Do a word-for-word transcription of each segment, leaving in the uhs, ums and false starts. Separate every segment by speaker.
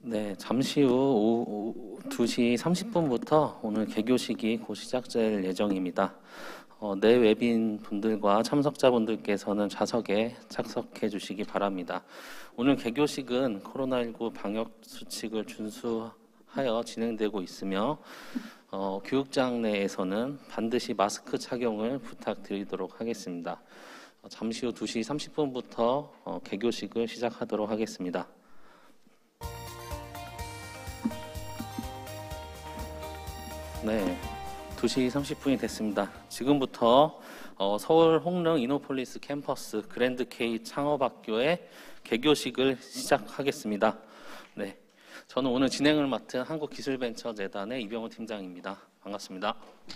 Speaker 1: 네, 잠시 후 오후 두 시 삼십 분부터 오늘 개교식이 곧 시작될 예정입니다. 어, 내 외빈 분들과 참석자분들께서는 좌석에 착석해 주시기 바랍니다. 오늘 개교식은 코로나십구 방역 수칙을 준수하여 진행되고 있으며 어, 교육장 내에서는 반드시 마스크 착용을 부탁드리도록 하겠습니다. 어, 잠시 후 두 시 삼십 분부터 어, 개교식을 시작하도록 하겠습니다. 네, 두 시 삼십 분이 됐습니다. 지금부터 어, 서울 홍릉 이노폴리스 캠퍼스 그랜드 K 창업학교의 개교식을 시작하겠습니다. 네, 저는 오늘 진행을 맡은 한국기술벤처재단의 이병호 팀장입니다. 반갑습니다.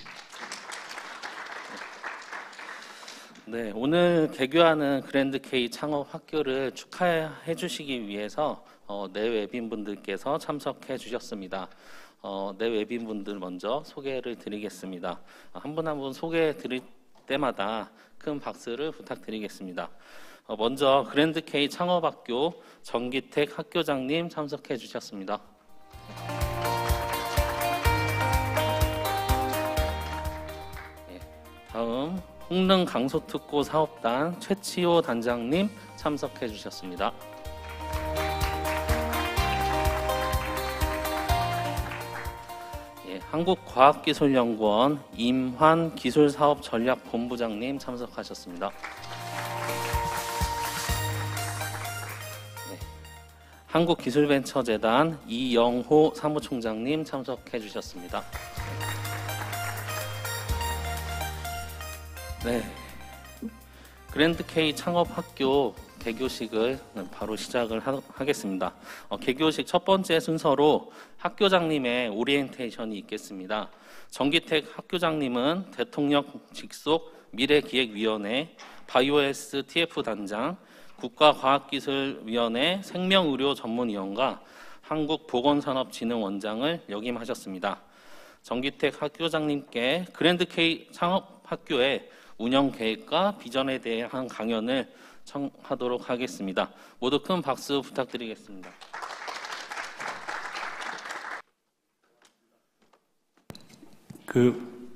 Speaker 1: 네, 오늘 개교하는 그랜드 K 창업학교를 축하해 주시기 위해서 어, 내 외빈분들께서 참석해 주셨습니다. 어, 내 외빈분들 먼저 소개를 드리겠습니다. 한 분 한 분 소개해 드릴 때마다 큰 박수를 부탁드리겠습니다. 어, 먼저 그랜드 K 창업학교 정기택 학교장님 참석해 주셨습니다. 네, 다음 홍릉 강소특고 사업단 최치호 단장님 참석해 주셨습니다. 한국과학기술연구원 임환 기술사업전략본부장님 참석하셨습니다. 네. 한국기술벤처재단 이영호 사무총장님 참석해 주셨습니다. 네. 그랜드 K 창업학교 개교식을 바로 시작을 하, 하겠습니다. 어, 개교식 첫 번째 순서로 학교장님의 오리엔테이션이 있겠습니다. 정기택 학교장님은 대통령 직속 미래기획위원회 바이오에스 티에프 단장, 국가과학기술위원회 생명의료전문위원과 한국보건산업진흥원장을 역임하셨습니다. 정기택 학교장님께 그랜드 K 창업학교의 운영 계획과 비전에 대한 강연을 청하도록 하겠습니다. 모두 큰 박수 부탁드리겠습니다.
Speaker 2: 그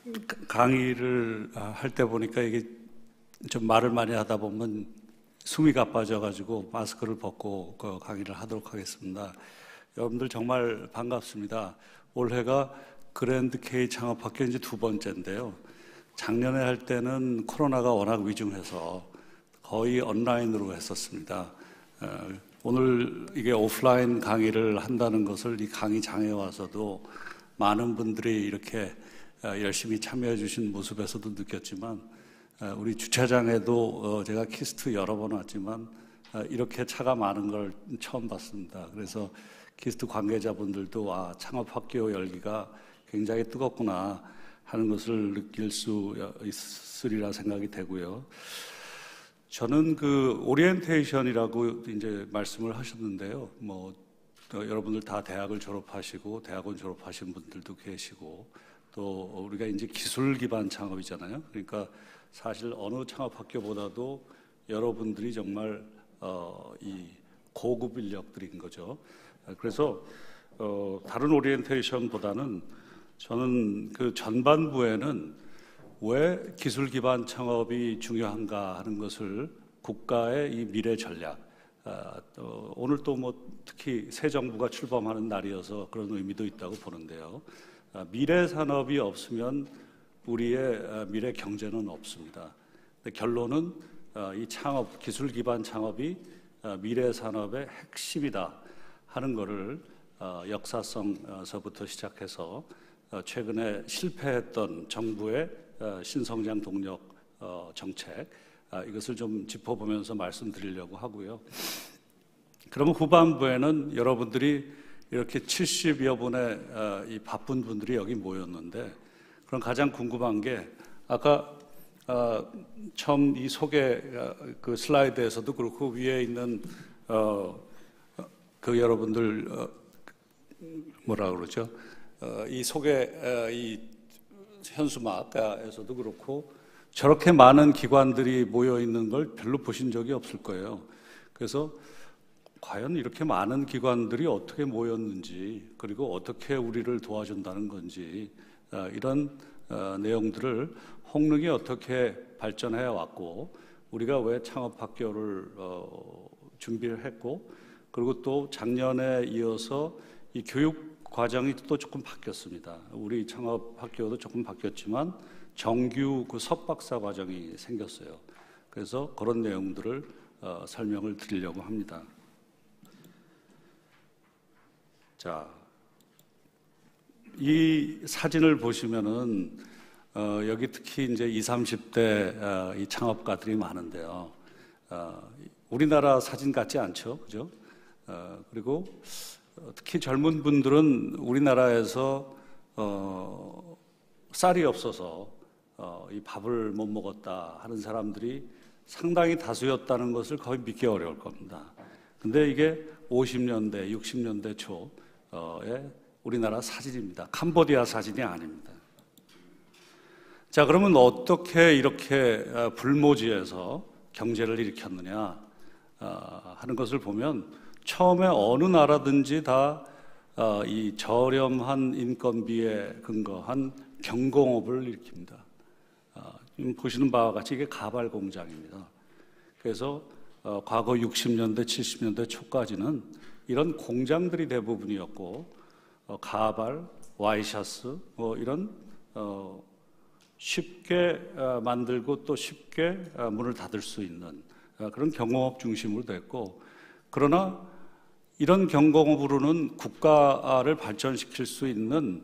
Speaker 2: 강의를 할 때 보니까 이게 좀 말을 많이 하다 보면 숨이 가빠져가지고 마스크를 벗고 그 강의를 하도록 하겠습니다. 여러분들 정말 반갑습니다. 올해가 그랜드 K 창업학교 이제 두 번째인데요. 작년에 할 때는 코로나가 워낙 위중해서 거의 온라인으로 했었습니다. 오늘 이게 오프라인 강의를 한다는 것을 이 강의장에 와서도 많은 분들이 이렇게 열심히 참여해 주신 모습에서도 느꼈지만, 우리 주차장에도 제가 키스트 여러 번 왔지만 이렇게 차가 많은 걸 처음 봤습니다. 그래서 키스트 관계자분들도 아, 창업학교 열기가 굉장히 뜨겁구나 하는 것을 느낄 수 있으리라 생각이 되고요. 저는 그 오리엔테이션이라고 이제 말씀을 하셨는데요. 뭐 여러분들 다 대학을 졸업하시고 대학원 졸업하신 분들도 계시고 또 우리가 이제 기술 기반 창업이잖아요. 그러니까 사실 어느 창업학교보다도 여러분들이 정말 어, 이 고급 인력들인 거죠. 그래서 어, 다른 오리엔테이션보다는 저는 그 전반부에는 왜 기술 기반 창업이 중요한가 하는 것을 국가의 이 미래 전략, 아, 또 오늘 또 뭐 특히 새 정부가 출범하는 날이어서 그런 의미도 있다고 보는데요. 아, 미래 산업이 없으면 우리의 미래 경제는 없습니다. 근데 결론은 아, 이 창업, 기술 기반 창업이 아, 미래 산업의 핵심이다 하는 것을 아, 역사성서부터 시작해서 아, 최근에 실패했던 정부의 신성장 동력 정책, 이것을 좀 짚어보면서 말씀드리려고 하고요. 그러면 후반부에는 여러분들이 이렇게 칠십여 분의 이 바쁜 분들이 여기 모였는데, 그럼 가장 궁금한 게 아까 처음 이 소개 그 슬라이드에서도 그렇고 위에 있는 그 여러분들 뭐라 그러죠? 이 소개 이 현수막에서도 그렇고 저렇게 많은 기관들이 모여 있는 걸 별로 보신 적이 없을 거예요. 그래서 과연 이렇게 많은 기관들이 어떻게 모였는지, 그리고 어떻게 우리를 도와준다는 건지, 어, 이런 어, 내용들을 홍릉이 어떻게 발전해 왔고, 우리가 왜 창업학교를 어, 준비를 했고, 그리고 또 작년에 이어서 이 교육 과정이 또 조금 바뀌었습니다. 우리 창업학교도 조금 바뀌었지만 정규 그 석박사 과정이 생겼어요. 그래서 그런 내용들을 어, 설명을 드리려고 합니다. 자, 이 사진을 보시면은 어, 여기 특히 이제 이십, 삼십 대 어, 이 창업가들이 많은데요. 어, 우리나라 사진 같지 않죠, 그죠? 어, 그리고 특히 젊은 분들은 우리나라에서 어, 쌀이 없어서 어, 이 밥을 못 먹었다 하는 사람들이 상당히 다수였다는 것을 거의 믿기 어려울 겁니다. 근데 이게 오십 년대, 육십 년대 초에 우리나라 사진입니다. 캄보디아 사진이 아닙니다. 자, 그러면 어떻게 이렇게 불모지에서 경제를 일으켰느냐 하는 것을 보면 처음에 어느 나라든지 다 이 저렴한 인건비에 근거한 경공업을 일으킵니다. 지금 보시는 바와 같이 이게 가발 공장입니다. 그래서 어, 과거 육십 년대, 칠십 년대 초까지는 이런 공장들이 대부분이었고, 어, 가발, 와이셔츠, 뭐 이런 어, 쉽게 어, 만들고 또 쉽게 어, 문을 닫을 수 있는 어, 그런 경공업 중심으로 됐고, 그러나 이런 경공업으로는 국가를 발전시킬 수 있는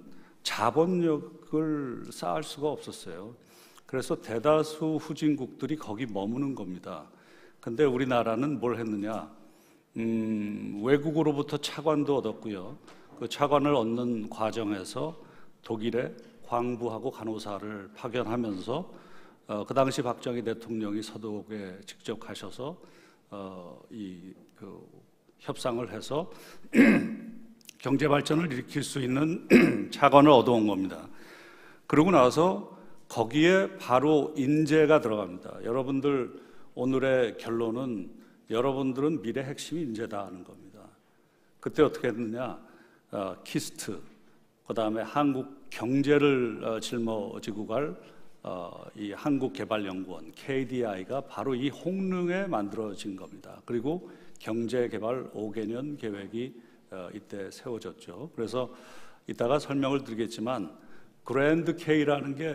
Speaker 2: 자본력을 쌓을 수가 없었어요. 그래서 대다수 후진국들이 거기 머무는 겁니다. 근데 우리나라는 뭘 했느냐? 음, 외국으로부터 차관도 얻었고요. 그 차관을 얻는 과정에서 독일에 광부하고 간호사를 파견하면서 어, 그 당시 박정희 대통령이 서독에 직접 가셔서 어, 이 그 협상을 해서 경제 발전을 일으킬 수 있는 차관을 얻어온 겁니다. 그러고 나서 거기에 바로 인재가 들어갑니다. 여러분들 오늘의 결론은 여러분들은 미래 핵심이 인재다 하는 겁니다. 그때 어떻게 했느냐? 어, 키스트, 그 다음에 한국 경제를 어, 짊어지고 갈 어, 이 한국개발연구원 케이디아이가 바로 이 홍릉에 만들어진 겁니다. 그리고 경제개발 오 개년 계획이 어, 이때 세워졌죠. 그래서 이따가 설명을 드리겠지만 그랜드 K라는 게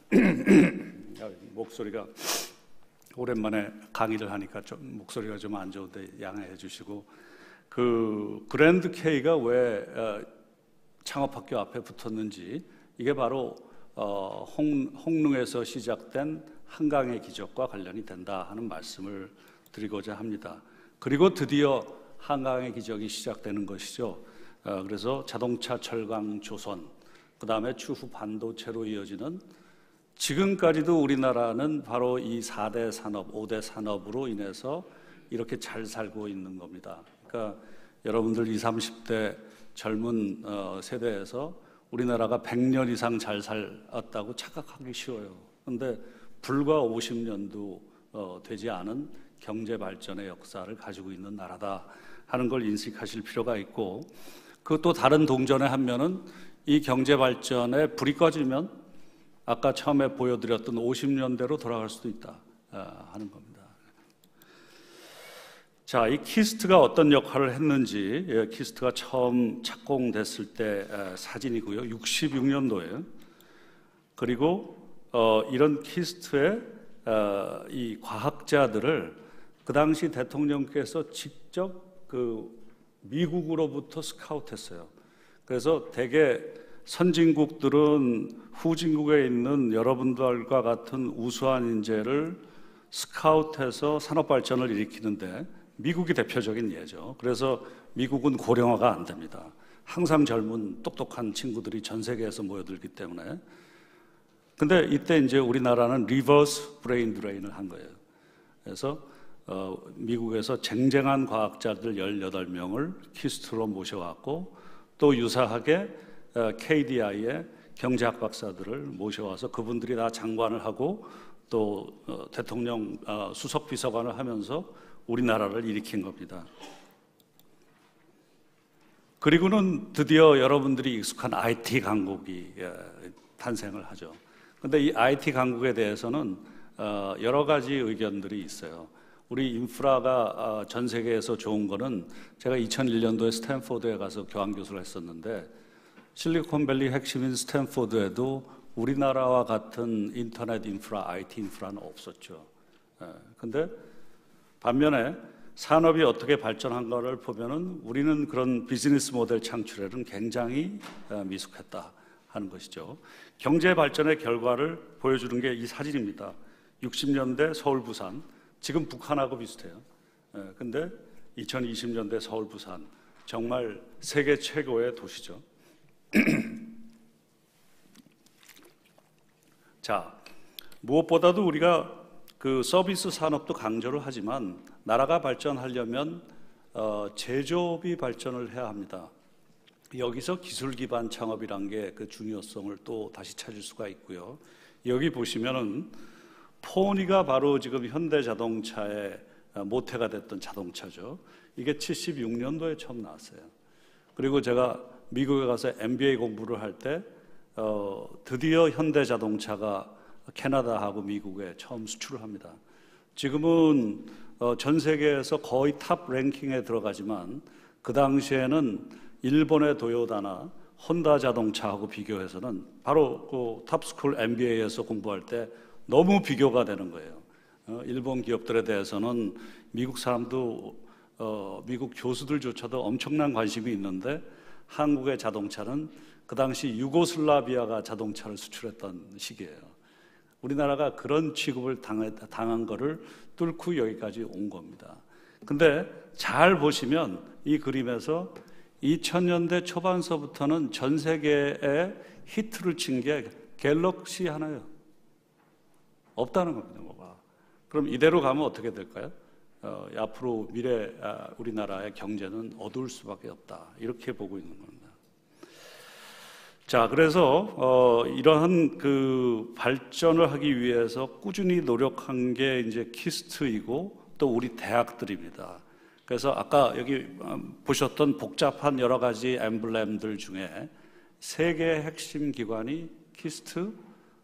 Speaker 2: 목소리가 오랜만에 강의를 하니까 좀 목소리가 좀 안 좋은데 양해해 주시고, 그 그랜드 K가 왜 어, 창업학교 앞에 붙었는지, 이게 바로 어, 홍, 홍릉에서 시작된 한강의 기적과 관련이 된다 하는 말씀을 드리고자 합니다. 그리고 드디어 한강의 기적이 시작되는 것이죠. 어, 그래서 자동차, 철강, 조선, 그 다음에 추후 반도체로 이어지는, 지금까지도 우리나라는 바로 이 사 대 산업, 오 대 산업으로 인해서 이렇게 잘 살고 있는 겁니다. 그러니까 여러분들 이십, 삼십 대 젊은 어, 세대에서 우리나라가 백 년 이상 잘 살았다고 착각하기 쉬워요. 그런데 불과 오십 년도 어, 되지 않은 경제 발전의 역사를 가지고 있는 나라다 하는 걸 인식하실 필요가 있고, 그 또 다른 동전의 한 면은 이 경제 발전에 불이 꺼지면 아까 처음에 보여드렸던 오십 년대로 돌아갈 수도 있다 하는 겁니다. 자, 이 키스트가 어떤 역할을 했는지, 예, 키스트가 처음 착공됐을 때 에, 사진이고요. 육십육 년도에. 그리고 어, 이런 키스트의 어, 이 과학자들을 그 당시 대통령께서 직접 그 미국으로부터 스카우트했어요. 그래서 대개 선진국들은 후진국에 있는 여러분들과 같은 우수한 인재를 스카우트해서 산업 발전을 일으키는데 미국이 대표적인 예죠. 그래서 미국은 고령화가 안 됩니다. 항상 젊은 똑똑한 친구들이 전 세계에서 모여들기 때문에. 근데 이때 이제 우리나라는 리버스 브레인 드레인을 한 거예요. 그래서 어, 미국에서 쟁쟁한 과학자들 열여덟 명을 키스트로 모셔왔고, 또 유사하게 어, 케이디아이의 경제학 박사들을 모셔와서 그분들이 다 장관을 하고 또 어, 대통령 어, 수석 비서관을 하면서 우리나라를 일으킨 겁니다. 그리고는 드디어 여러분들이 익숙한 아이티 강국이 탄생을 하죠. 근데 이 아이티 강국에 대해서는 여러 가지 의견들이 있어요. 우리 인프라가 전 세계에서 좋은 거는, 제가 이천일 년도에 스탠포드에 가서 교환교수를 했었는데 실리콘밸리 핵심인 스탠포드에도 우리나라와 같은 인터넷 인프라, 아이티 인프라는 없었죠. 근데 반면에 산업이 어떻게 발전한가를 보면은 우리는 그런 비즈니스 모델 창출에는 굉장히 미숙했다 하는 것이죠. 경제 발전의 결과를 보여주는 게 이 사진입니다. 육십 년대 서울, 부산. 지금 북한하고 비슷해요. 근데 이천이십 년대 서울, 부산. 정말 세계 최고의 도시죠. 자, 무엇보다도 우리가 그 서비스 산업도 강조를 하지만 나라가 발전하려면 어, 제조업이 발전을 해야 합니다. 여기서 기술 기반 창업이란 게 그 중요성을 또 다시 찾을 수가 있고요. 여기 보시면은 포니가 바로 지금 현대자동차의 모태가 됐던 자동차죠. 이게 칠십육 년도에 처음 나왔어요. 그리고 제가 미국에 가서 엠비에이 공부를 할 때 어, 드디어 현대자동차가 캐나다하고 미국에 처음 수출을 합니다. 지금은 어, 전 세계에서 거의 탑 랭킹에 들어가지만 그 당시에는 일본의 도요다나 혼다 자동차하고 비교해서는 바로 그 탑스쿨 엠비에이에서 공부할 때 너무 비교가 되는 거예요. 어, 일본 기업들에 대해서는 미국 사람도 어, 미국 교수들조차도 엄청난 관심이 있는데 한국의 자동차는 그 당시 유고슬라비아가 자동차를 수출했던 시기예요. 우리나라가 그런 취급을 당해, 당한 거를 뚫고 여기까지 온 겁니다. 근데 잘 보시면 이 그림에서 이천 년대 초반서부터는 전 세계에 히트를 친 게 갤럭시 하나예요. 없다는 겁니다, 뭐가. 그럼 이대로 가면 어떻게 될까요? 어, 앞으로 미래 아, 우리나라의 경제는 어두울 수밖에 없다. 이렇게 보고 있는 겁니다. 자, 그래서 어, 이러한 그 발전을 하기 위해서 꾸준히 노력한 게 이제 키스트이고 또 우리 대학들입니다. 그래서 아까 여기 보셨던 복잡한 여러 가지 엠블렘들 중에 세 개의 핵심 기관이 키스트,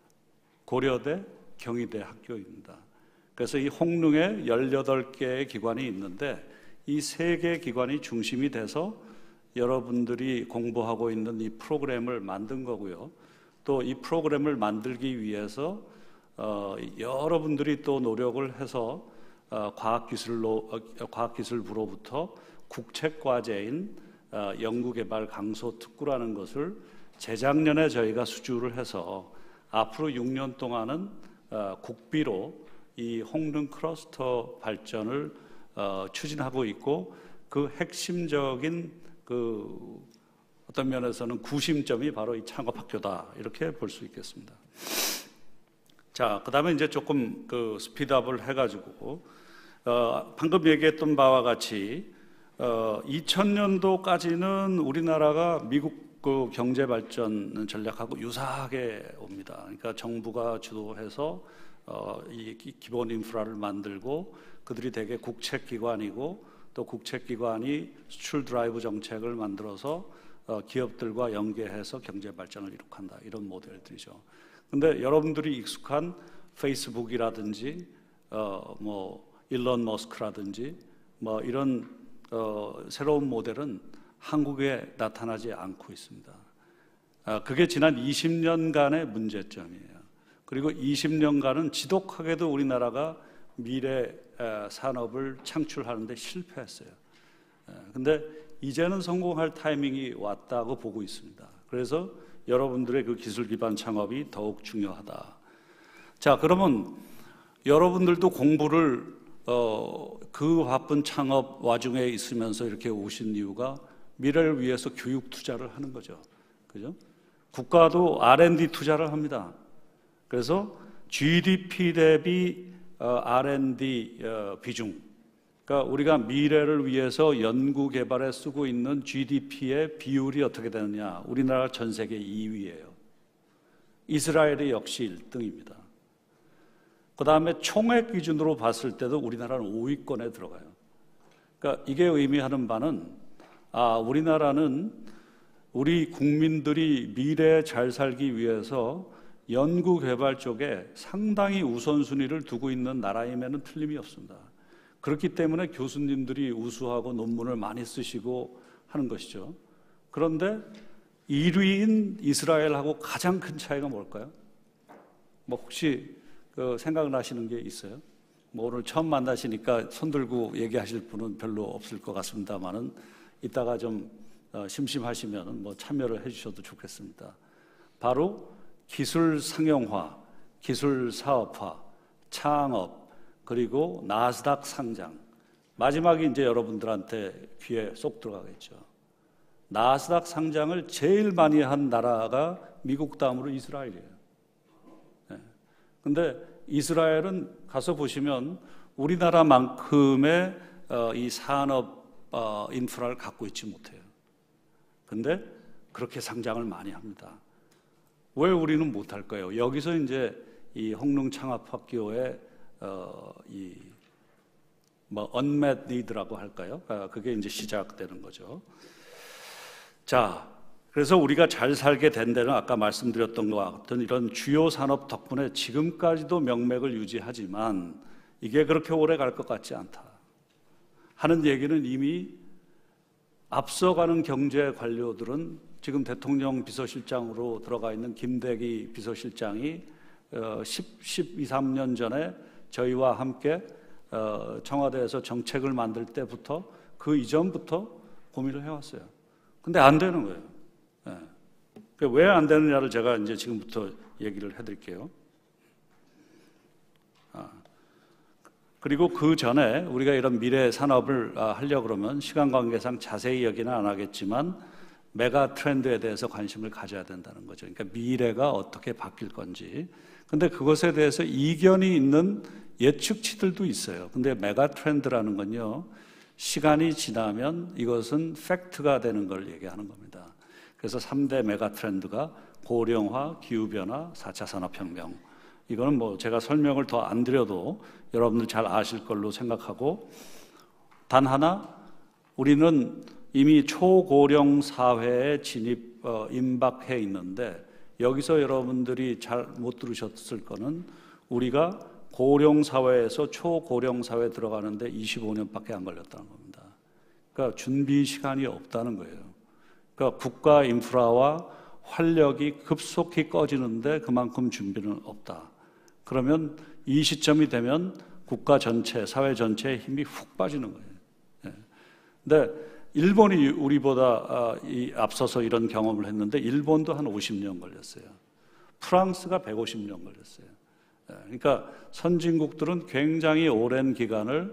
Speaker 2: 고려대, 경희대 학교입니다. 그래서 이 홍릉에 열여덟 개의 기관이 있는데 이 세 개의 기관이 중심이 돼서 여러분들이 공부하고 있는 이 프로그램을 만든 거고요. 또 이 프로그램을 만들기 위해서 어, 여러분들이 또 노력을 해서 어, 과학기술로, 어, 과학기술부로부터 국책과제인 어, 연구개발 강소특구라는 것을 재작년에 저희가 수주를 해서 앞으로 육 년 동안은 어, 국비로 이 홍릉 클러스터 발전을 어, 추진하고 있고 그 핵심적인 그 어떤 면에서는 구심점이 바로 이 창업학교다 이렇게 볼 수 있겠습니다. 자, 그 다음에 이제 조금 그 스피드업을 해가지고 어, 방금 얘기했던 바와 같이 어, 이천 년도까지는 우리나라가 미국 그 경제 발전 전략하고 유사하게 옵니다. 그러니까 정부가 주도해서 어, 이 기본 인프라를 만들고 그들이 대개 국책기관이고 또 국책기관이 수출 드라이브 정책을 만들어서 어, 기업들과 연계해서 경제 발전을 이룩한다 이런 모델들이죠. 근데 여러분들이 익숙한 페이스북이라든지 어, 뭐 일론 머스크라든지 뭐 이런 어, 새로운 모델은 한국에 나타나지 않고 있습니다. 아, 그게 지난 이십 년간의 문제점이에요. 그리고 이십 년간은 지독하게도 우리나라가 미래 산업을 창출하는 데 실패했어요. 근데 이제는 성공할 타이밍이 왔다고 보고 있습니다. 그래서 여러분들의 그 기술 기반 창업이 더욱 중요하다. 자, 그러면 여러분들도 공부를 어, 그 바쁜 창업 와중에 있으면서 이렇게 오신 이유가 미래를 위해서 교육 투자를 하는 거죠. 그죠? 국가도 알 앤 디 투자를 합니다. 그래서 지디피 대비 어, 알 앤 디 어, 비중, 그러니까 우리가 미래를 위해서 연구 개발에 쓰고 있는 지디피의 비율이 어떻게 되느냐? 우리나라 전 세계 이 위예요. 이스라엘이 역시 일 등입니다. 그 다음에 총액 기준으로 봤을 때도 우리나라는 오 위권에 들어가요. 그러니까 이게 의미하는 바는 아, 우리나라는 우리 국민들이 미래에 잘 살기 위해서 연구개발 쪽에 상당히 우선순위를 두고 있는 나라임에는 틀림이 없습니다. 그렇기 때문에 교수님들이 우수하고 논문을 많이 쓰시고 하는 것이죠. 그런데 일 위인 이스라엘하고 가장 큰 차이가 뭘까요? 뭐 혹시 그 생각나시는 게 있어요? 뭐 오늘 처음 만나시니까 손 들고 얘기하실 분은 별로 없을 것 같습니다만은 이따가 좀 심심하시면 뭐 참여를 해주셔도 좋겠습니다. 바로 기술 상용화, 기술 사업화, 창업, 그리고 나스닥 상장. 마지막이 이제 여러분들한테 귀에 쏙 들어가겠죠. 나스닥 상장을 제일 많이 한 나라가 미국 다음으로 이스라엘이에요. 네. 근데 이스라엘은 가서 보시면 우리나라만큼의 어, 이 산업 어, 인프라를 갖고 있지 못해요. 근데 그렇게 상장을 많이 합니다. 왜 우리는 못할 거예요? 여기서 이제 이 홍릉창업학교의 어, 이 뭐 unmet need라고 할까요? 아, 그게 이제 시작되는 거죠. 자, 그래서 우리가 잘 살게 된 데는 아까 말씀드렸던 것 같은 이런 주요 산업 덕분에 지금까지도 명맥을 유지하지만 이게 그렇게 오래 갈 것 같지 않다 하는 얘기는 이미 앞서가는 경제 관료들은 지금 대통령 비서실장으로 들어가 있는 김대기 비서실장이 십, 십이 년 전에 저희와 함께 청와대에서 정책을 만들 때부터 그 이전부터 고민을 해왔어요. 근데 안 되는 거예요. 네. 왜 안 되느냐를 제가 이제 지금부터 얘기를 해드릴게요. 아. 그리고 그 전에 우리가 이런 미래 산업을 하려고 그러면 시간 관계상 자세히 얘기는 안 하겠지만 메가 트렌드에 대해서 관심을 가져야 된다는 거죠. 그러니까 미래가 어떻게 바뀔 건지. 근데 그것에 대해서 이견이 있는 예측치들도 있어요. 근데 메가 트렌드라는 건요, 시간이 지나면 이것은 팩트가 되는 걸 얘기하는 겁니다. 그래서 삼 대 메가 트렌드가 고령화, 기후변화, 사 차 산업혁명. 이거는 뭐 제가 설명을 더 안 드려도 여러분들 잘 아실 걸로 생각하고, 단 하나, 우리는 이미 초고령 사회에 진입, 어, 임박해 있는데 여기서 여러분들이 잘 못 들으셨을 거는 우리가 고령 사회에서 초고령 사회에 들어가는데 이십오 년밖에 안 걸렸다는 겁니다. 그러니까 준비 시간이 없다는 거예요. 그러니까 국가 인프라와 활력이 급속히 꺼지는데 그만큼 준비는 없다. 그러면 이 시점이 되면 국가 전체, 사회 전체의 힘이 훅 빠지는 거예요. 예. 근데 일본이 우리보다 이 앞서서 이런 경험을 했는데 일본도 한 오십 년 걸렸어요. 프랑스가 백오십 년 걸렸어요. 그러니까 선진국들은 굉장히 오랜 기간을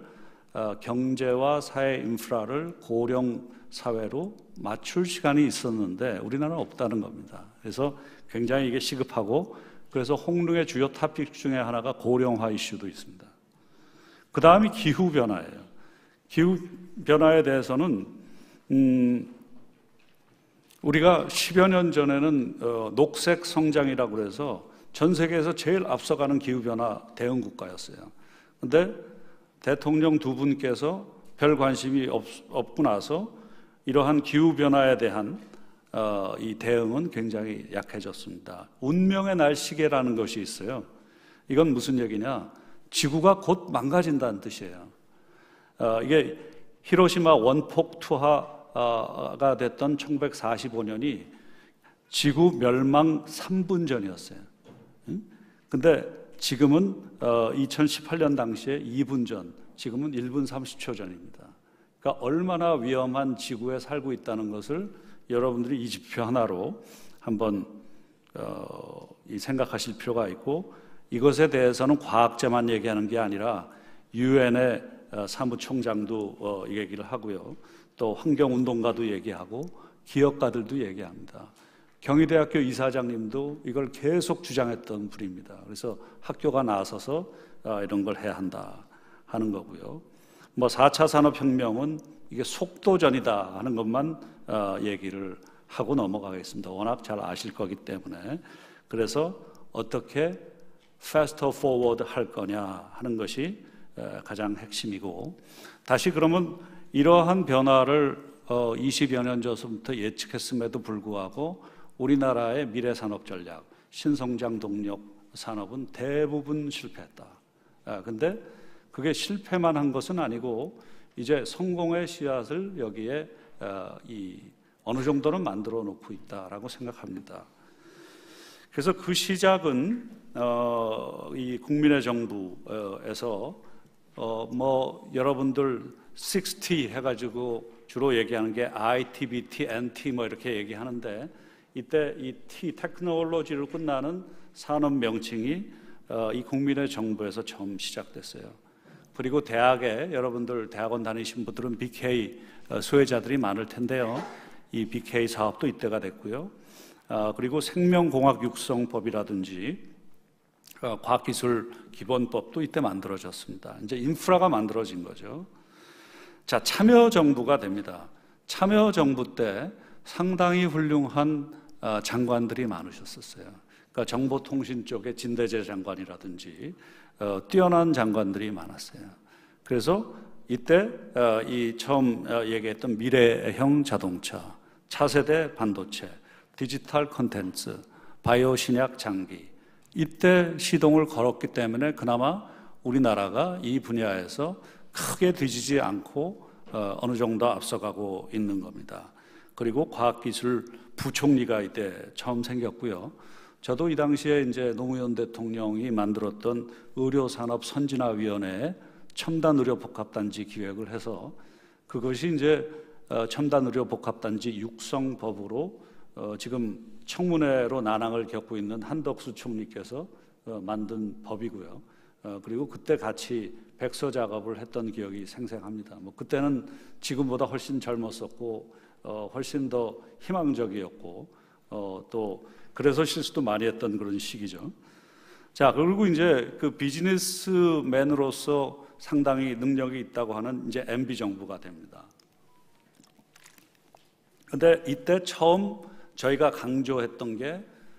Speaker 2: 경제와 사회 인프라를 고령 사회로 맞출 시간이 있었는데 우리나라는 없다는 겁니다. 그래서 굉장히 이게 시급하고, 그래서 홍릉의 주요 토픽 중에 하나가 고령화 이슈도 있습니다. 그 다음이 기후변화예요. 기후변화에 대해서는 음, 우리가 십여 년 전에는 어, 녹색 성장이라고 해서 전 세계에서 제일 앞서가는 기후변화 대응 국가였어요. 그런데 대통령 두 분께서 별 관심이 없, 없고 나서 이러한 기후변화에 대한 어, 이 대응은 굉장히 약해졌습니다. 운명의 날씨계라는 것이 있어요. 이건 무슨 얘기냐? 지구가 곧 망가진다는 뜻이에요. 어, 이게 히로시마 원폭 투하가 됐던 천구백사십오 년이 지구 멸망 삼 분 전이었어요. 근데 지금은 이천십팔 년 당시에 이 분 전, 지금은 일 분 삼십 초 전입니다. 그러니까 얼마나 위험한 지구에 살고 있다는 것을 여러분들이 이 지표 하나로 한번 어, 생각하실 필요가 있고, 이것에 대해서는 과학자만 얘기하는 게 아니라 유엔의 사무총장도 어, 얘기를 하고요. 또 환경운동가도 얘기하고 기업가들도 얘기합니다. 경희대학교 이사장님도 이걸 계속 주장했던 분입니다. 그래서 학교가 나서서 어, 이런 걸 해야 한다 하는 거고요. 뭐 사 차 산업혁명은 이게 속도전이다 하는 것만 어, 얘기를 하고 넘어가겠습니다. 워낙 잘 아실 거기 때문에. 그래서 어떻게 faster forward 할 거냐 하는 것이 가장 핵심이고, 다시 그러면 이러한 변화를 어, 이십여 년 전부터 예측했음에도 불구하고 우리나라의 미래 산업 전략, 신성장 동력 산업은 대부분 실패했다. 아, 근데 그게 실패만 한 것은 아니고 이제 성공의 씨앗을 여기에 어, 이 어느 정도는 만들어 놓고 있다라고 생각합니다. 그래서 그 시작은 어, 이 국민의 정부에서 어, 뭐 여러분들 육십 해가지고 주로 얘기하는 게 아이 티, 비 티, 엔 티 뭐 이렇게 얘기하는데 이때 이 T 테크놀로지로 끝나는 산업 명칭이 어, 이 국민의 정부에서 처음 시작됐어요. 그리고 대학에 여러분들 대학원 다니신 분들은 비 케이 어, 수혜자들이 많을 텐데요. 이 비 케이 사업도 이때가 됐고요. 어, 그리고 생명공학 육성법이라든지 어, 과학기술 기본법도 이때 만들어졌습니다. 이제 인프라가 만들어진 거죠. 자, 참여정부가 됩니다. 참여정부 때 상당히 훌륭한 어, 장관들이 많으셨었어요. 그러니까 정보통신 쪽에 진대재 장관이라든지 어, 뛰어난 장관들이 많았어요. 그래서 이때 어, 이 처음 어, 얘기했던 미래형 자동차, 차세대 반도체, 디지털 콘텐츠, 바이오 신약 장비 이때 시동을 걸었기 때문에 그나마 우리나라가 이 분야에서 크게 뒤지지 않고 어, 어느 정도 앞서가고 있는 겁니다. 그리고 과학기술 부총리가 이때 처음 생겼고요. 저도 이 당시에 이제 노무현 대통령이 만들었던 의료산업선진화위원회에 첨단의료복합단지 기획을 해서 그것이 이제 첨단의료복합단지 육성법으로 어, 지금 청문회로 난항을 겪고 있는 한덕수 총리께서 어, 만든 법이고요. 어, 그리고 그때 같이 백서 작업을 했던 기억이 생생합니다. 뭐 그때는 지금보다 훨씬 젊었었고 어, 훨씬 더 희망적이었고 어, 또 그래서 실수도 많이 했던 그런 시기죠. 자, 그리고 이제 그 비즈니스맨으로서 상당히 능력이 있다고 하는 이제 엠비 정부가 됩니다. 근데 이때 처음 저희가 강조했던 게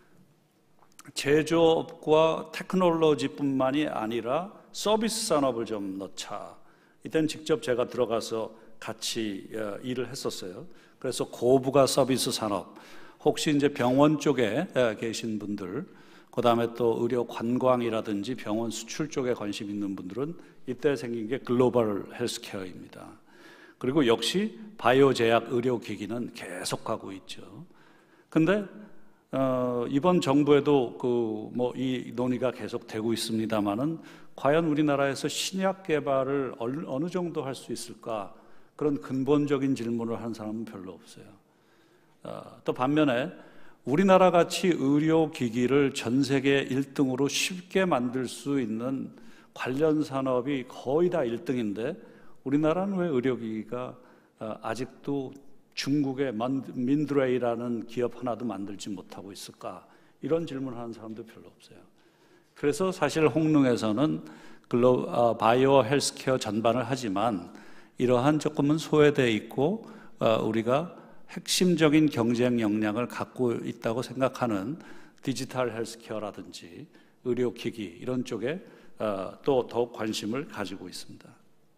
Speaker 2: 제조업과 테크놀로지뿐만이 아니라 서비스 산업을 좀 넣자. 이때는 직접 제가 들어가서 같이 일을 했었어요. 그래서 고부가 서비스 산업, 혹시 이제 병원 쪽에 계신 분들, 그 다음에 또 의료 관광이라든지 병원 수출 쪽에 관심 있는 분들은 이때 생긴 게 글로벌 헬스케어입니다. 그리고 역시 바이오 제약 의료기기는 계속 가고 있죠. 근데 어, 이번 정부에도 그 뭐 이 논의가 계속 되고 있습니다만은 과연 우리나라에서 신약 개발을 어느 정도 할 수 있을까 그런 근본적인 질문을 하는 사람은 별로 없어요. 어, 또 반면에 우리나라 같이 의료기기를 전 세계 일 등으로 쉽게 만들 수 있는 관련 산업이 거의 다 일 등인데 우리나라는 왜 의료기기가 어, 아직도 중국의 민드레이라는 기업 하나도 만들지 못하고 있을까? 이런 질문을 하는 사람도 별로 없어요. 그래서 사실 홍릉에서는 글로, 어, 바이오 헬스케어 전반을 하지만 이러한 조금은 소외되어 있고 어, 우리가 핵심적인 경쟁 역량을 갖고 있다고 생각하는 디지털 헬스케어라든지 의료기기 이런 쪽에 어, 또 더욱 관심을 가지고 있습니다.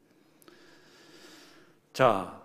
Speaker 2: 자,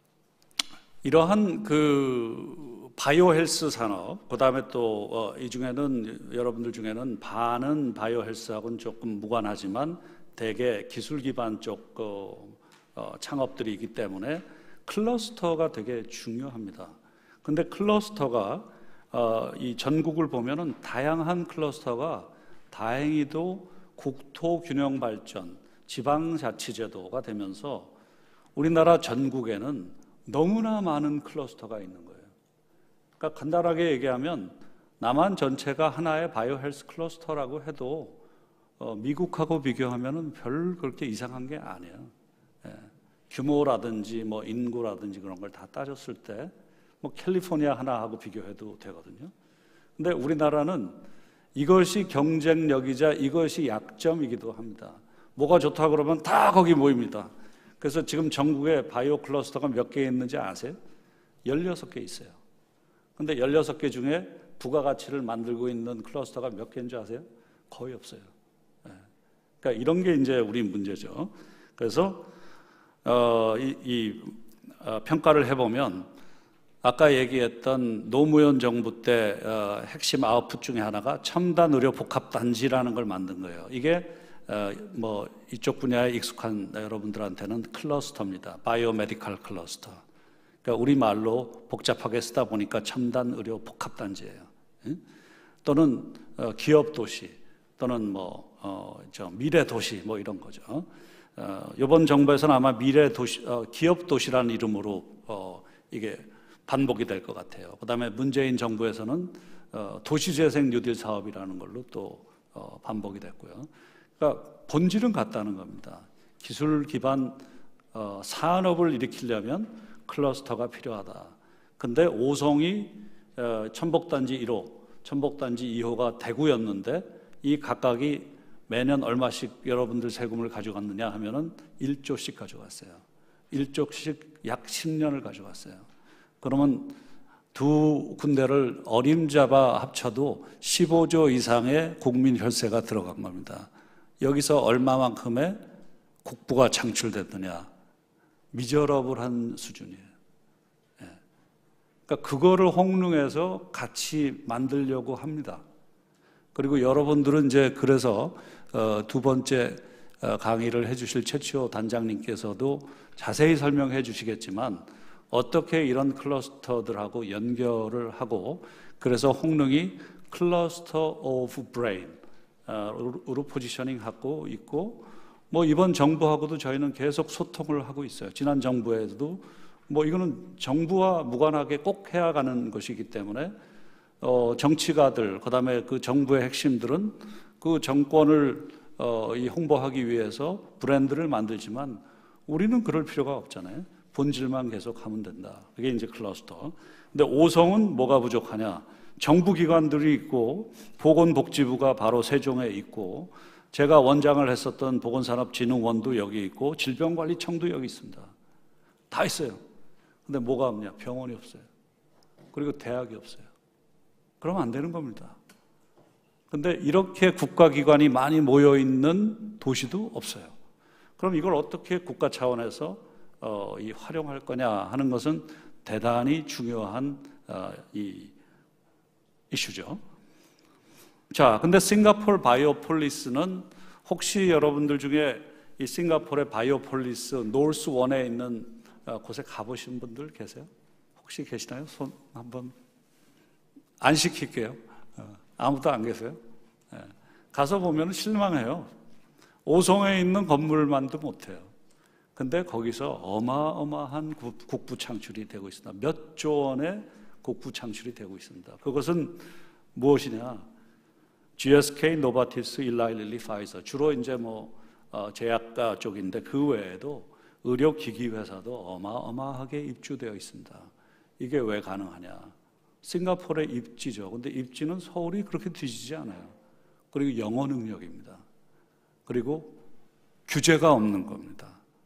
Speaker 2: 이러한 그 바이오 헬스 산업, 그 다음에 또 이 중에는 여러분들 중에는 반은 바이오 헬스하고는 조금 무관하지만 대개 기술 기반 쪽 어, 창업들이 있기 때문에 클러스터가 되게 중요합니다. 근데 클러스터가 어, 이 전국을 보면은 다양한 클러스터가 다행히도 국토 균형 발전, 지방자치제도가 되면서 우리나라 전국에는 너무나 많은 클러스터가 있는 거예요. 그러니까 간단하게 얘기하면 남한 전체가 하나의 바이오 헬스 클러스터라고 해도 어, 미국하고 비교하면은 별 그렇게 이상한 게 아니에요. 예. 규모라든지 뭐 인구라든지 그런 걸 다 따졌을 때 뭐 캘리포니아 하나하고 비교해도 되거든요. 근데 우리나라는 이것이 경쟁력이자 이것이 약점이기도 합니다. 뭐가 좋다 그러면 다 거기 모입니다. 그래서 지금 전국에 바이오 클러스터가 몇 개 있는지 아세요? 열여섯 개 있어요. 근데 열여섯 개 중에 부가가치를 만들고 있는 클러스터가 몇 개인 줄 아세요? 거의 없어요. 그러니까 이런 게 이제 우리 문제죠. 그래서 어, 이, 이 어, 평가를 해보면 아까 얘기했던 노무현 정부 때 어, 핵심 아웃풋 중에 하나가 첨단 의료 복합 단지라는 걸 만든 거예요. 이게 어, 뭐 이쪽 분야에 익숙한 여러분들한테는 클러스터입니다. 바이오메디컬 클러스터. 그러니까 우리 말로 복잡하게 쓰다 보니까 첨단 의료 복합 단지예요. 응? 또는 어, 기업 도시 또는 뭐 어, 저 미래 도시 뭐 이런 거죠. 어, 이번 정부에서는 아마 미래 도시 어, 기업 도시라는 이름으로 어, 이게 반복이 될 것 같아요. 그다음에 문재인 정부에서는 어, 도시재생 뉴딜 사업이라는 걸로 또 어, 반복이 됐고요. 그러니까 본질은 같다는 겁니다. 기술 기반 어, 산업을 일으키려면 클러스터가 필요하다. 근데 오송이 어, 천복단지 일 호, 천복단지 이 호가 대구였는데 이 각각이 매년 얼마씩 여러분들 세금을 가져갔느냐 하면은 일 조씩 가져갔어요. 일 조씩 약 십 년을 가져갔어요. 그러면 두 군데를 어림잡아 합쳐도 십오 조 이상의 국민 혈세가 들어간 겁니다. 여기서 얼마만큼의 국부가 창출됐느냐? 미저러블한 수준이에요. 예. 그러니까 그거를 홍릉에서 같이 만들려고 합니다. 그리고 여러분들은 이제 그래서 어, 두 번째 어, 강의를 해주실 최치호 단장님께서도 자세히 설명해 주시겠지만 어떻게 이런 클러스터들하고 연결을 하고 그래서 홍릉이 클러스터 오브 브레인으로 포지셔닝하고 있고 뭐 이번 정부하고도 저희는 계속 소통을 하고 있어요. 지난 정부에도 뭐 이거는 정부와 무관하게 꼭 해야 가는 것이기 때문에 어, 정치가들 그다음에 그 정부의 핵심들은 그 정권을 어, 이 홍보하기 위해서 브랜드를 만들지만 우리는 그럴 필요가 없잖아요. 본질만 계속 하면 된다. 그게 이제 클러스터. 근데 오성은 뭐가 부족하냐? 정부 기관들이 있고 보건복지부가 바로 세종에 있고 제가 원장을 했었던 보건산업진흥원도 여기 있고 질병관리청도 여기 있습니다. 다 있어요. 근데 뭐가 없냐? 병원이 없어요. 그리고 대학이 없어요. 그러면 안 되는 겁니다. 근데 이렇게 국가기관이 많이 모여있는 도시도 없어요. 그럼 이걸 어떻게 국가 차원에서 어, 이 활용할 거냐 하는 것은 대단히 중요한 어, 이 이슈죠. 자, 근데 싱가포르 바이오폴리스는 혹시 여러분들 중에 이 싱가포르의 바이오폴리스 노스 원에 있는 곳에 가보신 분들 계세요? 혹시 계시나요? 손 한번 안 시킬게요. 아무도 안 계세요? 가서 보면 실망해요. 오송에 있는 건물만도 못해요. 근데 거기서 어마어마한 국부 창출이 되고 있습니다. 몇 조 원의 국부 창출이 되고 있습니다. 그것은 무엇이냐? 지에스케이, 노바티스, 일라이 릴리, 파이저 주로 이제 뭐 어, 제약가 쪽인데 그 외에도 의료기기 회사도 어마어마하게 입주되어 있습니다. 이게 왜 가능하냐? 싱가포르의 입지죠. 근데 입지는 서울이 그렇게 뒤지지 않아요. 그리고 영어 능력입니다. 그리고 규제가 없는 겁니다.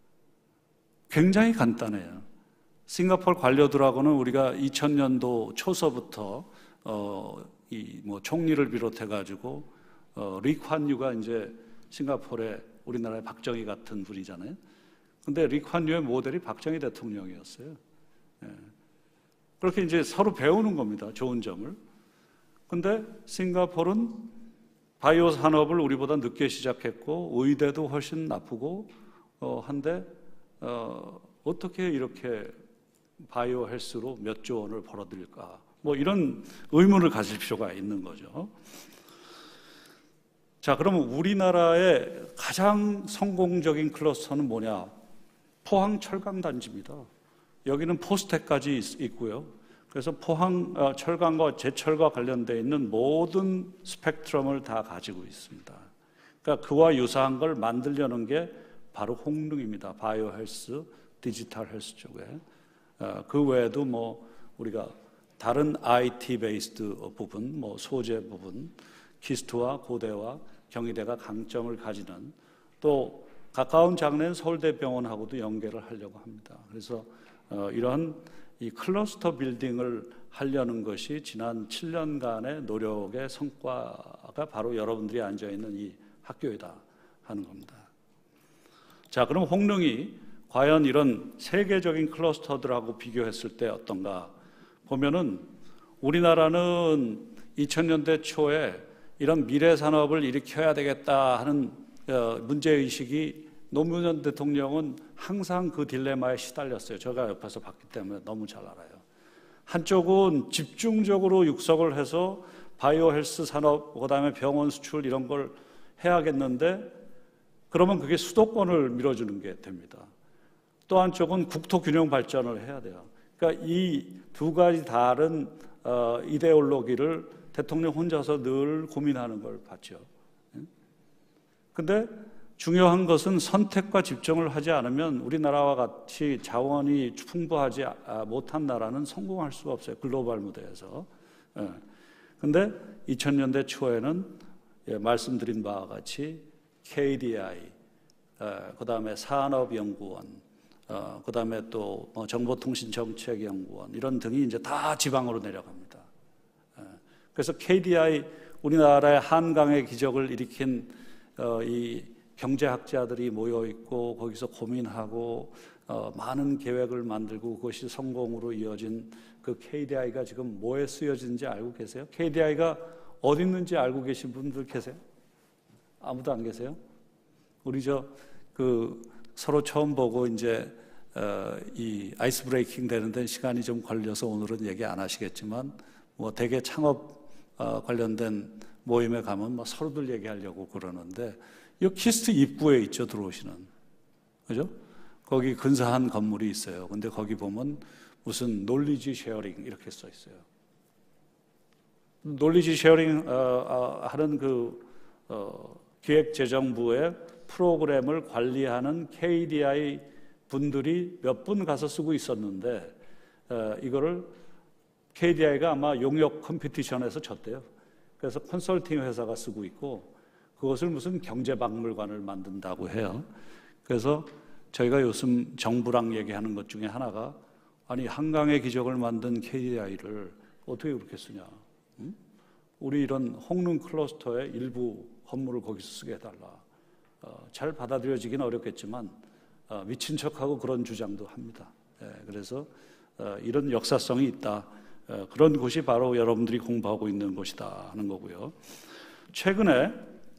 Speaker 2: 굉장히 간단해요. 싱가포르 관료들하고는 우리가 이천 년도 초서부터 어, 이 뭐 총리를 비롯해 가지고 어, 리콴유가 이제 싱가포르의 우리나라의 박정희 같은 분이잖아요. 근데 리콴유의 모델이 박정희 대통령이었어요. 예. 그렇게 이제 서로 배우는 겁니다. 좋은 점을. 근데 싱가포르는 바이오 산업을 우리보다 늦게 시작했고 의대도 훨씬 나쁘고 어, 한데 어, 어떻게 이렇게 바이오 헬스로 몇 조 원을 벌어들일까? 뭐 이런 의문을 가질 필요가 있는 거죠. 자, 그러면 우리나라의 가장 성공적인 클러스터는 뭐냐? 포항 철강단지입니다. 여기는 포스텍까지 있고요. 그래서 포항 철강과 제철과 관련되어 있는 모든 스펙트럼을 다 가지고 있습니다. 그러니까 그와 유사한 걸 만들려는 게 바로 홍릉입니다. 바이오 헬스, 디지털 헬스 쪽에. 그 외에도 뭐 우리가 다른 아이티 베이스드 부분, 뭐 소재 부분, 키스트와 고대와 경희대가 강점을 가지는 또 가까운 장래는 서울대병원하고도 연계를 하려고 합니다. 그래서 어, 이런 이 클러스터 빌딩을 하려는 것이 지난 칠 년간의 노력의 성과가 바로 여러분들이 앉아 있는 이 학교이다 하는 겁니다. 자, 그럼 홍릉이 과연 이런 세계적인 클러스터들하고 비교했을 때 어떤가 보면은 우리나라는 이천 년대 초에 이런 미래 산업을 일으켜야 되겠다 하는 문제의식이 노무현 대통령은 항상 그 딜레마에 시달렸어요. 제가 옆에서 봤기 때문에 너무 잘 알아요. 한쪽은 집중적으로 육성을 해서 바이오 헬스 산업, 그다음에 병원 수출 이런 걸 해야겠는데 그러면 그게 수도권을 밀어주는 게 됩니다. 또 한쪽은 국토 균형 발전을 해야 돼요. 그러니까 이 두 가지 다른 어, 이데올로기를 대통령 혼자서 늘 고민하는 걸 봤죠. 그런데 중요한 것은 선택과 집중을 하지 않으면 우리나라와 같이 자원이 풍부하지 못한 나라는 성공할 수가 없어요. 글로벌 무대에서. 그런데 이천 년대 초에는 예, 말씀드린 바와 같이 케이디아이, 그 다음에 산업연구원, 어, 그 다음에 또 뭐 정보통신정책연구원 이런 등이 이제 다 지방으로 내려갑니다. 예, 그래서 케이디아이 우리나라의 한강의 기적을 일으킨 어, 이 경제학자들이 모여 있고 거기서 고민하고 어, 많은 계획을 만들고 그것이 성공으로 이어진 그 케이디아이가 지금 뭐에 쓰여진지 알고 계세요? 케이디아이가 어디 있는지 알고 계신 분들 계세요? 아무도 안 계세요? 우리 저 그 서로 처음 보고 이제 어, 이 아이스 브레이킹 되는데 시간이 좀 걸려서 오늘은 얘기 안 하시겠지만 뭐 대개 창업 어, 관련된 모임에 가면 뭐 서로들 얘기하려고 그러는데 이 키스트 입구에 있죠, 들어오시는. 그죠? 거기 근사한 건물이 있어요. 근데 거기 보면 무슨 놀리지 쉐어링 이렇게 써 있어요. 놀리지 쉐어링 어, 어, 하는 그 어, 기획재정부의 프로그램을 관리하는 케이디아이 분들이 몇 분 가서 쓰고 있었는데 어, 이거를 케이디아이가 아마 용역 컴피티션에서 졌대요. 그래서 컨설팅 회사가 쓰고 있고 그것을 무슨 경제박물관을 만든다고 해요. 그래서 저희가 요즘 정부랑 얘기하는 것 중에 하나가 아니 한강의 기적을 만든 케이디아이를 어떻게 그렇게 쓰냐. 응? 우리 이런 홍릉 클러스터의 일부 건물을 거기서 쓰게 해달라. 어, 잘 받아들여지긴 어렵겠지만 어, 미친 척하고 그런 주장도 합니다. 예, 그래서 어, 이런 역사성이 있다. 어, 그런 곳이 바로 여러분들이 공부하고 있는 곳이다 하는 거고요. 최근에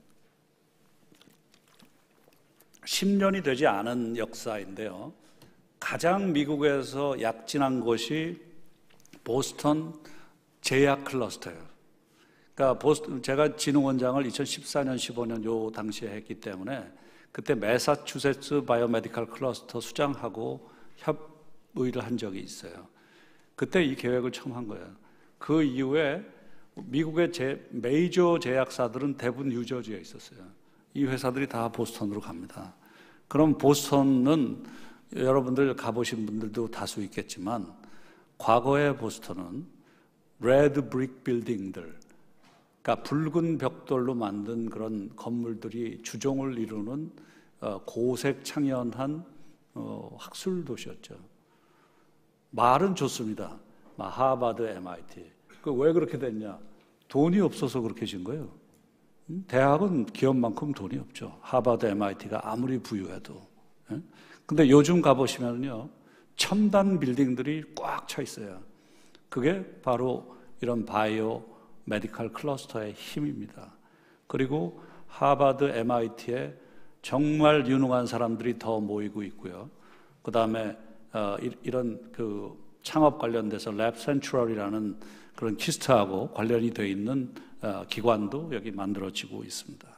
Speaker 2: 십 년이 되지 않은 역사인데요. 가장 미국에서 약진한 곳이 보스턴 제약 클러스터예요. 그러니까 보스턴, 제가 진흥원장을 이천십사 년, 십오 년 요 당시에 했기 때문에 그때 매사추세츠 바이오메디컬 클러스터 수장하고 협의를 한 적이 있어요. 그때 이 계획을 처음 한 거예요. 그 이후에 미국의 제, 메이저 제약사들은 대부분 뉴저지에 있었어요. 이 회사들이 다 보스턴으로 갑니다. 그럼 보스턴은 여러분들 가보신 분들도 다수 있겠지만 과거의 보스턴은 레드 브릭 빌딩들, 그러니까 붉은 벽돌로 만든 그런 건물들이 주종을 이루는 고색 창연한 학술 도시였죠. 말은 좋습니다. 하버드, 엠아이티. 그 왜 그렇게 됐냐? 돈이 없어서 그렇게 진 거예요. 대학은 기업만큼 돈이 없죠. 하버드, 엠아이티가 아무리 부유해도. 근데 요즘 가보시면요, 첨단 빌딩들이 꽉 차 있어요. 그게 바로 이런 바이오 메디컬 클러스터의 힘입니다. 그리고 하버드, 엠아이티에 정말 유능한 사람들이 더 모이고 있고요. 그 다음에 어, 이런 그 창업 관련돼서 랩 센트럴이라는 그런 키스트하고 관련이 되어 있는 어, 기관도 여기 만들어지고 있습니다.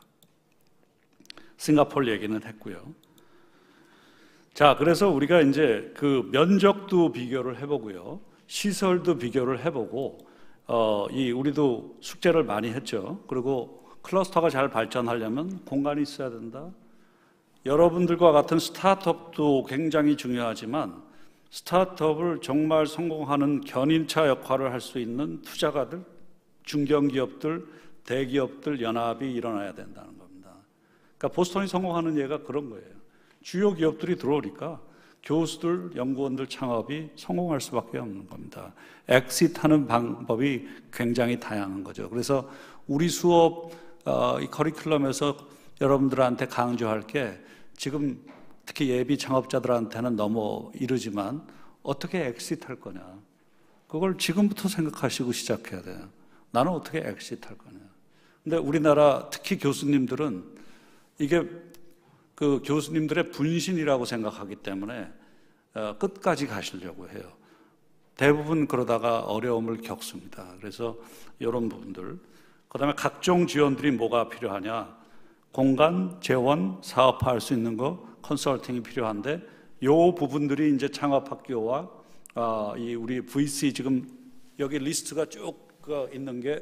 Speaker 2: 싱가포르 얘기는 했고요. 자, 그래서 우리가 이제 그 면적도 비교를 해보고요, 시설도 비교를 해보고, 어, 이 우리도 숙제를 많이 했죠. 그리고 클러스터가 잘 발전하려면 공간이 있어야 된다. 여러분들과 같은 스타트업도 굉장히 중요하지만 스타트업을 정말 성공하는 견인차 역할을 할 수 있는 투자가들, 중견기업들, 대기업들 연합이 일어나야 된다는 겁니다. 그러니까 보스턴이 성공하는 예가 그런 거예요. 주요 기업들이 들어오니까 교수들, 연구원들 창업이 성공할 수밖에 없는 겁니다. 엑시트하는 방법이 굉장히 다양한 거죠. 그래서 우리 수업 어, 이 커리큘럼에서 여러분들한테 강조할 게 지금 특히 예비 창업자들한테는 너무 이르지만 어떻게 엑시트할 거냐. 그걸 지금부터 생각하시고 시작해야 돼요. 나는 어떻게 엑시트할 거냐. 근데 우리나라 특히 교수님들은 이게 그 교수님들의 분신이라고 생각하기 때문에 끝까지 가시려고 해요. 대부분 그러다가 어려움을 겪습니다. 그래서 이런 부분들. 그 다음에 각종 지원들이 뭐가 필요하냐. 공간, 재원, 사업화할 수 있는 거, 컨설팅이 필요한데 이 부분들이 이제 창업학교와 아, 이 우리 브이씨 지금 여기 리스트가 쭉 있는 게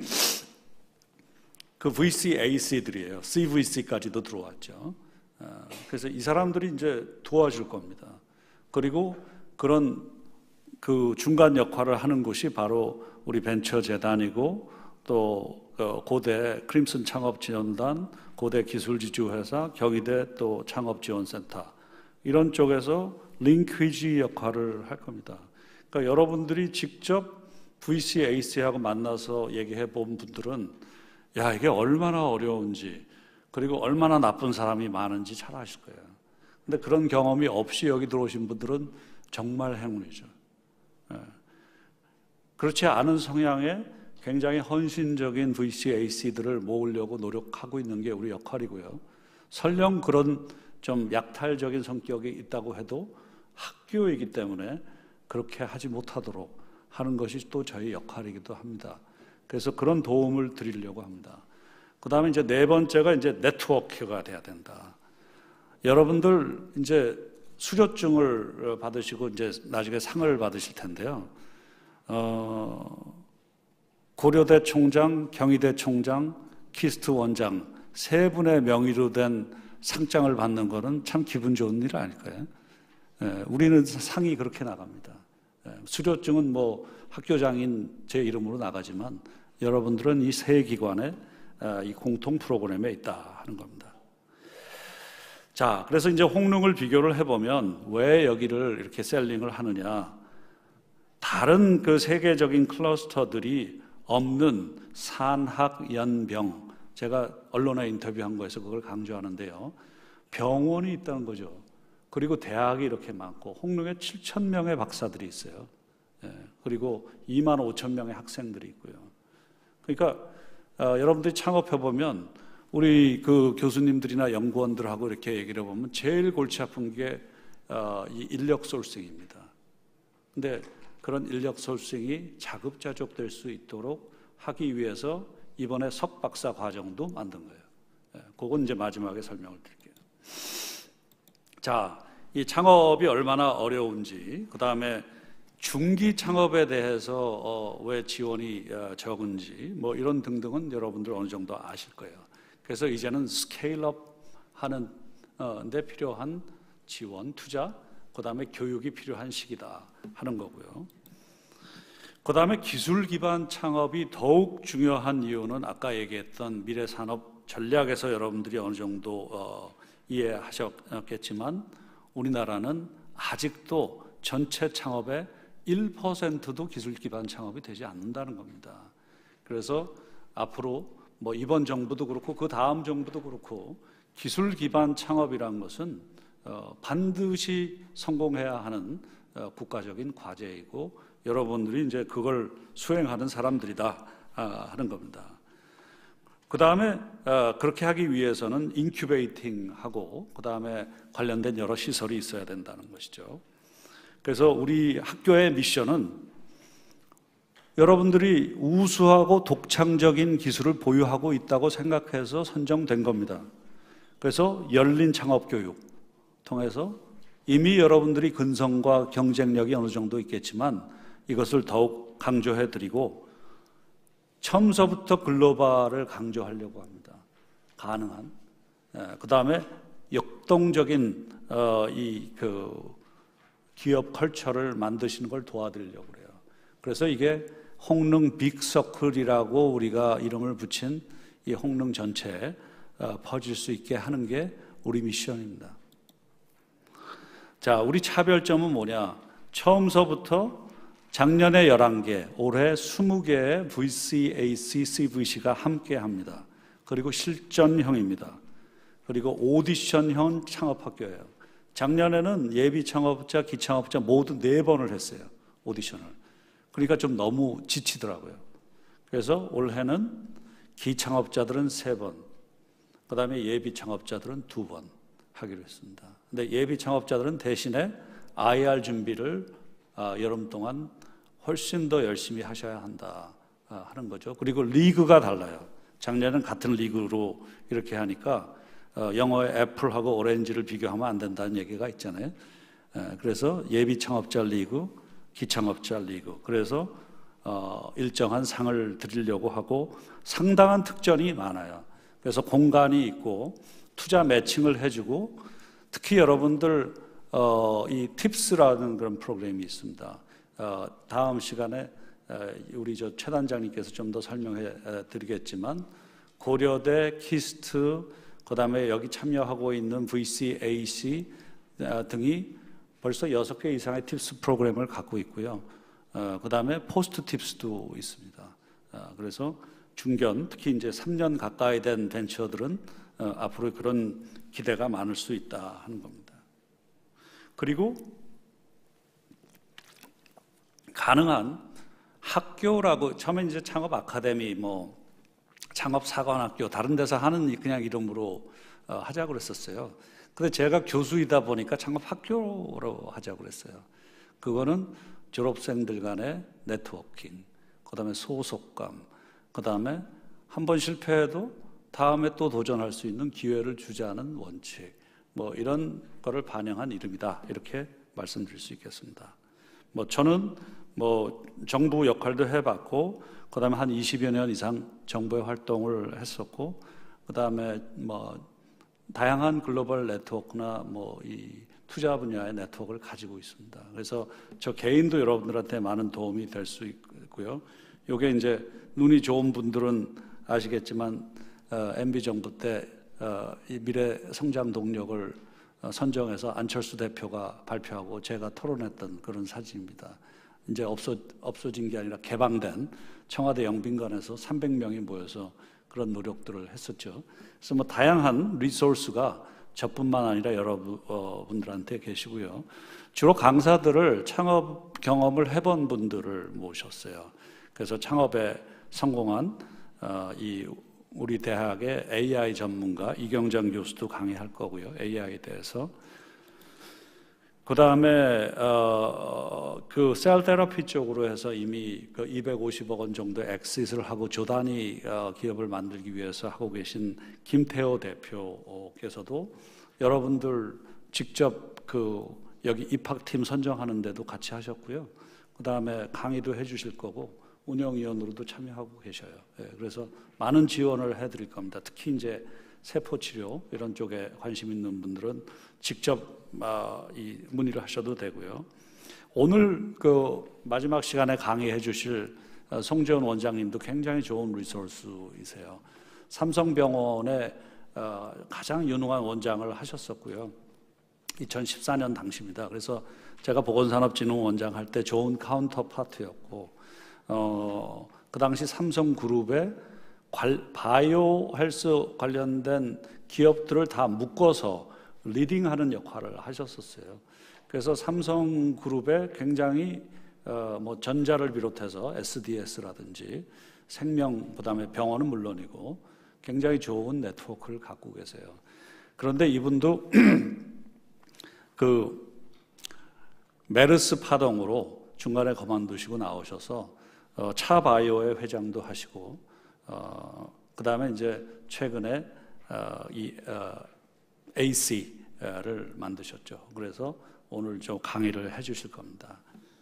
Speaker 2: 그 브이씨 에이씨들이에요. 씨브이씨까지도 들어왔죠. 아, 그래서 이 사람들이 이제 도와줄 겁니다. 그리고 그런 그 중간 역할을 하는 곳이 바로 우리 벤처재단이고 또 고대 크림슨 창업지원단, 고대 기술지주회사, 경희대 또 창업지원센터 이런 쪽에서 링퀴지 역할을 할 겁니다. 그러니까 여러분들이 직접 브이씨, 에이씨하고 만나서 얘기해 본 분들은 야 이게 얼마나 어려운지 그리고 얼마나 나쁜 사람이 많은지 잘 아실 거예요. 근데 그런 경험이 없이 여기 들어오신 분들은 정말 행운이죠. 예. 그렇지 않은 성향의 굉장히 헌신적인 브이씨, 에이씨들을 모으려고 노력하고 있는 게 우리 역할이고요. 설령 그런 좀 약탈적인 성격이 있다고 해도 학교이기 때문에 그렇게 하지 못하도록 하는 것이 또 저희 역할이기도 합니다. 그래서 그런 도움을 드리려고 합니다. 그 다음에 이제 네 번째가 이제 네트워크가 돼야 된다. 여러분들 이제 수료증을 받으시고 이제 나중에 상을 받으실 텐데요. 어, 고려대 총장, 경희대 총장, 키스트 원장 세 분의 명의로 된 상장을 받는 거는 참 기분 좋은 일 아닐까요? 예, 우리는 상이 그렇게 나갑니다. 예, 수료증은 뭐 학교장인 제 이름으로 나가지만 여러분들은 이 세 기관의 이 공통 프로그램에 있다 하는 겁니다. 자, 그래서 이제 홍릉을 비교를 해보면 왜 여기를 이렇게 셀링을 하느냐. 다른 그 세계적인 클러스터들이 없는 산학연병, 제가 언론에 인터뷰한 거에서 그걸 강조하는데요. 병원이 있다는 거죠. 그리고 대학이 이렇게 많고 홍릉에 칠천 명의 박사들이 있어요. 예, 그리고 이만 오천 명의 학생들이 있고요. 그러니까 어, 여러분들이 창업해보면 우리 그 교수님들이나 연구원들하고 이렇게 얘기를 해보면 제일 골치 아픈 게 어, 이 인력 소싱입니다. 근데 그런 인력 소싱이 자급자족될 수 있도록 하기 위해서 이번에 석박사 과정도 만든 거예요. 예, 그건 이제 마지막에 설명을 드릴게요. 자, 이 창업이 얼마나 어려운지, 그 다음에 중기 창업에 대해서 어, 왜 지원이 어, 적은지, 뭐 이런 등등은 여러분들 어느 정도 아실 거예요. 그래서 이제는 스케일업 하는 어, 데 필요한 지원, 투자, 그 다음에 교육이 필요한 시기다 하는 거고요. 그 다음에 기술 기반 창업이 더욱 중요한 이유는 아까 얘기했던 미래산업 전략에서 여러분들이 어느 정도 어, 이해하셨겠지만 우리나라는 아직도 전체 창업의 일 퍼센트도 기술 기반 창업이 되지 않는다는 겁니다. 그래서 앞으로 뭐 이번 정부도 그렇고 그 다음 정부도 그렇고 기술 기반 창업이라는 것은 어, 반드시 성공해야 하는 어, 국가적인 과제이고 여러분들이 이제 그걸 수행하는 사람들이다 아, 하는 겁니다. 그 다음에 어, 그렇게 하기 위해서는 인큐베이팅하고 그 다음에 관련된 여러 시설이 있어야 된다는 것이죠. 그래서 우리 학교의 미션은 여러분들이 우수하고 독창적인 기술을 보유하고 있다고 생각해서 선정된 겁니다. 그래서 열린 창업교육 통해서 이미 여러분들이 근성과 경쟁력이 어느 정도 있겠지만 이것을 더욱 강조해드리고 처음서부터 글로벌을 강조하려고 합니다. 가능한. 그 다음에 역동적인 어, 이 그 기업 컬처를 만드시는 걸 도와드리려고 그래요. 그래서 이게 홍릉 빅서클이라고 우리가 이름을 붙인 이 홍릉 전체에 어, 퍼질 수 있게 하는 게 우리 미션입니다. 자, 우리 차별점은 뭐냐? 처음서부터 작년에 열한 개, 올해 스무 개의 브이씨, 에이씨, 씨브이씨가 함께 합니다. 그리고 실전형입니다. 그리고 오디션형 창업학교예요. 작년에는 예비 창업자, 기창업자 모두 네 번을 했어요. 오디션을. 그러니까 좀 너무 지치더라고요. 그래서 올해는 기창업자들은 세 번, 그 다음에 예비 창업자들은 두 번 하기로 했습니다. 근데 예비 창업자들은 대신에 아이알 준비를 아, 여름 동안 훨씬 더 열심히 하셔야 한다 아, 하는 거죠. 그리고 리그가 달라요. 작년에는 같은 리그로 이렇게 하니까 어, 영어의 애플하고 오렌지를 비교하면 안 된다는 얘기가 있잖아요. 에, 그래서 예비 창업자 리그, 기창업자 리그. 그래서 어, 일정한 상을 드리려고 하고 상당한 특전이 많아요. 그래서 공간이 있고 투자 매칭을 해주고 특히 여러분들 어, 이 팁스라는 그런 프로그램이 있습니다. 어, 다음 시간에 에, 우리 저 최 단장님께서 좀 더 설명해 드리겠지만 고려대, 키스트, 그 다음에 여기 참여하고 있는 브이씨, 에이씨 등이 벌써 여섯 개 이상의 팁스 프로그램을 갖고 있고요. 어, 그 다음에 포스트 팁스도 있습니다. 어, 그래서 중견, 특히 이제 삼 년 가까이 된 벤처들은 어, 앞으로 그런 기대가 많을 수 있다 하는 겁니다. 그리고 가능한 학교라고 처음에 이제 창업 아카데미, 뭐 창업 사관학교 다른 데서 하는 그냥 이름으로 어, 하자고 그랬었어요. 근데 제가 교수이다 보니까 창업 학교로 하자고 그랬어요. 그거는 졸업생들 간의 네트워킹, 그 다음에 소속감, 그 다음에 한 번 실패해도 다음에 또 도전할 수 있는 기회를 주자는 원칙, 뭐 이런 거를 반영한 이름이다 이렇게 말씀드릴 수 있겠습니다. 뭐 저는 뭐 정부 역할도 해봤고, 그 다음에 한 이십여 년 이상 정부의 활동을 했었고, 그 다음에 뭐 다양한 글로벌 네트워크나 뭐 이 투자 분야의 네트워크를 가지고 있습니다. 그래서 저 개인도 여러분들한테 많은 도움이 될 수 있고요. 요게 이제 눈이 좋은 분들은 아시겠지만 어, 엠비 정부 때 어, 이 미래 성장 동력을 어, 선정해서 안철수 대표가 발표하고 제가 토론했던 그런 사진입니다. 이제 없어, 없어진 게 아니라 개방된 청와대 영빈관에서 삼백 명이 모여서 그런 노력들을 했었죠. 그래서 뭐 다양한 리소스가 저뿐만 아니라 여러분들한테 계시고요. 주로 강사들을 창업 경험을 해본 분들을 모셨어요. 그래서 창업에 성공한 어, 이 우리 대학의 에이아이 전문가 이경정 교수도 강의할 거고요. 에이아이에 대해서. 그 다음에 어, 그 셀 테라피 쪽으로 해서 이미 그 이백오십억 원 정도 엑시트를 하고 조단위 어, 기업을 만들기 위해서 하고 계신 김태호 대표께서도 여러분들 직접 그 여기 입학팀 선정하는데도 같이 하셨고요. 그 다음에 강의도 해주실 거고 운영위원으로도 참여하고 계셔요. 예, 그래서 많은 지원을 해드릴 겁니다. 특히 이제 세포 치료 이런 쪽에 관심 있는 분들은 직접 아, 이 문의를 하셔도 되고요. 오늘 그 마지막 시간에 강의해 주실 송재원 원장님도 굉장히 좋은 리소스이세요. 삼성병원의 어, 가장 유능한 원장을 하셨었고요. 이천십사 년 당시입니다. 그래서 제가 보건산업진흥원장 할 때 좋은 카운터 파트였고, 어, 그 당시 삼성그룹의 관, 바이오 헬스 관련된 기업들을 다 묶어서 리딩하는 역할을 하셨었어요. 그래서 삼성그룹에 굉장히 어, 뭐 전자를 비롯해서 에스디에스라든지 생명, 그다음에 병원은 물론이고 굉장히 좋은 네트워크를 갖고 계세요. 그런데 이분도 그 메르스 파동으로 중간에 그만두시고 나오셔서 어, 차바이오의 회장도 하시고, 어, 그 다음에 이제 최근에 어, 이 어, 에이씨를 만드셨죠. 그래서 오늘 좀 강의를 해주실 겁니다.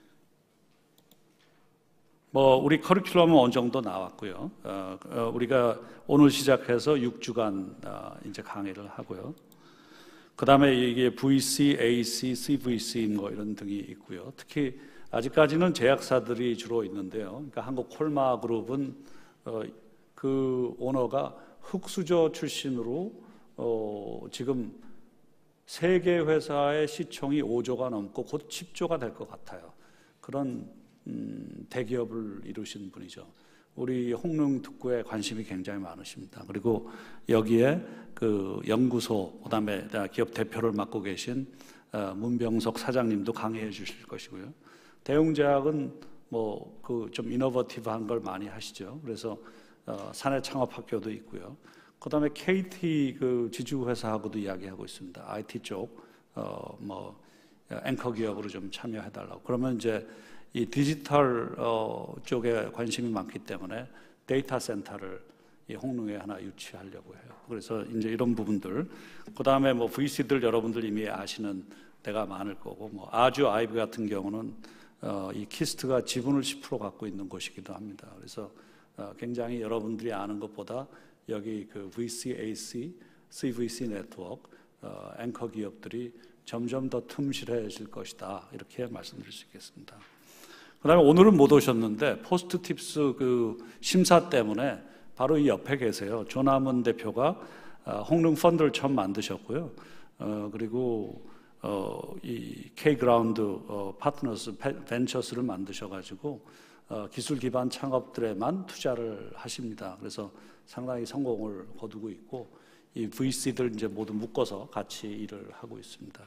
Speaker 2: 뭐 우리 커리큘럼은 어느 정도 나왔고요. 어, 어, 우리가 오늘 시작해서 육 주간 어, 이제 강의를 하고요. 그 다음에 이게 브이씨, 에이씨, 씨브이씨 뭐 이런 등이 있고요. 특히 아직까지는 제약사들이 주로 있는데요. 그러니까 한국 콜마 그룹은 어, 그 오너가 흑수저 출신으로 어, 지금 세계 회사의 시총이 오조가 넘고 곧 십조가 될 것 같아요. 그런 음, 대기업을 이루신 분이죠. 우리 홍릉 특구에 관심이 굉장히 많으십니다. 그리고 여기에 그 연구소, 그다음에 기업 대표를 맡고 계신 어, 문병석 사장님도 강의해 주실 것이고요. 대웅제약은 뭐 그 좀 이노버티브한 걸 많이 하시죠. 그래서 어, 사내 창업학교도 있고요. 그다음에 케이티 그 지주 회사하고도 이야기하고 있습니다. 아이티 쪽 어, 뭐 앵커 기업으로 좀 참여해달라고. 그러면 이제 이 디지털 어, 쪽에 관심이 많기 때문에 데이터 센터를 이 홍릉에 하나 유치하려고 해요. 그래서 이제 이런 부분들, 그 다음에 뭐 브이씨들 여러분들 이미 아시는 데가 많을 거고, 뭐 아주 아이비 같은 경우는 어, 이 키스트가 지분을 십 퍼센트 갖고 있는 곳이기도 합니다. 그래서 어, 굉장히 여러분들이 아는 것보다 여기 그 브이씨에이씨, 씨브이씨 네트워크 어, 앵커 기업들이 점점 더 틈실해질 것이다, 이렇게 말씀드릴 수 있겠습니다. 그다음에 오늘은 못 오셨는데 포스트 팁스 그 심사 때문에 바로 이 옆에 계세요. 조남은 대표가 홍릉 펀드를 처음 만드셨고요. 어, 그리고 어, 이 K 그라운드 어, 파트너스 벤처스를 만드셔가지고 어, 기술 기반 창업들에만 투자를 하십니다. 그래서 상당히 성공을 거두고 있고 이 브이씨들 이제 모두 묶어서 같이 일을 하고 있습니다.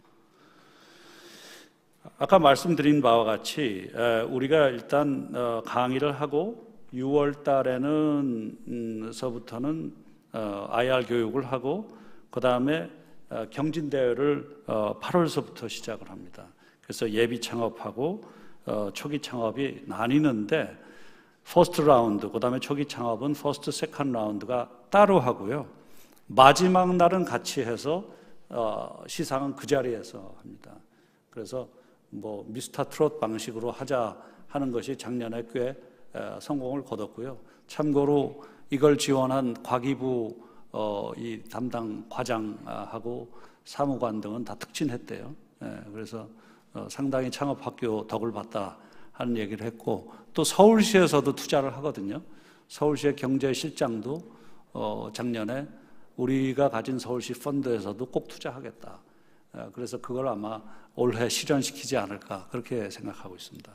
Speaker 2: 아까 말씀드린 바와 같이 우리가 일단 강의를 하고 유월 달에는 서부터는 아이알 교육을 하고 그 다음에 경진대회를 팔월서부터 시작을 합니다. 그래서 예비 창업하고 초기 창업이 나뉘는데 퍼스트 라운드, 그 다음에 초기 창업은 퍼스트, 세컨드 라운드가 따로 하고요. 마지막 날은 같이 해서 시상은 그 자리에서 합니다. 그래서 뭐 미스터 트롯 방식으로 하자 하는 것이 작년에 꽤 성공을 거뒀고요. 참고로 이걸 지원한 과기부 어, 이 담당 과장하고 사무관 등은 다 특진했대요. 예, 그래서 어, 상당히 창업학교 덕을 봤다 하는 얘기를 했고, 또 서울시에서도 투자를 하거든요. 서울시의 경제실장도 어, 작년에 우리가 가진 서울시 펀드에서도 꼭 투자하겠다. 그래서 그걸 아마 올해 실현시키지 않을까, 그렇게 생각하고 있습니다.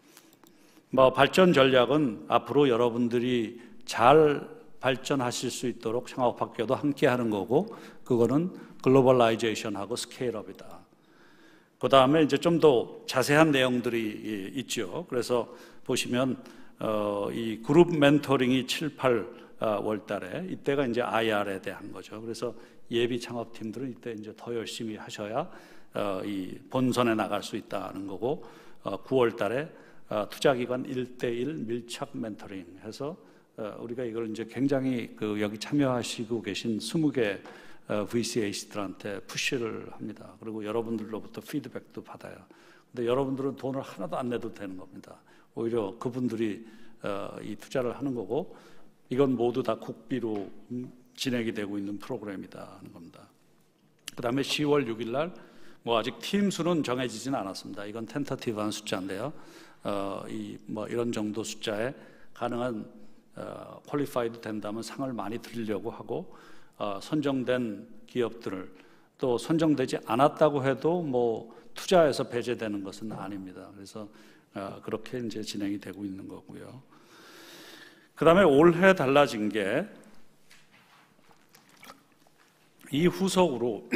Speaker 2: 뭐 발전 전략은 앞으로 여러분들이 잘 발전하실 수 있도록 창업학교도 함께 하는 거고, 그거는 글로벌라이제이션하고 스케일업이다. 그 다음에 이제 좀 더 자세한 내용들이 있죠. 그래서 보시면 어, 이 그룹 멘토링이 칠, 팔월 달에, 이때가 이제 아이알에 대한 거죠. 그래서 예비 창업팀들은 이때 이제 더 열심히 하셔야 어, 이 본선에 나갈 수 있다는 거고, 어, 구월 달에 어, 투자기관 일 대일 밀착 멘토링 해서 어, 우리가 이걸 이제 굉장히 그 여기 참여하시고 계신 스무 개 어, 브이씨에이씨들한테 푸시를 합니다. 그리고 여러분들로부터 피드백도 받아요. 근데 여러분들은 돈을 하나도 안 내도 되는 겁니다. 오히려 그분들이 어, 이 투자를 하는 거고, 이건 모두 다 국비로 진행이 되고 있는 프로그램이다 하는 겁니다. 그 다음에 시월 육일 날, 뭐 아직 팀 수는 정해지지는 않았습니다. 이건 텐터티브한 숫자인데요. 어, 이 뭐 이런 정도 숫자에 가능한 어, 퀄리파이드 된다면 상을 많이 드리려고 하고, 어, 선정된 기업들을, 또 선정되지 않았다고 해도 뭐 투자에서 배제되는 것은 아닙니다. 그래서 어, 그렇게 이제 진행이 되고 있는 거고요. 그 다음에 올해 달라진 게, 이 후속으로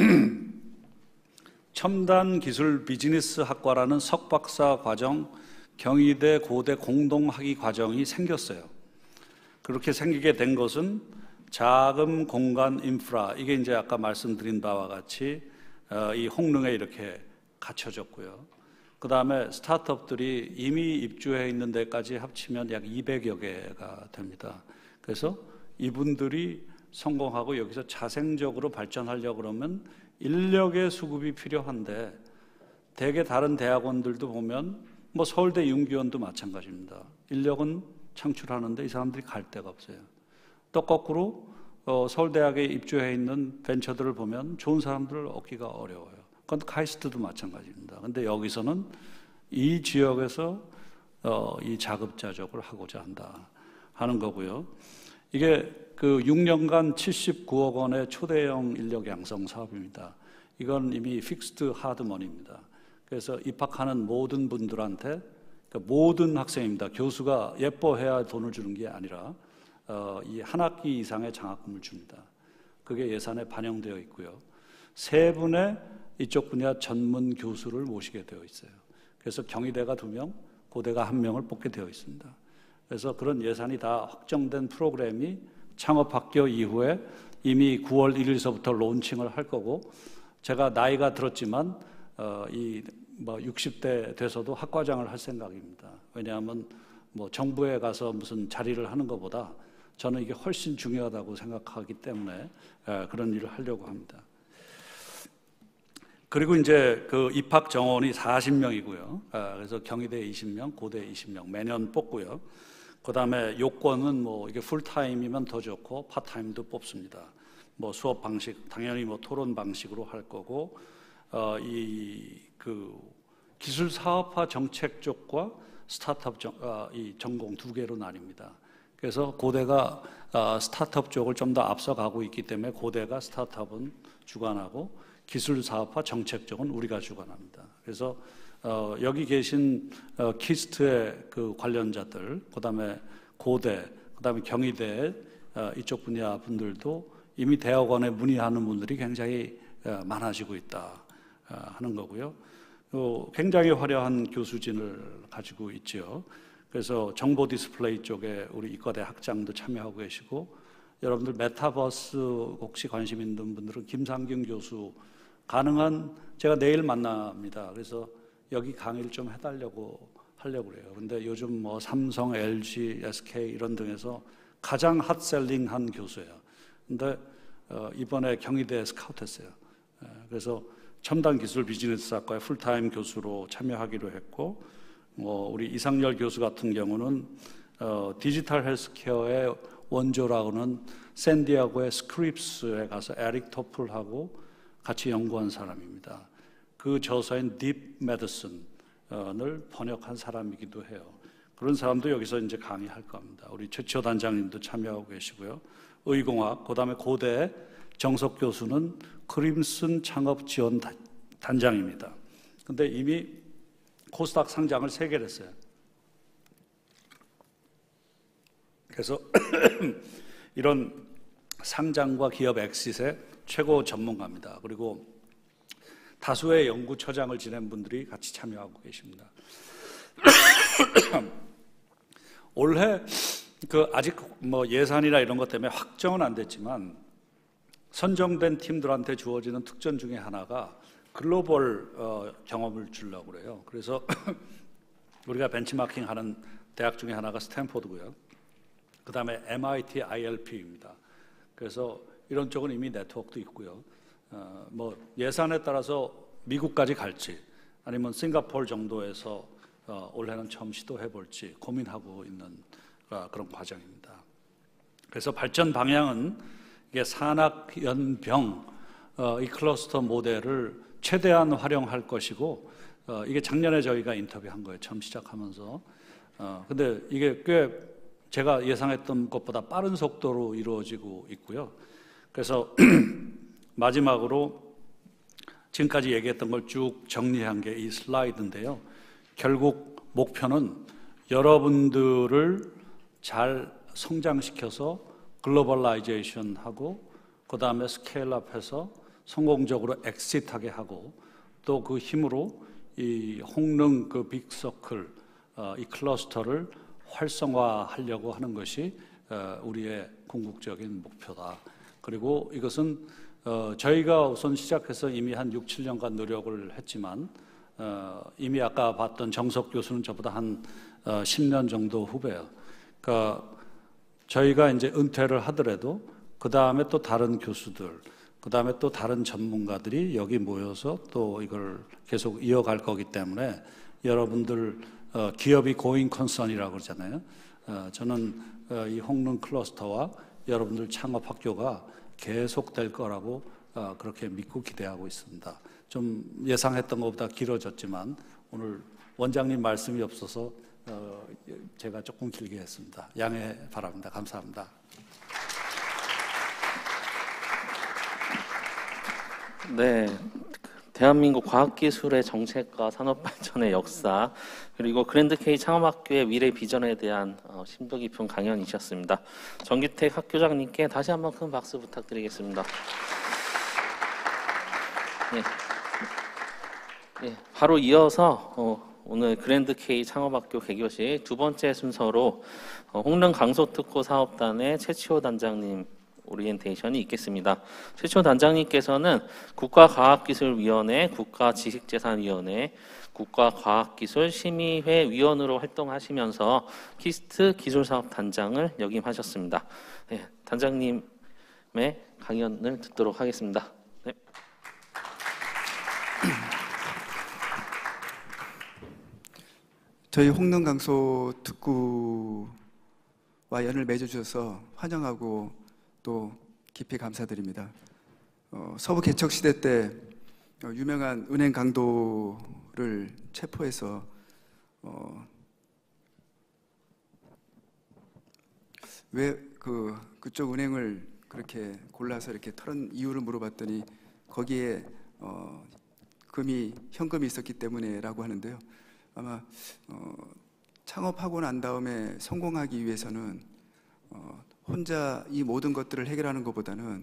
Speaker 2: 첨단 기술 비즈니스 학과라는 석박사 과정, 경희대 고대 공동학위 과정이 생겼어요. 그렇게 생기게 된 것은 자금, 공간, 인프라, 이게 이제 아까 말씀드린 바와 같이 이 홍릉에 이렇게 갖춰졌고요. 그 다음에 스타트업들이 이미 입주해 있는 데까지 합치면 약 이백여 개가 됩니다. 그래서 이분들이 성공하고 여기서 자생적으로 발전하려고 그러면 인력의 수급이 필요한데, 대개 다른 대학원들도 보면 뭐 서울대 윤기원도 마찬가지입니다. 인력은 창출하는데 이 사람들이 갈 데가 없어요. 또 거꾸로 어, 서울대학에 입주해 있는 벤처들을 보면 좋은 사람들을 얻기가 어려워요. 그건 카이스트도 마찬가지입니다. 근데 여기서는 이 지역에서 어, 이 자급자족을 하고자 한다 하는 거고요. 이게 그 육 년간 칠십구억 원의 초대형 인력 양성 사업입니다. 이건 이미 픽스드 하드머니입니다. 그래서 입학하는 모든 분들한테, 그러니까 모든 학생입니다. 교수가 예뻐해야 돈을 주는 게 아니라 어, 이 한 학기 이상의 장학금을 줍니다. 그게 예산에 반영되어 있고요. 세 분의 이쪽 분야 전문 교수를 모시게 되어 있어요. 그래서 경희대가 두 명, 고대가 한 명을 뽑게 되어 있습니다. 그래서 그런 예산이 다 확정된 프로그램이 창업학교 이후에 이미 구월 일일서부터 론칭을 할 거고, 제가 나이가 들었지만 어, 이 뭐 육십 대 돼서도 학과장을 할 생각입니다. 왜냐하면 뭐 정부에 가서 무슨 자리를 하는 것보다 저는 이게 훨씬 중요하다고 생각하기 때문에 에, 그런 일을 하려고 합니다. 그리고 이제 그 입학 정원이 사십 명이고요. 아, 그래서 경희대 이십 명, 고대 이십 명 매년 뽑고요. 그 다음에 요건은 뭐 이게 풀타임이면 더 좋고 파타임도 뽑습니다. 뭐 수업 방식 당연히 뭐 토론 방식으로 할 거고, 어, 이 그 기술 사업화 정책 쪽과 스타트업 정, 어, 이 전공 두 개로 나뉩니다. 그래서 고대가 어, 스타트업 쪽을 좀 더 앞서가고 있기 때문에 고대가 스타트업은 주관하고 기술 사업화 정책 쪽은 우리가 주관합니다. 그래서 어, 여기 계신 어, 키스트의 그 관련자들, 그다음에 고대, 그다음에 경희대 어, 이쪽 분야 분들도 이미 대학원에 문의하는 분들이 굉장히 어, 많아지고 있다 어, 하는 거고요. 어, 굉장히 화려한 교수진을 가지고 있죠. 그래서 정보 디스플레이 쪽에 우리 이과대 학장도 참여하고 계시고, 여러분들 메타버스 혹시 관심 있는 분들은 김상균 교수 가능한 제가 내일 만납니다. 그래서 여기 강의를 좀 해달라고 하려고 그래요. 근데 요즘 뭐 삼성, 엘지, 에스케이 이런 등에서 가장 핫셀링한 교수예요. 근데 어, 이번에 경희대에 스카우트했어요. 예, 그래서 첨단 기술 비즈니스학과의 풀타임 교수로 참여하기로 했고, 뭐 우리 이상열 교수 같은 경우는 어, 디지털 헬스케어의 원조라고는 샌디아고의 스크립스에 가서 에릭 토플하고 같이 연구한 사람입니다. 그 저서인 딥 메디슨을 번역한 사람이기도 해요. 그런 사람도 여기서 이제 강의할 겁니다. 우리 최치호 단장님도 참여하고 계시고요. 의공학, 그 다음에 고대 정석 교수는 크림슨 창업 지원 단장입니다. 근데 이미 코스닥 상장을 세 개를 했어요. 그래서 이런 상장과 기업 엑싯의 최고 전문가입니다. 그리고 다수의 연구처장을 지낸 분들이 같이 참여하고 계십니다. 올해 그 아직 뭐 예산이나 이런 것 때문에 확정은 안 됐지만 선정된 팀들한테 주어지는 특전 중에 하나가 글로벌 어, 경험을 주려고 그래요. 그래서 우리가 벤치마킹 하는 대학 중에 하나가 스탠포드고요. 그 다음에 엠아이티 아이엘피입니다. 그래서 이런 쪽은 이미 네트워크도 있고요. 어, 뭐 예산에 따라서 미국까지 갈지 아니면 싱가포르 정도에서 어, 올해는 처음 시도해볼지 고민하고 있는 어, 그런 과정입니다. 그래서 발전 방향은 이게 산학연병 어, 이 클러스터 모델을 최대한 활용할 것이고, 어, 이게 작년에 저희가 인터뷰한 거예요. 처음 시작하면서. 어, 근데 이게 꽤 제가 예상했던 것보다 빠른 속도로 이루어지고 있고요. 그래서 마지막으로 지금까지 얘기했던 걸 쭉 정리한 게 이 슬라이드인데요. 결국 목표는 여러분들을 잘 성장시켜서 글로벌라이제이션하고 그 다음에 스케일업해서 성공적으로 엑시트하게 하고, 또 그 힘으로 이 홍릉 그 빅서클 어, 이 클러스터를 활성화하려고 하는 것이 어, 우리의 궁극적인 목표다. 그리고 이것은 어, 저희가 우선 시작해서 이미 한 육, 칠 년간 노력을 했지만 어, 이미 아까 봤던 정석 교수는 저보다 한 어, 십 년 정도 후배예요. 그러니까 저희가 이제 은퇴를 하더라도 그 다음에 또 다른 교수들, 그 다음에 또 다른 전문가들이 여기 모여서 또 이걸 계속 이어갈 거기 때문에 여러분들 어, 기업이 고잉 컨선이라고 그러잖아요. 어, 저는 어, 이 홍릉 클러스터와 여러분들 창업학교가 계속될 거라고 어, 그렇게 믿고 기대하고 있습니다. 좀 예상했던 것보다 길어졌지만 오늘 원장님 말씀이 없어서 어, 제가 조금 길게 했습니다. 양해 바랍니다. 감사합니다.
Speaker 1: 네, 대한민국 과학기술의 정책과 산업발전의 역사, 그리고 그랜드 K 창업학교의 미래 비전에 대한 어, 심도 깊은 강연이셨습니다. 정규택 학교장님께 다시 한번 큰 박수 부탁드리겠습니다. 네. 네, 바로 이어서 어, 오늘 그랜드 K 창업학교 개교식 두 번째 순서로 어, 홍릉 강소특구 사업단의 최치호 단장님 오리엔테이션이 있겠습니다. 최치호 단장님께서는 국가과학기술위원회, 국가지식재산위원회, 국가과학기술심의회 위원으로 활동하시면서 키스트 기술사업단장을 역임하셨습니다. 네, 단장님의 강연을 듣도록 하겠습니다. 네.
Speaker 3: 저희 홍릉 강소 특구와 연을 맺어주셔서 환영하고 또 깊이 감사드립니다. 어, 서부 개척 시대 때 어, 유명한 은행 강도를 체포해서 어, 왜 그 그쪽 은행을 그렇게 골라서 이렇게 털은 이유를 물어봤더니 거기에 어, 금이 현금이 있었기 때문에라고 하는데요. 아마 어, 창업하고 난 다음에 성공하기 위해서는 어, 혼자 이 모든 것들을 해결하는 것보다는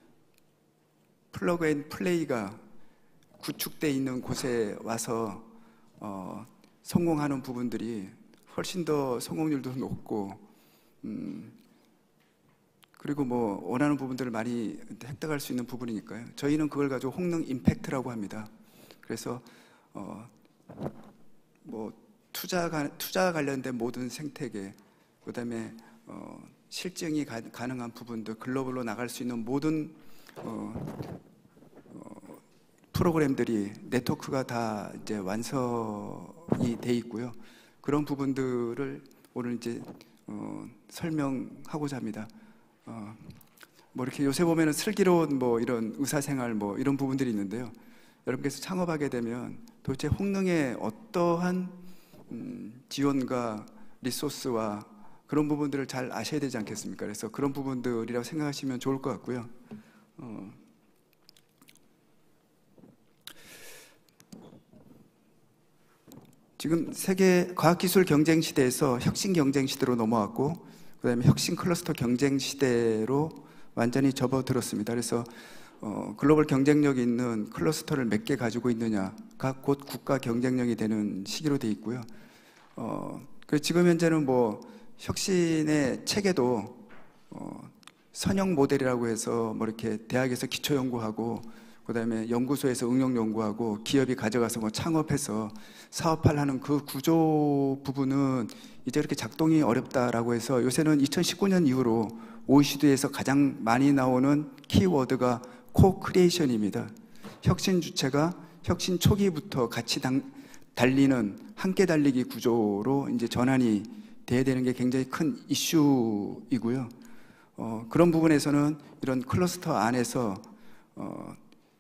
Speaker 3: 플러그 앤 플레이가 구축되어 있는 곳에 와서 어, 성공하는 부분들이 훨씬 더 성공률도 높고 음, 그리고 뭐 원하는 부분들을 많이 획득할 수 있는 부분이니까요. 저희는 그걸 가지고 홍릉 임팩트라고 합니다. 그래서 어, 뭐 투자 투자 관련된 모든 생태계, 그다음에 어, 실증이 가, 가능한 부분들, 글로벌로 나갈 수 있는 모든 어, 어, 프로그램들이 네트워크가 다 이제 완성이 돼 있고요. 그런 부분들을 오늘 이제 어, 설명하고자 합니다. 어, 뭐 이렇게 요새 보면은 슬기로운 뭐 이런 의사생활 뭐 이런 부분들이 있는데요. 여러분께서 창업하게 되면 도대체 홍릉에 어떠한 음, 지원과 리소스와 그런 부분들을 잘 아셔야 되지 않겠습니까? 그래서 그런 부분들이라고 생각하시면 좋을 것 같고요. 어, 지금 세계 과학기술 경쟁 시대에서 혁신 경쟁 시대로 넘어왔고, 그다음에 혁신 클러스터 경쟁 시대로 완전히 접어들었습니다. 그래서 어, 글로벌 경쟁력이 있는 클러스터를 몇 개 가지고 있느냐가 곧 국가 경쟁력이 되는 시기로 돼 있고요. 어, 그래서 지금 현재는 뭐 혁신의 체계도 어, 선형 모델이라고 해서 뭐 이렇게 대학에서 기초 연구하고, 그다음에 연구소에서 응용 연구하고, 기업이 가져가서 뭐 창업해서 사업화를 하는 그 구조 부분은 이제 이렇게 작동이 어렵다라고 해서 요새는 이천십구 년 이후로 오이시디에서 가장 많이 나오는 키워드가 코-크리에이션입니다. 혁신 주체가 혁신 초기부터 같이 당, 달리는 함께 달리기 구조로 이제 전환이 돼야 되는 게 굉장히 큰 이슈이고요. 어, 그런 부분에서는 이런 클러스터 안에서 어,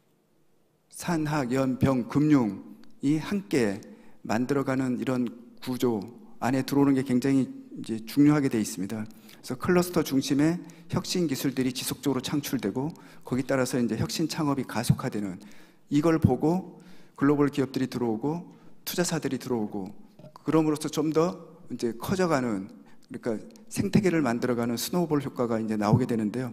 Speaker 3: 산학, 연, 병, 금융이 함께 만들어가는 이런 구조 안에 들어오는 게 굉장히 이제 중요하게 돼 있습니다. 그래서 클러스터 중심의 혁신 기술들이 지속적으로 창출되고, 거기 따라서 이제 혁신 창업이 가속화되는, 이걸 보고 글로벌 기업들이 들어오고 투자사들이 들어오고, 그럼으로써 좀 더 이제 커져가는, 그러니까 생태계를 만들어가는 스노우볼 효과가 이제 나오게 되는데요.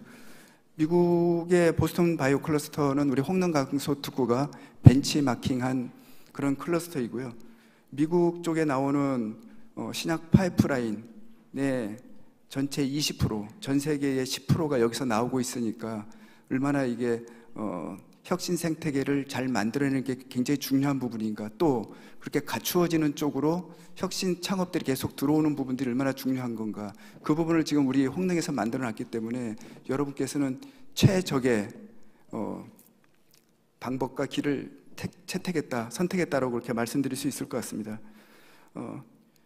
Speaker 3: 미국의 보스턴 바이오 클러스터는 우리 홍릉 강소 특구가 벤치마킹한 그런 클러스터이고요. 미국 쪽에 나오는 어, 신약 파이프라인의 전체 이십 퍼센트, 전 세계의 십 퍼센트가 여기서 나오고 있으니까 얼마나 이게 어, 혁신 생태계를 잘 만들어내는 게 굉장히 중요한 부분인가, 또 그렇게 갖추어지는 쪽으로 혁신 창업들이 계속 들어오는 부분들이 얼마나 중요한 건가, 그 부분을 지금 우리 홍릉에서 만들어놨기 때문에 여러분께서는 최적의 어, 방법과 길을 택, 채택했다, 선택했다라고 그렇게 말씀드릴 수 있을 것 같습니다. 어,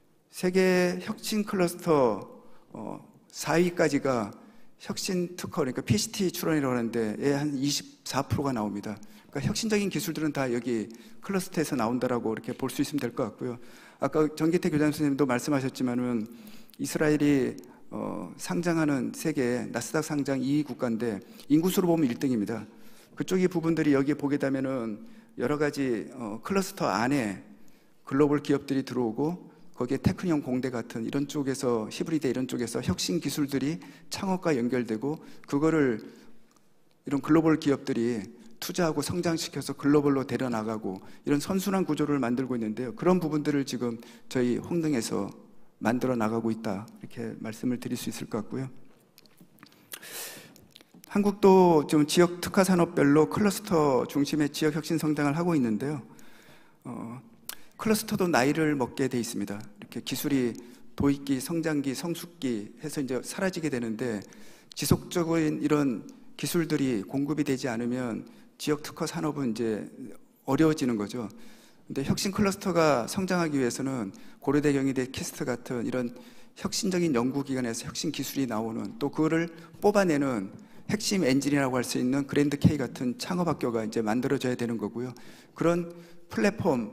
Speaker 3: 세계 혁신 클러스터 어, 사 위까지가 혁신 특허, 그러니까 피씨티 출원이라고 하는데 한 이십사 퍼센트가 나옵니다. 그러니까 혁신적인 기술들은 다 여기 클러스터에서 나온다라고 이렇게 볼 수 있으면 될 것 같고요. 아까 정기태 교장 선생님도 말씀하셨지만은 이스라엘이 어, 상장하는 세계 나스닥 상장 이 위 국가인데 인구수로 보면 일 등입니다. 그쪽의 부분들이 여기에 보게 되면은 여러 가지 어, 클러스터 안에 글로벌 기업들이 들어오고, 거기에 테크니온 공대 같은 이런 쪽에서, 히브리드 이런 쪽에서 혁신 기술들이 창업과 연결되고, 그거를 이런 글로벌 기업들이 투자하고 성장시켜서 글로벌로 데려나가고 이런 선순환 구조를 만들고 있는데요. 그런 부분들을 지금 저희 홍능에서 만들어 나가고 있다, 이렇게 말씀을 드릴 수 있을 것 같고요. 한국도 좀 지역 특화 산업별로 클러스터 중심의 지역 혁신 성장을 하고 있는데요. 어, 클러스터도 나이를 먹게 돼 있습니다. 이렇게 기술이 도입기, 성장기, 성숙기 해서 이제 사라지게 되는데, 지속적인 이런 기술들이 공급이 되지 않으면 지역 특화 산업은 이제 어려워지는 거죠. 근데 혁신 클러스터가 성장하기 위해서는 고려대, 경희대, 키스트 같은 이런 혁신적인 연구기관에서 혁신 기술이 나오는, 또 그거를 뽑아내는 핵심 엔진이라고 할 수 있는 그랜드 K 같은 창업학교가 이제 만들어져야 되는 거고요. 그런 플랫폼을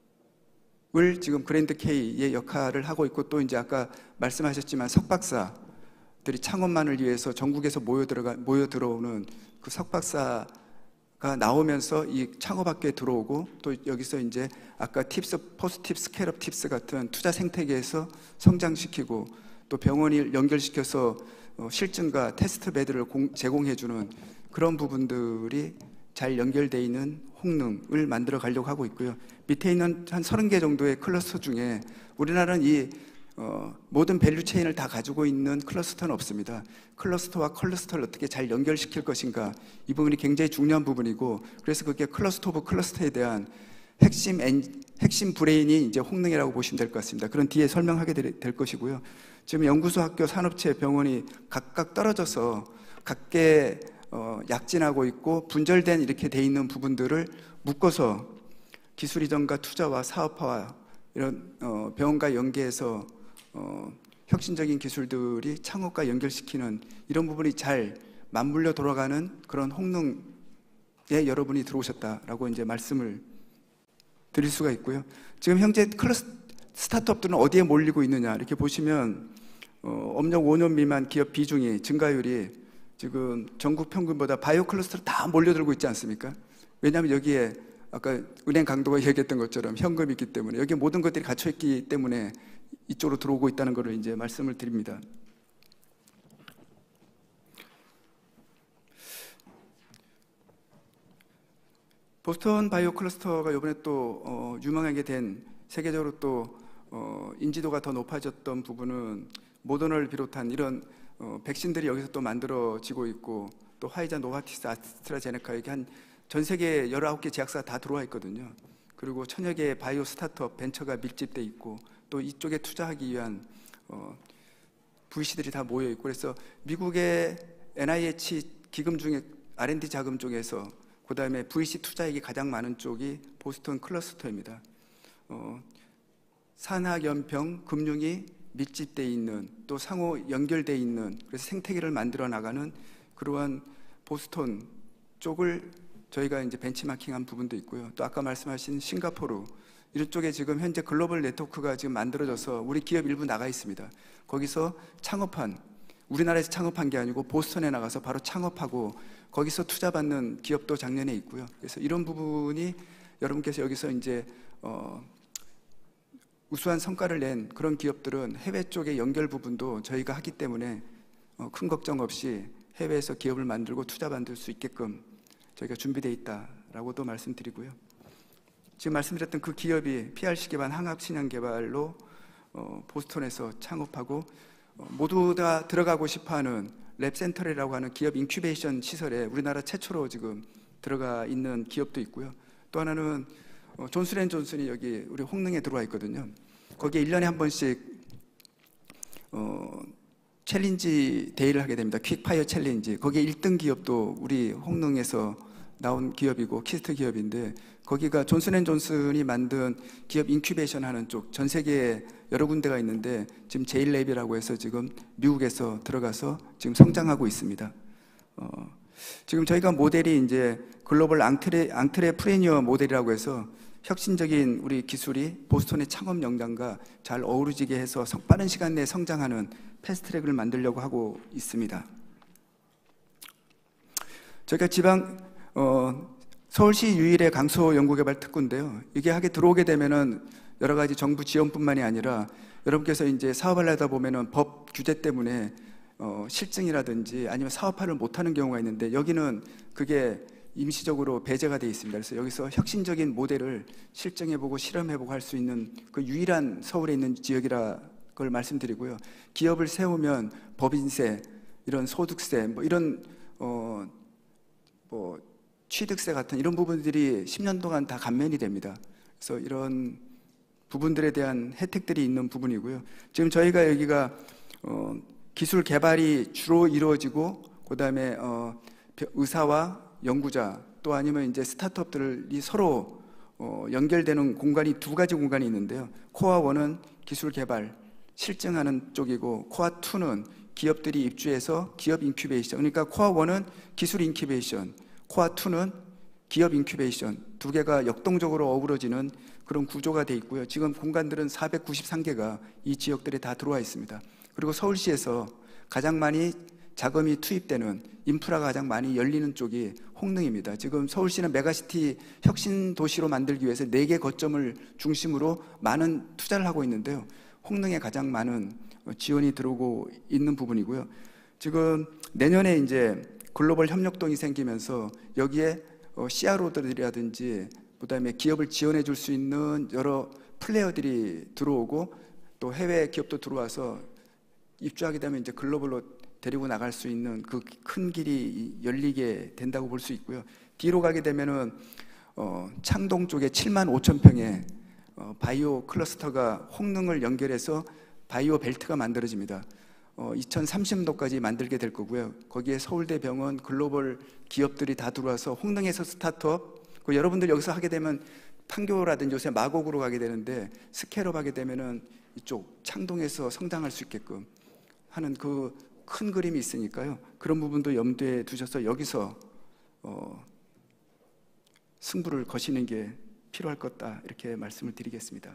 Speaker 3: 지금 그랜드 K의 역할을 하고 있고, 또 이제 아까 말씀하셨지만 석박사들이 창업만을 위해서 전국에서 모여 들어가 모여 들어오는 그 석박사가 나오면서 이 창업학교에 들어오고, 또 여기서 이제 아까 팁스, 포스팁, 스케일업 팁스 같은 투자 생태계에서 성장시키고, 또 병원을 연결시켜서 실증과 테스트 베드를 제공해주는 그런 부분들이 잘 연결되어 있는 홍능을 만들어 가려고 하고 있고요. 밑에 있는 한 서른 개 정도의 클러스터 중에 우리나라는 이 어, 모든 밸류 체인을 다 가지고 있는 클러스터는 없습니다. 클러스터와 클러스터를 어떻게 잘 연결시킬 것인가, 이 부분이 굉장히 중요한 부분이고, 그래서 그게 클러스터 오브 클러스터에 대한 핵심 엔, 핵심 브레인이 이제 홍능이라고 보시면 될 것 같습니다. 그런 뒤에 설명하게 될, 될 것이고요. 지금 연구소, 학교, 산업체, 병원이 각각 떨어져서 각계 어, 약진하고 있고 분절된 이렇게 돼 있는 부분들을 묶어서 기술 이전과 투자와 사업화와 이런 어, 병원과 연계해서 어, 혁신적인 기술들이 창업과 연결시키는 이런 부분이 잘 맞물려 돌아가는 그런 홍능에 여러분이 들어오셨다라고 이제 말씀을 드릴 수가 있고요. 지금 현재 클러스 스타트업들은 어디에 몰리고 있느냐, 이렇게 보시면 어, 업력 오 년 미만 기업 비중이 증가율이 지금 전국 평균보다 바이오 클러스터로 다 몰려들고 있지 않습니까? 왜냐하면 여기에 아까 은행 강도가 얘기했던 것처럼 현금이 있기 때문에, 여기 모든 것들이 갇혀 있기 때문에 이쪽으로 들어오고 있다는 것을 이제 말씀을 드립니다. 보스턴 바이오 클러스터가 이번에 또 어, 유망하게 된, 세계적으로 또 어, 인지도가 더 높아졌던 부분은 모더나를 비롯한 이런 어, 백신들이 여기서 또 만들어지고 있고, 또 화이자, 노바티스, 아스트라제네카, 이게 한 전 세계 열아홉 개 제약사가 다 들어와 있거든요. 그리고 천여 개의 바이오 스타트업 벤처가 밀집돼 있고, 또 이쪽에 투자하기 위한 어, 브이씨들이 다 모여 있고, 그래서 미국의 엔아이에이치 기금 중에 알 앤 디 자금 쪽에서 그 다음에 브이씨 투자액이 가장 많은 쪽이 보스턴 클러스터입니다. 어, 산학, 연평, 금융이 밀집되어 있는, 또 상호 연결되어 있는, 그래서 생태계를 만들어 나가는 그러한 보스턴 쪽을 저희가 이제 벤치마킹한 부분도 있고요. 또 아까 말씀하신 싱가포르, 이런 쪽에 지금 현재 글로벌 네트워크가 지금 만들어져서 우리 기업 일부 나가 있습니다. 거기서 창업한, 우리나라에서 창업한 게 아니고 보스턴에 나가서 바로 창업하고 거기서 투자받는 기업도 작년에 있고요. 그래서 이런 부분이 여러분께서 여기서 이제 어, 우수한 성과를 낸 그런 기업들은 해외 쪽의 연결 부분도 저희가 하기 때문에 어, 큰 걱정 없이 해외에서 기업을 만들고 투자 받을 수 있게끔 저희가 준비되어 있다라고도 말씀드리고요. 지금 말씀드렸던 그 기업이 피알씨 기반 항합 신약 개발로 어, 보스턴에서 창업하고 어, 모두 다 들어가고 싶어하는 랩센터리라고 하는 기업 인큐베이션 시설에 우리나라 최초로 지금 들어가 있는 기업도 있고요. 또 하나는 어, 존슨앤존슨이 여기 우리 홍능에 들어와 있거든요. 거기에 일 년에 한 번씩 어, 챌린지 데이를 하게 됩니다. 퀵파이어 챌린지. 거기에 일 등 기업도 우리 홍능에서 나온 기업이고 키스트 기업인데, 거기가 존슨앤존슨이 만든 기업 인큐베이션 하는 쪽 전 세계에 여러 군데가 있는데, 지금 제일랩이라고 해서 지금 미국에서 들어가서 지금 성장하고 있습니다. 어, 지금 저희가 모델이 이제 글로벌 앙트레, 앙트레프레니어 모델이라고 해서 혁신적인 우리 기술이 보스턴의 창업 역량과 잘 어우러지게 해서 빠른 시간 내에 성장하는 패스트트랙을 만들려고 하고 있습니다. 저희가 지방 어, 서울시 유일의 강소 연구개발 특구인데요. 이게 하게 들어오게 되면은 여러 가지 정부 지원뿐만이 아니라 여러분께서 이제 사업하려다 보면은 법 규제 때문에 어, 실증이라든지 아니면 사업화를 못하는 경우가 있는데, 여기는 그게 임시적으로 배제가 되어 있습니다. 그래서 여기서 혁신적인 모델을 실증해보고 실험해보고 할 수 있는 그 유일한 서울에 있는 지역이라 걸 말씀드리고요. 기업을 세우면 법인세, 이런 소득세, 뭐 이런 어, 뭐 취득세 같은 이런 부분들이 십 년 동안 다 감면이 됩니다. 그래서 이런 부분들에 대한 혜택들이 있는 부분이고요. 지금 저희가 여기가 어, 기술 개발이 주로 이루어지고 그다음에 어, 의사와 연구자 또 아니면 이제 스타트업들이 서로 어, 연결되는 공간이 두 가지 공간이 있는데요. 코어 원은 기술 개발 실증하는 쪽이고 코어 투는 기업들이 입주해서 기업 인큐베이션. 그러니까 코어 원은 기술 인큐베이션, 코어 투는 기업 인큐베이션. 두 개가 역동적으로 어우러지는 그런 구조가 돼 있고요. 지금 공간들은 사백구십삼 개가 이 지역들에 다 들어와 있습니다. 그리고 서울시에서 가장 많이 자금이 투입되는 인프라가 가장 많이 열리는 쪽이 홍릉입니다. 지금 서울시는 메가시티 혁신 도시로 만들기 위해서 네 개 거점을 중심으로 많은 투자를 하고 있는데요. 홍릉에 가장 많은 지원이 들어오고 있는 부분이고요. 지금 내년에 이제 글로벌 협력동이 생기면서 여기에 씨알오들이라든지 그다음에 기업을 지원해 줄 수 있는 여러 플레이어들이 들어오고 또 해외 기업도 들어와서 입주하게 되면 이제 글로벌로 데리고 나갈 수 있는 그 큰 길이 열리게 된다고 볼 수 있고요. 뒤로 가게 되면은 어, 창동 쪽에 칠만 오천 평의 어, 바이오 클러스터가 홍릉을 연결해서 바이오 벨트가 만들어집니다. 어, 이천삼십 년도까지 만들게 될 거고요. 거기에 서울대병원 글로벌 기업들이 다 들어와서 홍릉에서 스타트업, 그 여러분들 여기서 하게 되면 판교라든지 요새 마곡으로 가게 되는데 스케일업 하게 되면은 이쪽 창동에서 성장할 수 있게끔 하는 그 큰 그림이 있으니까요. 그런 부분도 염두에 두셔서 여기서 어, 승부를 거시는 게 필요할 것 같다 이렇게 말씀을 드리겠습니다.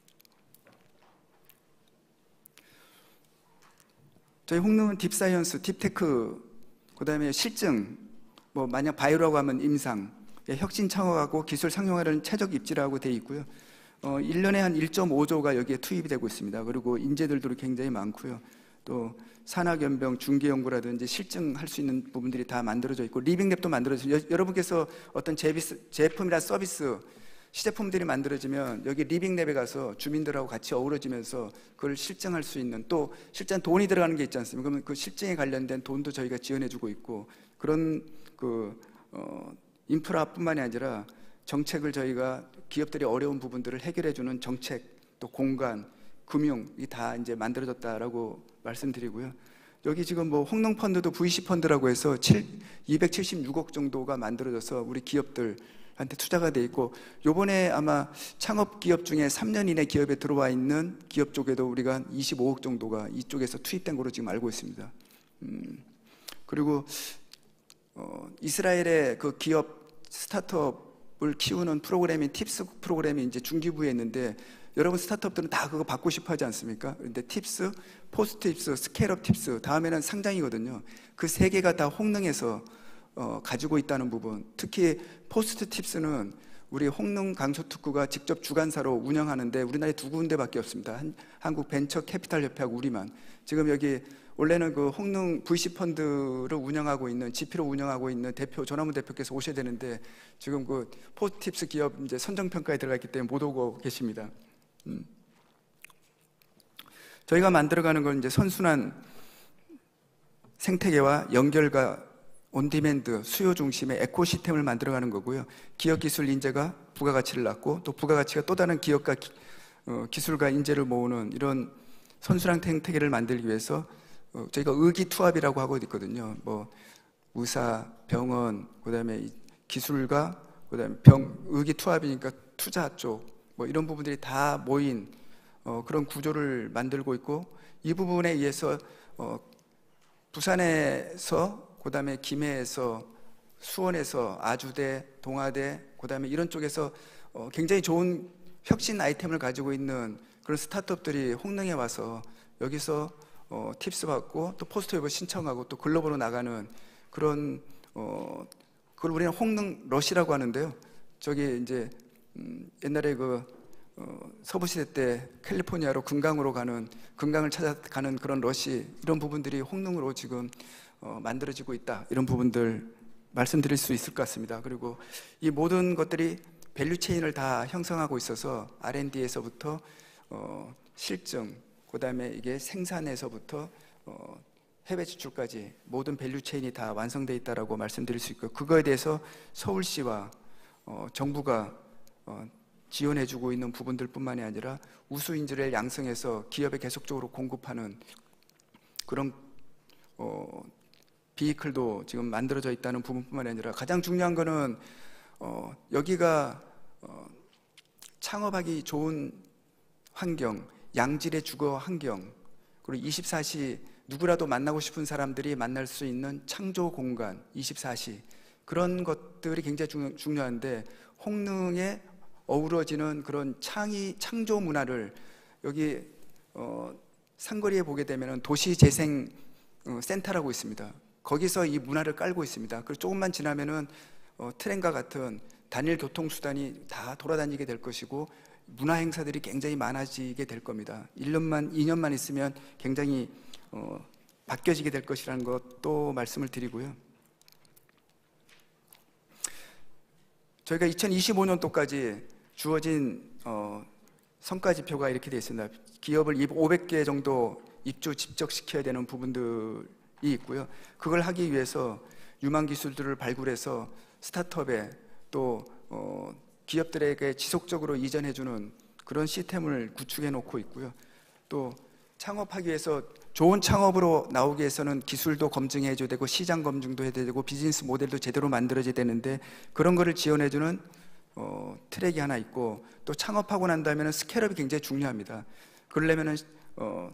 Speaker 3: 저희 홍릉은 딥사이언스, 딥테크, 그 다음에 실증, 뭐 만약 바이오라고 하면 임상, 혁신 창업하고 기술 상용화라는 최적 입지라고 되어 있고요. 어, 일 년에 한 일 점 오 조가 여기에 투입이 되고 있습니다. 그리고 인재들도 굉장히 많고요. 또 산학연병, 중개연구라든지 실증할 수 있는 부분들이 다 만들어져 있고 리빙랩도 만들어져 있고 여러분께서 어떤 제비스, 제품이나 서비스, 시제품들이 만들어지면 여기 리빙랩에 가서 주민들하고 같이 어우러지면서 그걸 실증할 수 있는 또 실전 돈이 들어가는 게 있지 않습니까? 그러면 그 실증에 관련된 돈도 저희가 지원해주고 있고 그런 그 어, 인프라뿐만이 아니라 정책을 저희가 기업들이 어려운 부분들을 해결해주는 정책 또 공간 금융이 다 이제 만들어졌다라고 말씀드리고요. 여기 지금 뭐 홍릉 펀드도 브이씨 펀드라고 해서 이백칠십육억 정도가 만들어져서 우리 기업들한테 투자가 돼 있고 요번에 아마 창업 기업 중에 삼 년 이내 기업에 들어와 있는 기업 쪽에도 우리가 한 이십오억 정도가 이쪽에서 투입된 거로 지금 알고 있습니다. 음, 그리고 어, 이스라엘의 그 기업 스타트업을 키우는 프로그램인 팁스 프로그램이 이제 중기부에 있는데 여러분 스타트업들은 다 그거 받고 싶어 하지 않습니까? 그런데 팁스, 포스트 팁스, 스케일업 팁스 다음에는 상장이거든요. 그 세 개가 다 홍릉에서 어, 가지고 있다는 부분. 특히 포스트 팁스는 우리 홍릉 강서특구가 직접 주관사로 운영하는데 우리나라에 두 군데밖에 없습니다. 한, 한국 벤처 캐피탈 협회하고 우리만. 지금 여기 원래는 그 홍릉 브이씨 펀드를 운영하고 있는 지피로 운영하고 있는 대표 전화문 대표께서 오셔야 되는데 지금 그 포스트 팁스 기업 이제 선정 평가에 들어갔기 때문에 못 오고 계십니다. 음. 저희가 만들어가는 건 이제 선순환 생태계와 연결과 온디맨드 수요 중심의 에코시스템을 만들어가는 거고요. 기업기술 인재가 부가가치를 낳고 또 부가가치가 또 다른 기업과 기, 어, 기술과 인재를 모으는 이런 선순환 생태계를 만들기 위해서 어, 저희가 의기투합이라고 하고 있거든요. 뭐 의사, 병원, 그다음에 기술과 그다음에 병 의기투합이니까 투자 쪽 뭐 이런 부분들이 다 모인 어, 그런 구조를 만들고 있고 이 부분에 의해서 어, 부산에서 그다음에 김해에서 수원에서 아주대, 동아대 그다음에 이런 쪽에서 어, 굉장히 좋은 혁신 아이템을 가지고 있는 그런 스타트업들이 홍릉에 와서 여기서 어, 팁스 받고 또 포스트웨브 신청하고 또 글로벌로 나가는 그런 어, 그걸 우리는 홍릉 러시라고 하는데요. 저기 이제 음, 옛날에 그 어, 서부시대 때 캘리포니아로 금강으로 가는 금강을 찾아가는 그런 러시 이런 부분들이 홍릉으로 지금 어, 만들어지고 있다 이런 부분들 말씀드릴 수 있을 것 같습니다. 그리고 이 모든 것들이 밸류 체인을 다 형성하고 있어서 알 앤 디에서부터 어, 실증, 그 다음에 이게 생산에서부터 어, 해외 진출까지 모든 밸류 체인이 다 완성되어 있다라고 말씀드릴 수 있고, 그거에 대해서 서울시와 어, 정부가 어, 지원해주고 있는 부분들 뿐만이 아니라 우수 인재를 양성해서 기업에 계속적으로 공급하는 그런 어, 비이클도 지금 만들어져 있다는 부분뿐만 아니라, 가장 중요한 거는 어, 여기가 어, 창업하기 좋은 환경, 양질의 주거 환경, 그리고 이십사 시 누구라도 만나고 싶은 사람들이 만날 수 있는 창조 공간, 이십사 시, 그런 것들이 굉장히 중요, 중요한데 홍릉에 어우러지는 그런 창의, 창조 문화를 여기 어, 상거리에 보게 되면 도시재생 어, 센터라고 있습니다. 거기서 이 문화를 깔고 있습니다. 그리고 조금만 지나면은 어, 트램과 같은 단일 교통수단이 다 돌아다니게 될 것이고, 문화 행사들이 굉장히 많아지게 될 겁니다. 일 년만, 이 년만 있으면 굉장히 어, 바뀌어지게 될 것이라는 것도 말씀을 드리고요. 저희가 이천이십오 년도까지 주어진 어, 성과지표가 이렇게 되어 있습니다. 기업을 오백 개 정도 입주 집적시켜야 되는 부분들이 있고요. 그걸 하기 위해서 유망 기술들을 발굴해서 스타트업에 또 어, 기업들에게 지속적으로 이전해주는 그런 시스템을 구축해 놓고 있고요. 또 창업하기 위해서 좋은 창업으로 나오기 위해서는 기술도 검증해줘야 되고 시장 검증도 해야 되고 비즈니스 모델도 제대로 만들어져야 되는데, 그런 거를 지원해주는 어, 트랙이 하나 있고, 또 창업하고 난 다음에는 스케일업이 굉장히 중요합니다. 그러려면은 어,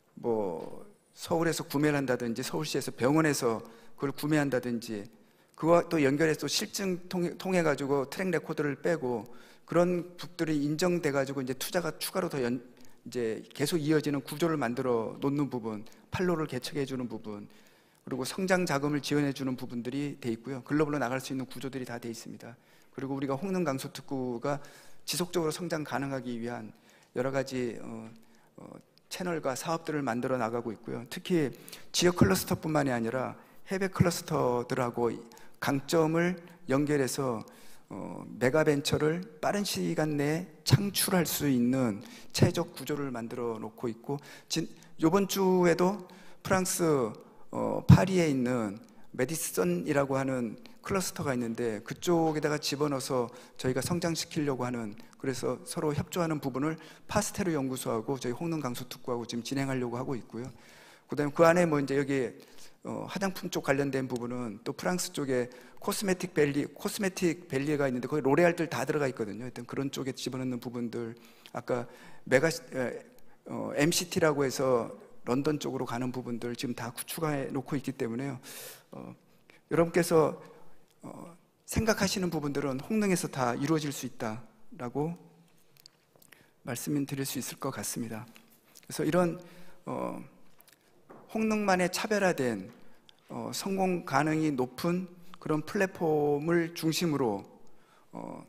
Speaker 3: 뭐 서울에서 구매를 한다든지 서울시에서 병원에서 그걸 구매한다든지, 그와 또 연결해서 실증 통해, 통해 가지고 트랙 레코드를 빼고 그런 부분들이 인정돼 가지고 이제 투자가 추가로 더 연, 이제 계속 이어지는 구조를 만들어 놓는 부분, 판로를 개척해 주는 부분, 그리고 성장 자금을 지원해 주는 부분들이 돼 있고요. 글로벌로 나갈 수 있는 구조들이 다 돼 있습니다. 그리고 우리가 홍릉 강서특구가 지속적으로 성장 가능하기 위한 여러 가지 어, 어, 채널과 사업들을 만들어 나가고 있고요. 특히 지역 클러스터뿐만이 아니라 해외 클러스터들하고 강점을 연결해서 어, 메가벤처를 빠른 시간 내에 창출할 수 있는 체적 구조를 만들어 놓고 있고, 진, 이번 주에도 프랑스 어, 파리에 있는 메디슨이라고 하는 클러스터가 있는데, 그쪽에다가 집어넣어서 저희가 성장시키려고 하는, 그래서 서로 협조하는 부분을 파스테르 연구소하고 저희 홍릉 강서특구하고 지금 진행하려고 하고 있고요. 그다음에 그 안에 뭐 이제 여기 어, 화장품 쪽 관련된 부분은 또 프랑스 쪽에 코스메틱 밸리, 코스메틱 밸리가 있는데 거기 로레알들 다 들어가 있거든요. 일단 그런 쪽에 집어넣는 부분들, 아까 메가 어, 엠시티라고 해서 런던 쪽으로 가는 부분들 지금 다 구축해 놓고 있기 때문에요. 어, 여러분께서 어, 생각하시는 부분들은 홍릉에서 다 이루어질 수 있다라고 말씀을 드릴 수 있을 것 같습니다. 그래서 이런 어, 홍릉만의 차별화된 어, 성공 가능이 높은 그런 플랫폼을 중심으로 어,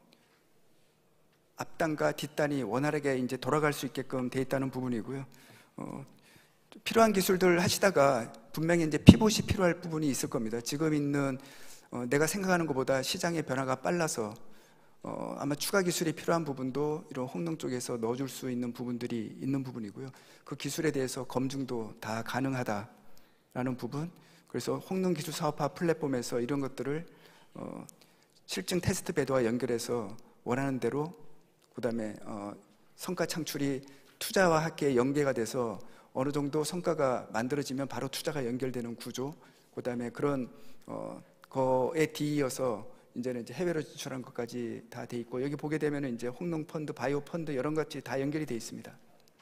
Speaker 3: 앞단과 뒷단이 원활하게 이제 돌아갈 수 있게끔 돼 있다는 부분이고요. 어, 필요한 기술들 하시다가 분명히 이제 피봇이 필요할 부분이 있을 겁니다. 지금 있는 어, 내가 생각하는 것보다 시장의 변화가 빨라서 어, 아마 추가 기술이 필요한 부분도 이런 홍릉 쪽에서 넣어줄 수 있는 부분들이 있는 부분이고요. 그 기술에 대해서 검증도 다 가능하다라는 부분. 그래서 홍릉 기술 사업화 플랫폼에서 이런 것들을 어, 실증 테스트 배드와 연결해서 원하는 대로, 그 다음에 어, 성과 창출이 투자와 함께 연계가 돼서 어느 정도 성과가 만들어지면 바로 투자가 연결되는 구조, 그 다음에 그런 어, 거에 뒤이어서 이제는 이제 해외로 진출한 것까지 다 돼 있고, 여기 보게 되면 이제 홍릉 펀드, 바이오 펀드 이런 것이 다 연결이 돼 있습니다.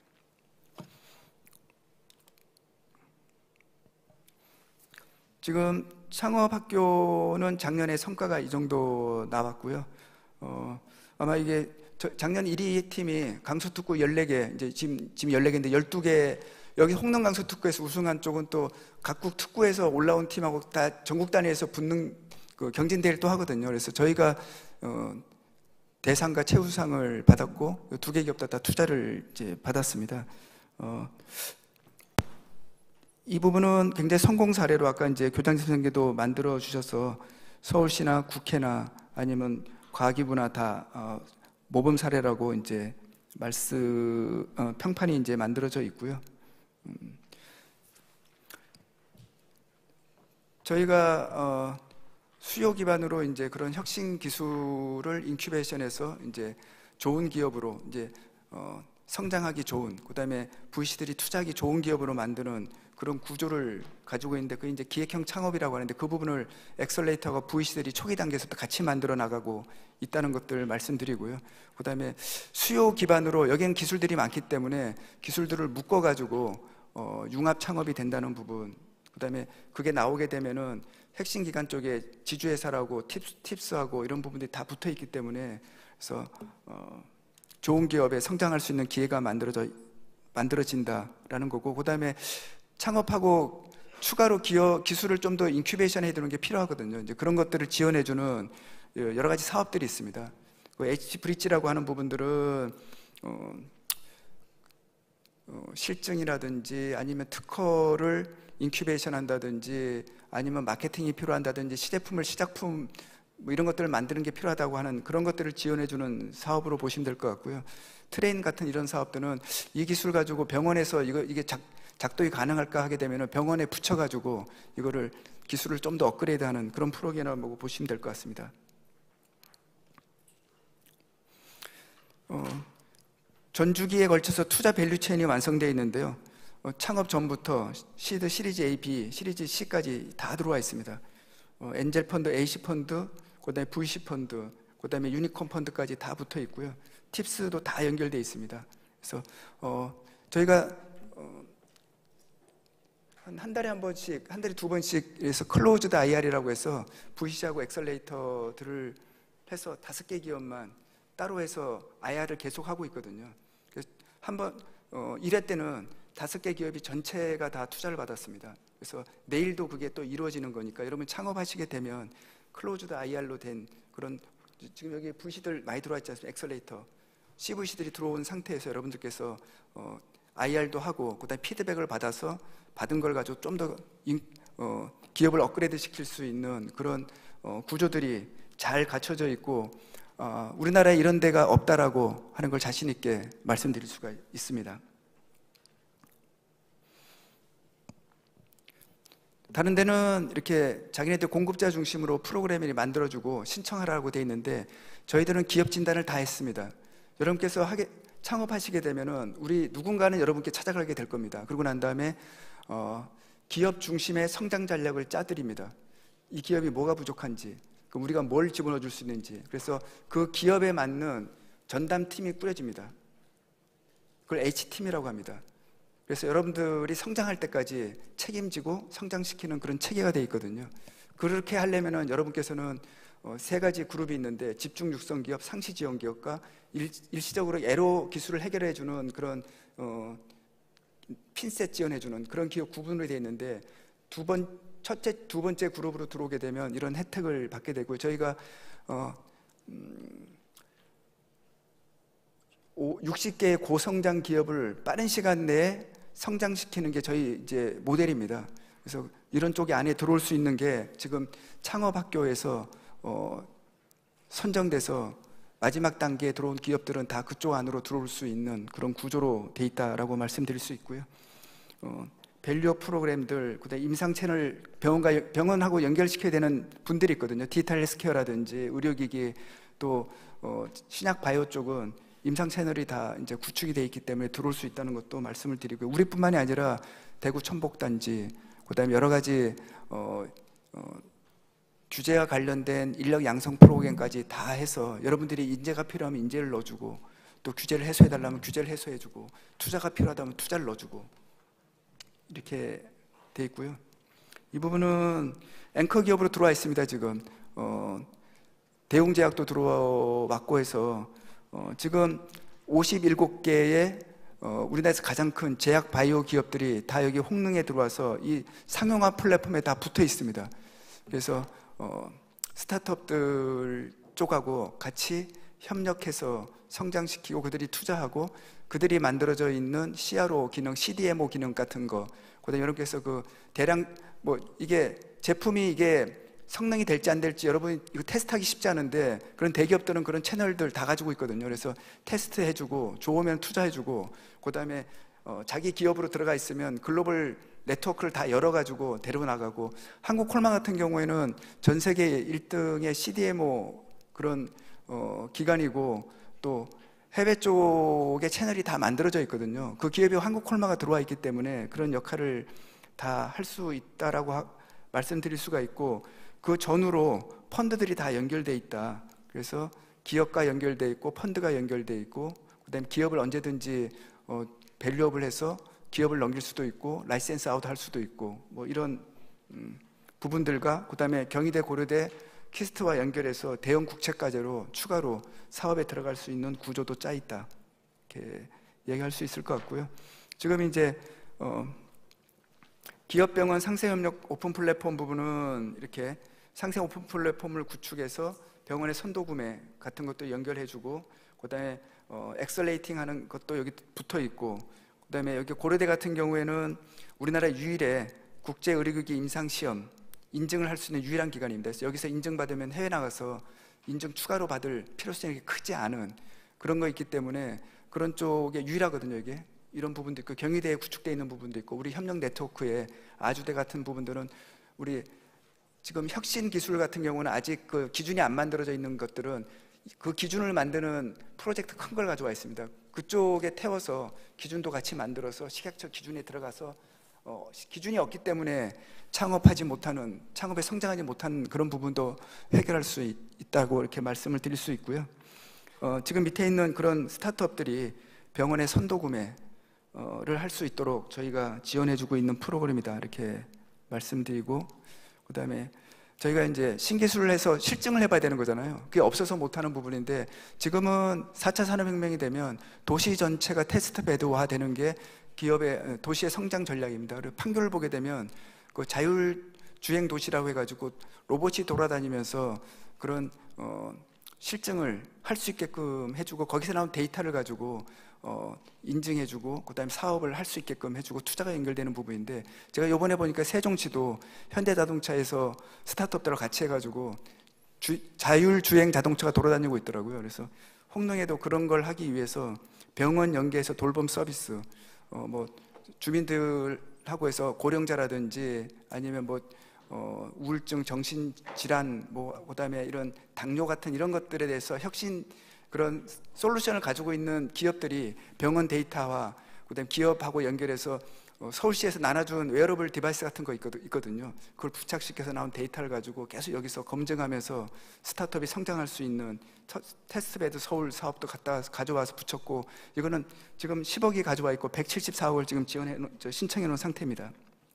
Speaker 3: 지금 창업학교는 작년에 성과가 이 정도 나왔고요. 어, 아마 이게 작년 일 위 팀이 강서특구 열네 개, 이제 지금, 지금 열네 개인데 열두 개, 여기 홍릉 강서특구에서 우승한 쪽은 또 각국 특구에서 올라온 팀하고 다 전국 단위에서 붙는 그 경진대회를 또 하거든요. 그래서 저희가 어, 대상과 최우수상을 받았고 두 개 기업 다, 다 투자를 이제 받았습니다. 어, 이 부분은 굉장히 성공 사례로 아까 이제 교장 선생님께도 만들어 주셔서 서울시나 국회나 아니면 과기부나 다 어, 모범 사례라고 이제 말씀 어, 평판이 이제 만들어져 있고요. 음, 저희가 어, 수요 기반으로 이제 그런 혁신 기술을 인큐베이션해서 이제 좋은 기업으로 이제 어, 성장하기 좋은, 그다음에 브이씨들이 투자하기 좋은 기업으로 만드는 그런 구조를 가지고 있는데, 그 이제 기획형 창업이라고 하는데, 그 부분을 엑셀레이터가 브이씨들이 초기 단계에서부터 같이 만들어 나가고 있다는 것들 말씀드리고요. 그다음에 수요 기반으로 여기엔 기술들이 많기 때문에 기술들을 묶어 가지고 어, 융합 창업이 된다는 부분. 그다음에 그게 나오게 되면은 핵심 기관 쪽에 지주회사라고 팁스, 팁스하고 이런 부분들이 다 붙어 있기 때문에, 그래서 어, 좋은 기업에 성장할 수 있는 기회가 만들어져 만들어진다라는 거고, 그다음에 창업하고 추가로 기업 기술을 좀 더 인큐베이션 해두는 게 필요하거든요. 이제 그런 것들을 지원해주는 여러 가지 사업들이 있습니다. 그 에이치 브릿지라고 하는 부분들은 어, 어, 실증이라든지 아니면 특허를 인큐베이션 한다든지 아니면 마케팅이 필요한다든지 시제품을 시작품 뭐 이런 것들을 만드는 게 필요하다고 하는 그런 것들을 지원해주는 사업으로 보시면 될 것 같고요. 트레인 같은 이런 사업들은 이 기술 가지고 병원에서 이거 이게 작, 작동이 가능할까 하게 되면 병원에 붙여가지고 이거를 기술을 좀 더 업그레이드하는 그런 프로그램이라고 보시면 될 것 같습니다. 어, 전주기에 걸쳐서 투자 밸류 체인이 완성되어 있는데요. 어, 창업 전부터 시드 시리즈 A, B, 시리즈 C까지 다 들어와 있습니다. 어, 엔젤 펀드, A씨 펀드, 그다음에 브이씨 펀드, 그다음에 유니콘 펀드까지 다 붙어 있고요. 팁스도 다 연결되어 있습니다. 그래서 어, 저희가 어, 한, 한 달에 한 번씩, 한 달에 두 번씩 해서 클로즈드 아이알이라고 해서 브이씨하고 엑셀레이터들을 해서 다섯 개 기업만 따로 해서 아이알을 계속 하고 있거든요. 그래서 한번 어, 일 회 때는 다섯 개 기업이 전체가 다 투자를 받았습니다. 그래서 내일도 그게 또 이루어지는 거니까 여러분 창업하시게 되면 클로즈드 아이알로 된 그런, 지금 여기 브이씨들 많이 들어와 있지 않습니까? 엑셀레이터 씨브이씨들이 들어온 상태에서 여러분들께서 어, 아이알도 하고 그다음에 피드백을 받아서 받은 걸 가지고 좀 더 어, 기업을 업그레이드 시킬 수 있는 그런 어, 구조들이 잘 갖춰져 있고, 어, 우리나라에 이런 데가 없다라고 하는 걸 자신 있게 말씀드릴 수가 있습니다. 다른 데는 이렇게 자기네들 공급자 중심으로 프로그램을 만들어주고 신청하라고 돼 있는데, 저희들은 기업 진단을 다 했습니다. 여러분께서 하게, 창업하시게 되면은 우리 누군가는 여러분께 찾아가게 될 겁니다. 그러고 난 다음에 어, 기업 중심의 성장 전략을 짜드립니다. 이 기업이 뭐가 부족한지, 그럼 우리가 뭘 집어넣어 줄 수 있는지, 그래서 그 기업에 맞는 전담팀이 꾸려집니다. 그걸 H팀이라고 합니다. 그래서 여러분들이 성장할 때까지 책임지고 성장시키는 그런 체계가 되어 있거든요. 그렇게 하려면은 여러분께서는 어, 세 가지 그룹이 있는데, 집중 육성 기업, 상시 지원 기업과 일, 일시적으로 애로 기술을 해결해 주는 그런 어, 핀셋 지원해 주는 그런 기업 구분으로 되어 있는데, 두 번, 첫째, 두 번째 그룹으로 들어오게 되면 이런 혜택을 받게 되고요. 저희가 어, 음, 육십 개의 고성장 기업을 빠른 시간 내에 성장시키는 게 저희 이제 모델입니다. 그래서 이런 쪽에 안에 들어올 수 있는 게 지금 창업학교에서 어, 선정돼서 마지막 단계에 들어온 기업들은 다 그쪽 안으로 들어올 수 있는 그런 구조로 돼 있다라고 말씀드릴 수 있고요. 어, 밸류업 프로그램들, 그다음에 임상 채널, 병원과 병원하고 연결시켜야 되는 분들이 있거든요. 디지털 헬스케어라든지 의료기기, 또 어, 신약 바이오 쪽은 임상 채널이 다 이제 구축이 돼 있기 때문에 들어올 수 있다는 것도 말씀을 드리고요. 우리뿐만이 아니라 대구 천복단지, 그다음에 여러 가지 어, 어, 규제와 관련된 인력 양성 프로그램까지 다 해서 여러분들이 인재가 필요하면 인재를 넣어주고, 또 규제를 해소해달라면 규제를 해소해주고, 투자가 필요하다면 투자를 넣어주고, 이렇게 돼 있고요. 이 부분은 앵커 기업으로 들어와 있습니다. 지금 어, 대웅제약도 들어왔고 해서 어, 지금 오십칠 개의 어, 우리나라에서 가장 큰 제약 바이오 기업들이 다 여기 홍릉에 들어와서 이 상용화 플랫폼에 다 붙어 있습니다. 그래서 어, 스타트업들 쪽하고 같이 협력해서 성장시키고, 그들이 투자하고 그들이 만들어져 있는 씨알오 기능, 씨디엠오 기능 같은 거, 그다음에 여러분께서 그 대량 뭐 이게 제품이 이게 성능이 될지 안 될지 여러분 이거 테스트하기 쉽지 않은데 그런 대기업들은 그런 채널들 다 가지고 있거든요. 그래서 테스트 해주고 좋으면 투자해주고 그다음에 어, 자기 기업으로 들어가 있으면 글로벌 네트워크를 다 열어가지고 데리고 나가고, 한국 콜마 같은 경우에는 전 세계 일 등의 씨디엠오 그런 어, 기관이고 또 해외 쪽에 채널이 다 만들어져 있거든요. 그 기업이 한국 콜마가 들어와 있기 때문에 그런 역할을 다 할 수 있다라고 하, 말씀드릴 수가 있고, 그 전후로 펀드들이 다 연결돼 있다. 그래서 기업과 연결돼 있고 펀드가 연결돼 있고 그다음에 기업을 언제든지 어, 밸류업을 해서 기업을 넘길 수도 있고 라이센스 아웃 할 수도 있고 뭐 이런 음, 부분들과 그다음에 경희대 고려대 키스트와 연결해서 대형 국책과제로 추가로 사업에 들어갈 수 있는 구조도 짜 있다, 이렇게 얘기할 수 있을 것 같고요. 지금 이제 어, 기업병원 상생협력 오픈 플랫폼 부분은 이렇게 상생 오픈 플랫폼을 구축해서 병원의 선도 구매 같은 것도 연결해주고 그다음에 어, 엑셀레이팅 하는 것도 여기 붙어 있고, 그다음에 여기 고려대 같은 경우에는 우리나라 유일의 국제 의료기기 임상 시험 인증을 할 수 있는 유일한 기관입니다. 그래서 여기서 인증받으면 해외 나가서 인증 추가로 받을 필요성이 크지 않은 그런 거 있기 때문에 그런 쪽에 유일하거든요. 이게 이런 부분도 있고 경희대에 구축되어 있는 부분도 있고 우리 협력 네트워크에 아주대 같은 부분들은 우리 지금 혁신 기술 같은 경우는 아직 그 기준이 안 만들어져 있는 것들은 그 기준을 만드는 프로젝트 큰 걸 가져와 있습니다. 그쪽에 태워서 기준도 같이 만들어서 식약처 기준에 들어가서 어, 기준이 없기 때문에 창업하지 못하는, 창업에 성장하지 못하는 그런 부분도 해결할 수 있, 있다고 이렇게 말씀을 드릴 수 있고요. 어, 지금 밑에 있는 그런 스타트업들이 병원의 선도 구매를 할 수 있도록 저희가 지원해주고 있는 프로그램이다, 이렇게 말씀드리고, 그 다음에 저희가 이제 신기술을 해서 실증을 해봐야 되는 거잖아요. 그게 없어서 못하는 부분인데 지금은 사 차 산업혁명이 되면 도시 전체가 테스트 베드화 되는 게 기업의 도시의 성장 전략입니다. 그리고 판교를 보게 되면 그 자율주행 도시라고 해가지고 로봇이 돌아다니면서 그런 어, 실증을 할 수 있게끔 해주고 거기서 나온 데이터를 가지고 어, 인증해주고 그다음에 사업을 할 수 있게끔 해주고 투자가 연결되는 부분인데, 제가 요번에 보니까 세종시도 현대자동차에서 스타트업들과 같이 해가지고 주, 자율주행 자동차가 돌아다니고 있더라고요. 그래서 홍릉에도 그런 걸 하기 위해서 병원 연계해서 돌봄 서비스, 어, 뭐 주민들하고 해서 고령자라든지 아니면 뭐 어, 우울증, 정신질환, 뭐 그다음에 이런 당뇨 같은 이런 것들에 대해서 혁신 그런 솔루션을 가지고 있는 기업들이 병원 데이터와 그다음에 기업하고 연결해서 서울시에서 나눠준 웨어러블 디바이스 같은 거 있거든요. 그걸 부착시켜서 나온 데이터를 가지고 계속 여기서 검증하면서 스타트업이 성장할 수 있는 테스트베드 서울 사업도 갖다 가져와서 붙였고, 이거는 지금 십억이 가져와 있고 백칠십사억을 지금 지원해 신청해 놓은 상태입니다.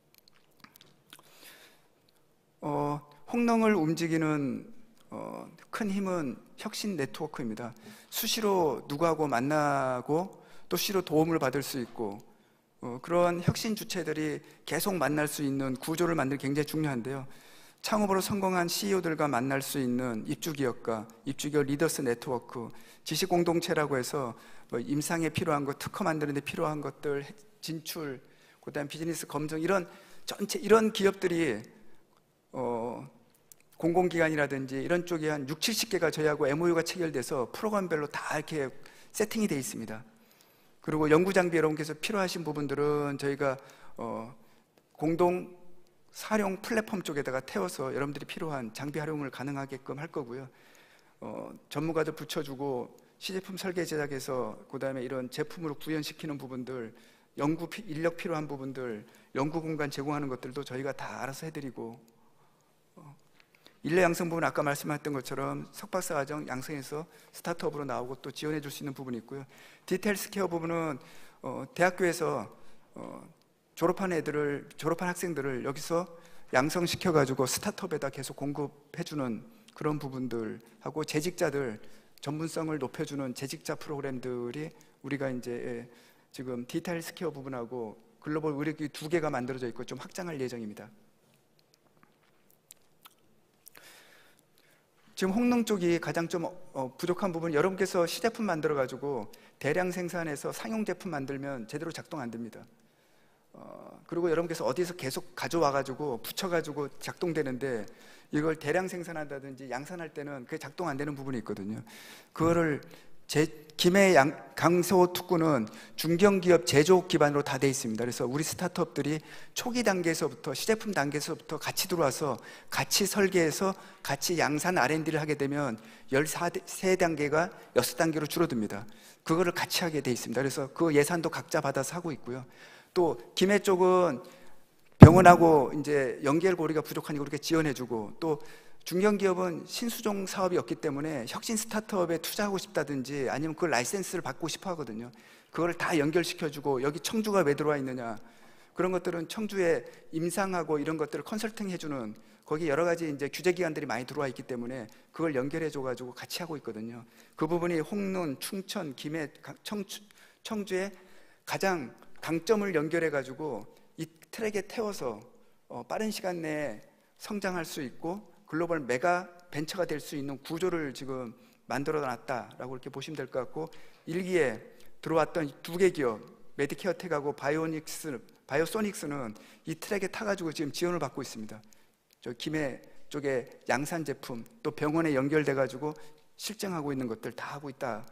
Speaker 3: 어, 홍릉을 움직이는 어, 큰 힘은 혁신 네트워크입니다. 수시로 누구하고 만나고 또 수시로 도움을 받을 수 있고 어, 그런 혁신 주체들이 계속 만날 수 있는 구조를 만들기 굉장히 중요한데요. 창업으로 성공한 씨이오들과 만날 수 있는 입주기업가, 입주기업 리더스 네트워크, 지식공동체라고 해서 뭐 임상에 필요한 것, 특허 만드는 데 필요한 것들, 진출, 그다음 비즈니스 검증, 이런 전체 이런 기업들이 어, 공공기관이라든지 이런 쪽에 한 육칠십 개가 저희하고 엠오유가 체결돼서 프로그램별로 다 이렇게 세팅이 되어 있습니다. 그리고 연구장비 여러분께서 필요하신 부분들은 저희가 어, 공동 사용 플랫폼 쪽에다가 태워서 여러분들이 필요한 장비 활용을 가능하게끔 할 거고요. 어, 전문가들 붙여주고 시제품 설계 제작해서 그 다음에 이런 제품으로 구현시키는 부분들, 연구 피, 인력 필요한 부분들, 연구 공간 제공하는 것들도 저희가 다 알아서 해드리고, 인력 양성 부분 아까 말씀하셨던 것처럼 석박사 과정 양성해서 스타트업으로 나오고 또 지원해 줄 수 있는 부분이 있고요. 디테일스 케어 부분은 어, 대학교에서 어, 졸업한 애들을, 졸업한 학생들을 여기서 양성시켜 가지고 스타트업에다 계속 공급해 주는 그런 부분들하고 재직자들 전문성을 높여주는 재직자 프로그램들이 우리가 이제 지금 디테일스 케어 부분하고 글로벌 의료기 두 개가 만들어져 있고 좀 확장할 예정입니다. 지금 홍릉 쪽이 가장 좀 어, 부족한 부분, 여러분께서 시제품 만들어 가지고 대량 생산해서 상용 제품 만들면 제대로 작동 안 됩니다. 어, 그리고 여러분께서 어디서 계속 가져와가지고 붙여가지고 작동되는데 이걸 대량 생산한다든지 양산할 때는 그게 작동 안 되는 부분이 있거든요. 그거를 제, 김해 양, 강서 특구는 중견기업 제조업 기반으로 다 돼 있습니다. 그래서 우리 스타트업들이 초기 단계에서부터 시제품 단계에서부터 같이 들어와서 같이 설계해서 같이 양산 알 앤 디를 하게 되면 열세 단계가 여섯 단계로 줄어듭니다. 그거를 같이 하게 돼 있습니다. 그래서 그 예산도 각자 받아서 하고 있고요. 또 김해 쪽은 병원하고 이제 연결고리가 부족하니까 그렇게 지원해주고, 또 중견기업은 신수종 사업이 없기 때문에 혁신 스타트업에 투자하고 싶다든지 아니면 그 라이센스를 받고 싶어 하거든요. 그걸 다 연결시켜주고, 여기 청주가 왜 들어와 있느냐, 그런 것들은 청주에 임상하고 이런 것들을 컨설팅 해주는, 거기 여러 가지 이제 규제기관들이 많이 들어와 있기 때문에 그걸 연결해줘가지고 같이 하고 있거든요. 그 부분이 홍론, 충천, 김해, 청주, 청주의 가장 강점을 연결해가지고 이 트랙에 태워서 어, 빠른 시간 내에 성장할 수 있고 글로벌 메가 벤처가 될 수 있는 구조를 지금 만들어 놨다라고 이렇게 보시면 될 것 같고, 일기에 들어왔던 두 개 기업 메디케어텍하고 바이오닉스, 바이오소닉스는 이 트랙에 타가지고 지금 지원을 받고 있습니다. 저 김해 쪽에 양산 제품, 또 병원에 연결돼가지고 실증하고 있는 것들 다 하고 있다.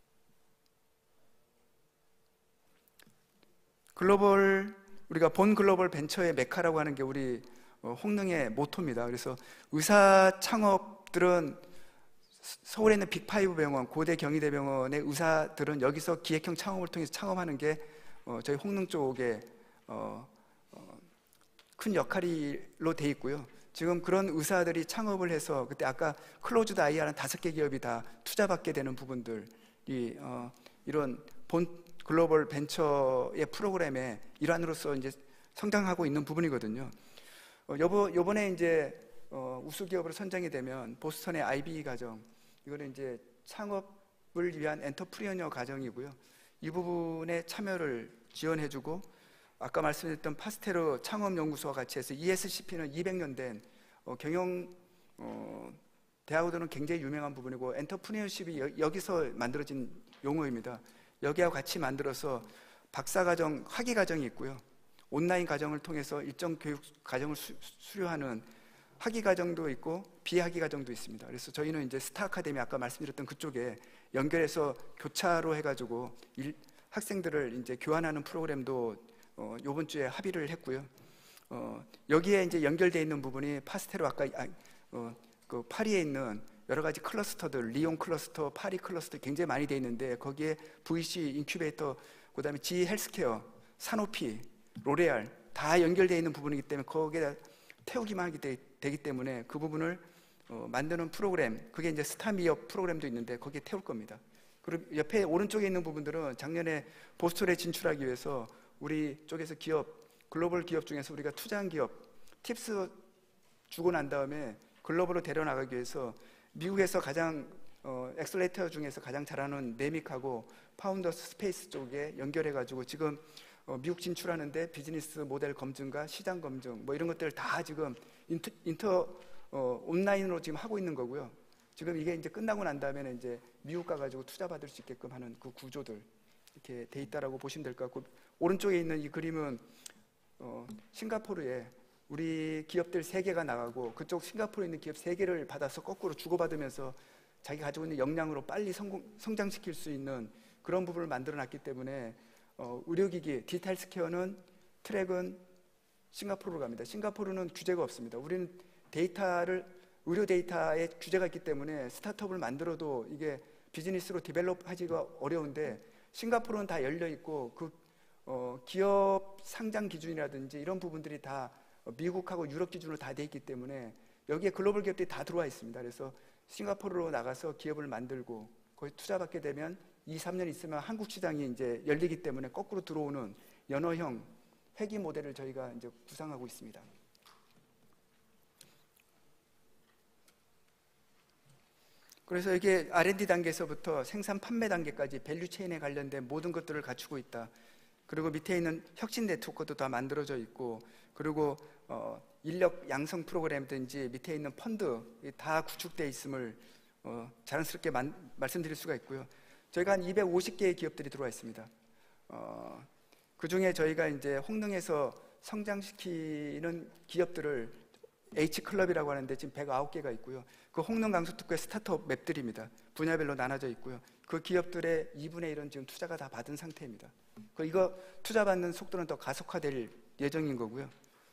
Speaker 3: 글로벌, 우리가 본 글로벌 벤처의 메카라고 하는 게 우리 홍릉의 모토입니다. 그래서 의사 창업들은 서울에 있는 빅파이브 병원, 고대 경희대병원의 의사들은 여기서 기획형 창업을 통해서 창업하는 게 어, 저희 홍릉 쪽에 어, 어, 큰 역할로 돼 있고요. 지금 그런 의사들이 창업을 해서, 그때 아까 클로즈드 아이아라는 다섯 개 기업이 다 투자받게 되는 부분들이 어, 이런 본 글로벌 벤처의 프로그램의 일환으로서 이제 성장하고 있는 부분이거든요. 어, 요번, 요번에 이제 어, 우수 기업으로 선정이 되면 보스턴의 아이비 가정, 이거는 이제 창업을 위한 엔터프리너어 가정이고요. 이 부분에 참여를 지원해주고, 아까 말씀드렸던 파스테르 창업연구소와 같이 해서 이에스씨피는 이백 년 된 어, 경영 어, 대학으로는 굉장히 유명한 부분이고, 엔터프리너십이 여, 여기서 만들어진 용어입니다. 여기하고 같이 만들어서 박사과정, 학위과정이 있고요. 온라인 과정을 통해서 일정 교육 과정을 수, 수료하는 학위과정도 있고 비학위과정도 있습니다. 그래서 저희는 이제 스타 아카데미, 아까 말씀드렸던 그쪽에 연결해서 교차로 해가지고 일, 학생들을 이제 교환하는 프로그램도 어, 이번 주에 합의를 했고요. 어, 여기에 이제 연결되어 있는 부분이 파스테르, 아까 아, 어, 그 파리에 있는 여러 가지 클러스터들, 리옹 클러스터, 파리 클러스터 굉장히 많이 되어 있는데, 거기에 브이씨 인큐베이터, 그다음에 지 헬스케어, 사노피, 로레알 다 연결되어 있는 부분이기 때문에 거기에 태우기만 하게 되, 되기 때문에 그 부분을 어, 만드는 프로그램, 그게 이제 스타미업 프로그램도 있는데 거기에 태울 겁니다. 그리고 옆에 오른쪽에 있는 부분들은 작년에 보스턴에 진출하기 위해서 우리 쪽에서 기업, 글로벌 기업 중에서 우리가 투자한 기업 팁스 주고 난 다음에 글로벌로 데려나가기 위해서 미국에서 가장 어, 엑셀레이터 중에서 가장 잘하는 네믹하고 파운더스 스페이스 쪽에 연결해가지고 지금 어, 미국 진출하는데 비즈니스 모델 검증과 시장 검증 뭐 이런 것들 다 지금 인터, 인터 어, 온라인으로 지금 하고 있는 거고요. 지금 이게 이제 끝나고 난 다음에는 이제 미국 가가지고 투자 받을 수 있게끔 하는 그 구조들 이렇게 돼 있다라고 보시면 될 것 같고, 오른쪽에 있는 이 그림은 어, 싱가포르에 우리 기업들 세 개가 나가고 그쪽 싱가포르에 있는 기업 세 개를 받아서 거꾸로 주고받으면서 자기 가지고 있는 역량으로 빨리 성공, 성장시킬 수 있는 그런 부분을 만들어놨기 때문에 어, 의료기기, 디지털 스퀘어는 트랙은 싱가포르로 갑니다. 싱가포르는 규제가 없습니다. 우리는 데이터를, 의료 데이터에 규제가 있기 때문에 스타트업을 만들어도 이게 비즈니스로 디벨롭하기가 어려운데, 싱가포르는 다 열려있고 그 어, 기업 상장 기준이라든지 이런 부분들이 다 미국하고 유럽 기준으로 다 돼 있기 때문에 여기에 글로벌 기업들이 다 들어와 있습니다. 그래서 싱가포르로 나가서 기업을 만들고 거기 투자받게 되면 이, 삼 년 있으면 한국 시장이 이제 열리기 때문에 거꾸로 들어오는 연어형 회귀 모델을 저희가 이제 구상하고 있습니다. 그래서 이게 알 앤 디 단계에서부터 생산 판매 단계까지 밸류 체인에 관련된 모든 것들을 갖추고 있다. 그리고 밑에 있는 혁신 네트워크도 다 만들어져 있고, 그리고 어, 인력 양성 프로그램든지 밑에 있는 펀드 다 구축되어 있음을 어, 자랑스럽게 만, 말씀드릴 수가 있고요. 저희가 한 이백오십 개의 기업들이 들어와 있습니다. 어, 그 중에 저희가 이제 홍릉에서 성장시키는 기업들을 H클럽이라고 하는데 지금 백구 개가 있고요. 그 홍릉 강서특구의 스타트업 맵들입니다. 분야별로 나눠져 있고요. 그 기업들의 이분의 일은 지금 투자가 다 받은 상태입니다. 그 이거 투자 받는 속도는 더 가속화될 예정인 거고요.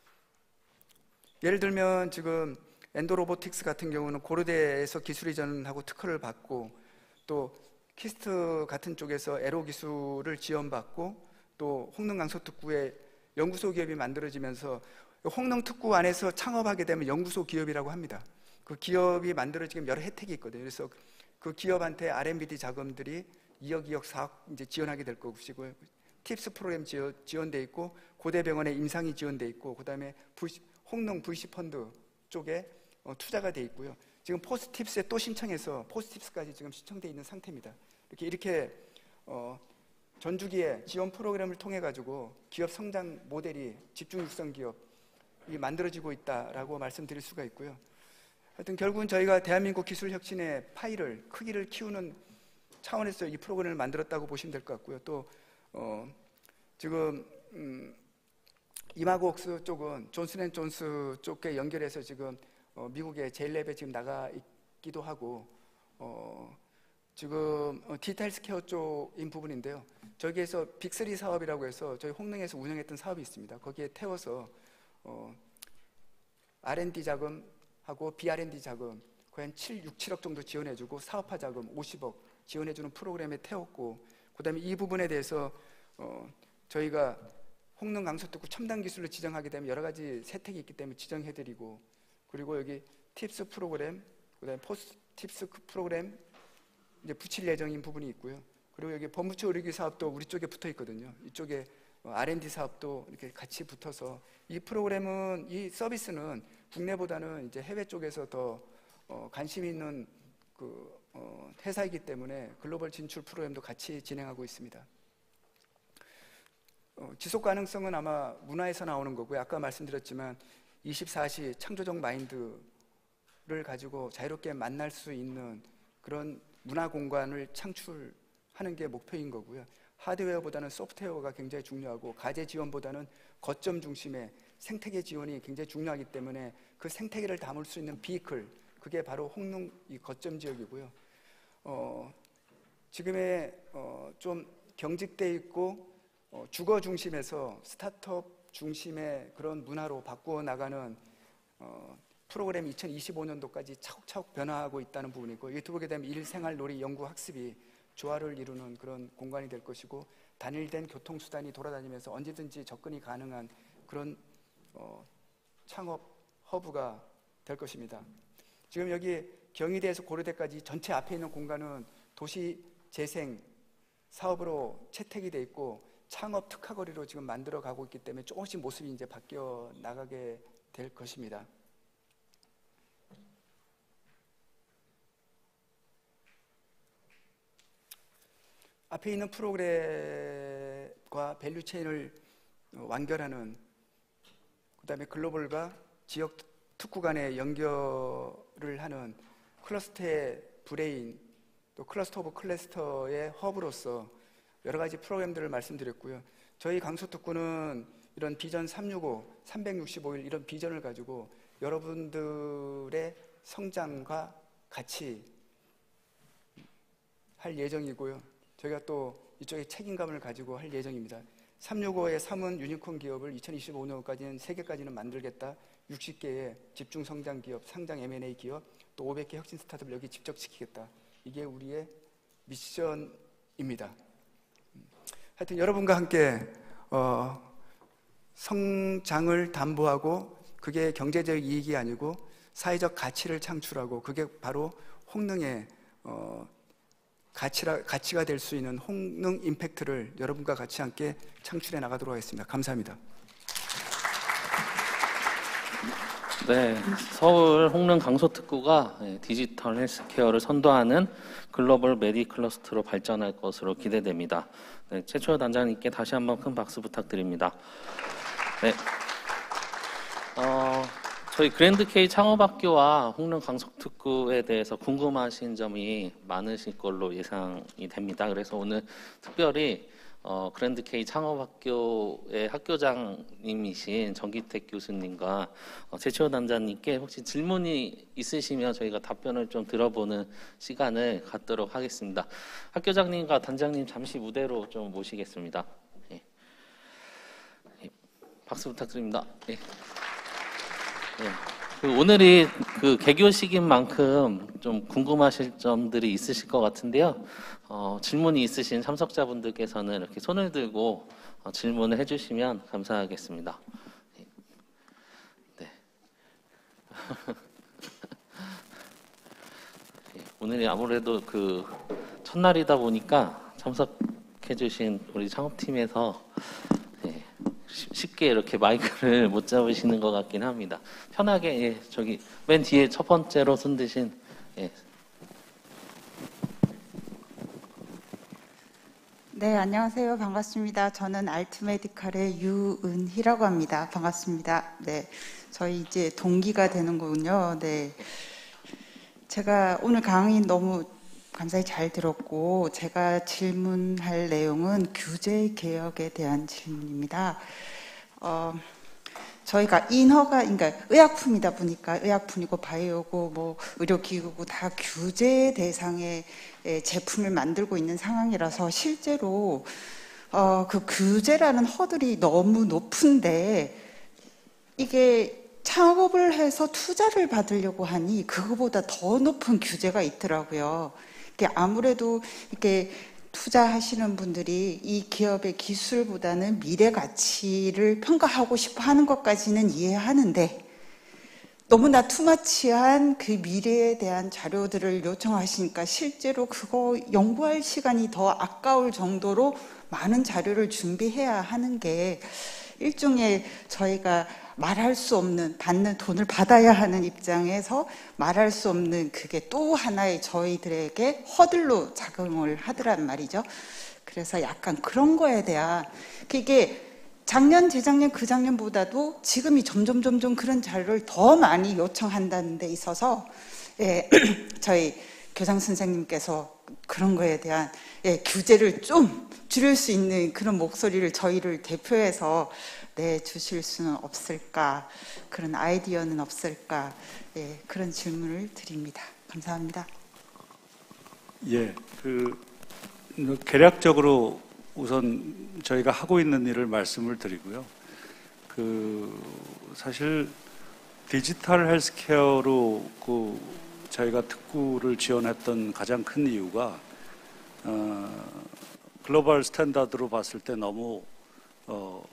Speaker 3: 예를 들면 지금 엔도로보틱스 같은 경우는 고려대에서 기술 이전하고 특허를 받고, 또 키스트 같은 쪽에서 에로 기술을 지원받고, 또 홍릉 강서특구에 연구소 기업이 만들어지면서 홍릉 특구 안에서 창업하게 되면 연구소 기업이라고 합니다. 그 기업이 만들어지면 여러 혜택이 있거든요. 그래서 그 기업한테 알 앤 디 자금들이 이억, 이억, 사억 이제 지원하게 될 것이고요. 팁스 프로그램 지원, 지원돼 있고, 고대병원에 임상이 지원돼 있고, 그다음에 브이씨, 홍릉 브이씨 펀드 쪽에 어, 투자가 돼 있고요. 지금 포스팁스에 또 신청해서 포스팁스까지 지금 신청돼 있는 상태입니다. 이렇게 이렇게 어, 전주기에 지원 프로그램을 통해 가지고 기업 성장 모델이 집중 육성 기업이 만들어지고 있다라고 말씀드릴 수가 있고요. 하여튼 결국은 저희가 대한민국 기술 혁신의 파이를, 크기를 키우는 차원에서 이 프로그램을 만들었다고 보시면 될 것 같고요. 또 어, 지금 음, 이마고옥스 쪽은 존슨앤존스 쪽에 연결해서 지금 어, 미국의 제일랩에 지금 나가 있기도 하고, 어, 지금 어, 디지털스케어 쪽인 부분인데요. 저기에서 빅쓰리 사업이라고 해서 저희 홍릉에서 운영했던 사업이 있습니다. 거기에 태워서 어, 알 앤 디 자금하고 비 알 앤 디 자금 거의 한 칠, 육, 칠억 정도 지원해주고, 사업화 자금 오십억 지원해주는 프로그램에 태웠고, 그 다음에 이 부분에 대해서 어, 저희가 홍릉 강서특구 첨단 기술로 지정하게 되면 여러 가지 혜택이 있기 때문에 지정해드리고, 그리고 여기 팁스 프로그램, 그 다음에 포스트 팁스 프로그램 이제 붙일 예정인 부분이 있고요. 그리고 여기 법무처 의료기 사업도 우리 쪽에 붙어 있거든요. 이쪽에 알 앤 디 사업도 이렇게 같이 붙어서, 이 프로그램은, 이 서비스는 국내보다는 이제 해외 쪽에서 더 어, 관심 있는 그 어, 회사이기 때문에 글로벌 진출 프로그램도 같이 진행하고 있습니다. 어, 지속 가능성은 아마 문화에서 나오는 거고요. 아까 말씀드렸지만 이십사 시 창조적 마인드를 가지고 자유롭게 만날 수 있는 그런 문화 공간을 창출하는 게 목표인 거고요. 하드웨어보다는 소프트웨어가 굉장히 중요하고, 가제 지원보다는 거점 중심의 생태계 지원이 굉장히 중요하기 때문에 그 생태계를 담을 수 있는 비클, 그게 바로 홍릉 이 거점 지역이고요. 어, 지금의 어, 좀 경직돼 있고 어, 주거 중심에서 스타트업 중심의 그런 문화로 바꾸어 나가는 어, 프로그램이 이천이십오 년도까지 차곡차곡 변화하고 있다는 부분이고, 이게 보게 되면 일생활 놀이 연구 학습이 조화를 이루는 그런 공간이 될 것이고, 단일된 교통수단이 돌아다니면서 언제든지 접근이 가능한 그런 어, 창업 허브가 될 것입니다. 지금 여기 경희대에서 고려대까지 전체 앞에 있는 공간은 도시 재생 사업으로 채택이 돼 있고, 창업 특화거리로 지금 만들어 가고 있기 때문에 조금씩 모습이 이제 바뀌어 나가게 될 것입니다. 앞에 있는 프로그램과 밸류체인을 완결하는, 그 다음에 글로벌과 지역 특구 간의 연결을 하는 클러스터의 브레인, 또 클러스터 오브 클러스터의 허브로서 여러 가지 프로그램들을 말씀드렸고요. 저희 강서특구는 이런 비전 삼백육십오, 삼백육십오 일 이런 비전을 가지고 여러분들의 성장과 같이 할 예정이고요. 저희가 또 이쪽에 책임감을 가지고 할 예정입니다. 삼백육십오의 삼은 유니콘 기업을 이천이십오 년까지는 세 개까지는 만들겠다. 육십 개의 집중 성장 기업, 상장 엠 앤 에이 기업, 또 오백 개 혁신 스타트업을 여기 집적시키겠다. 이게 우리의 미션입니다. 하여튼 여러분과 함께 어, 성장을 담보하고, 그게 경제적 이익이 아니고 사회적 가치를 창출하고, 그게 바로 홍릉의 어, 가치라, 가치가 될 수 있는 홍릉 임팩트를 여러분과 같이 함께 창출해 나가도록 하겠습니다. 감사합니다.
Speaker 1: 네, 서울 홍릉 강서특구가 디지털 헬스케어를 선도하는 글로벌 메디 클러스터로 발전할 것으로 기대됩니다. 네, 최초 단장님께 다시 한번 큰 박수 부탁드립니다. 네, 어, 저희 그랜드 K 창업학교와 홍릉 강서특구에 대해서 궁금하신 점이 많으실 걸로 예상이 됩니다. 그래서 오늘 특별히 어, 그랜드 K 창업학교의 학교장님이신 정기택 교수님과 어, 제치호 단장님께 혹시 질문이 있으시면 저희가 답변을 좀 들어보는 시간을 갖도록 하겠습니다. 학교장님과 단장님 잠시 무대로 좀 모시겠습니다. 예. 예. 박수 부탁드립니다. 예. 예. 그 오늘이 그 개교식인 만큼 좀 궁금하실 점들이 있으실 것 같은데요. 어, 질문이 있으신 참석자분들께서는 이렇게 손을 들고 어, 질문을 해주시면 감사하겠습니다. 네. 오늘이 아무래도 그 첫날이다 보니까 참석해주신 우리 창업팀에서 네, 쉽게 이렇게 마이크를 못 잡으시는 것 같긴 합니다. 편하게 예, 저기 맨 뒤에 첫 번째로 손 드신 예.
Speaker 4: 네, 안녕하세요. 반갑습니다. 저는 알트메디칼의 유은희라고 합니다. 반갑습니다. 네, 저희 이제 동기가 되는군요. 네, 제가 오늘 강의 너무 감사히 잘 들었고, 제가 질문할 내용은 규제 개혁에 대한 질문입니다. 어, 저희가 인허가, 그러니까 의약품이다 보니까 의약품이고 바이오고 뭐 의료기구고 다 규제 대상의 제품을 만들고 있는 상황이라서 실제로 어, 그 규제라는 허들이 너무 높은데 이게 창업을 해서 투자를 받으려고 하니 그거보다 더 높은 규제가 있더라고요. 이게 아무래도 이렇게 투자하시는 분들이 이 기업의 기술보다는 미래 가치를 평가하고 싶어 하는 것까지는 이해하는데 너무나 투마치한 그 미래에 대한 자료들을 요청하시니까 실제로 그거 연구할 시간이 더 아까울 정도로 많은 자료를 준비해야 하는 게 일종의 저희가 말할 수 없는, 받는 돈을 받아야 하는 입장에서 말할 수 없는 그게 또 하나의 저희들에게 허들로 작용을 하더란 말이죠. 그래서 약간 그런 거에 대한, 그게 작년, 재작년, 그 작년보다도 지금이 점점 점점 그런 자료를 더 많이 요청한다는 데 있어서 예, 저희 교장 선생님께서 그런 거에 대한 예, 규제를 좀 줄일 수 있는 그런 목소리를 저희를 대표해서 내주실 수는 없을까, 그런 아이디어는 없을까, 예, 그런 질문을 드립니다. 감사합니다.
Speaker 2: 예, 그 개략적으로 우선 저희가 하고 있는 일을 말씀을 드리고요. 그 사실 디지털 헬스케어로 그 저희가 특구를 지원했던 가장 큰 이유가 어, 글로벌 스탠다드로 봤을 때 너무 어,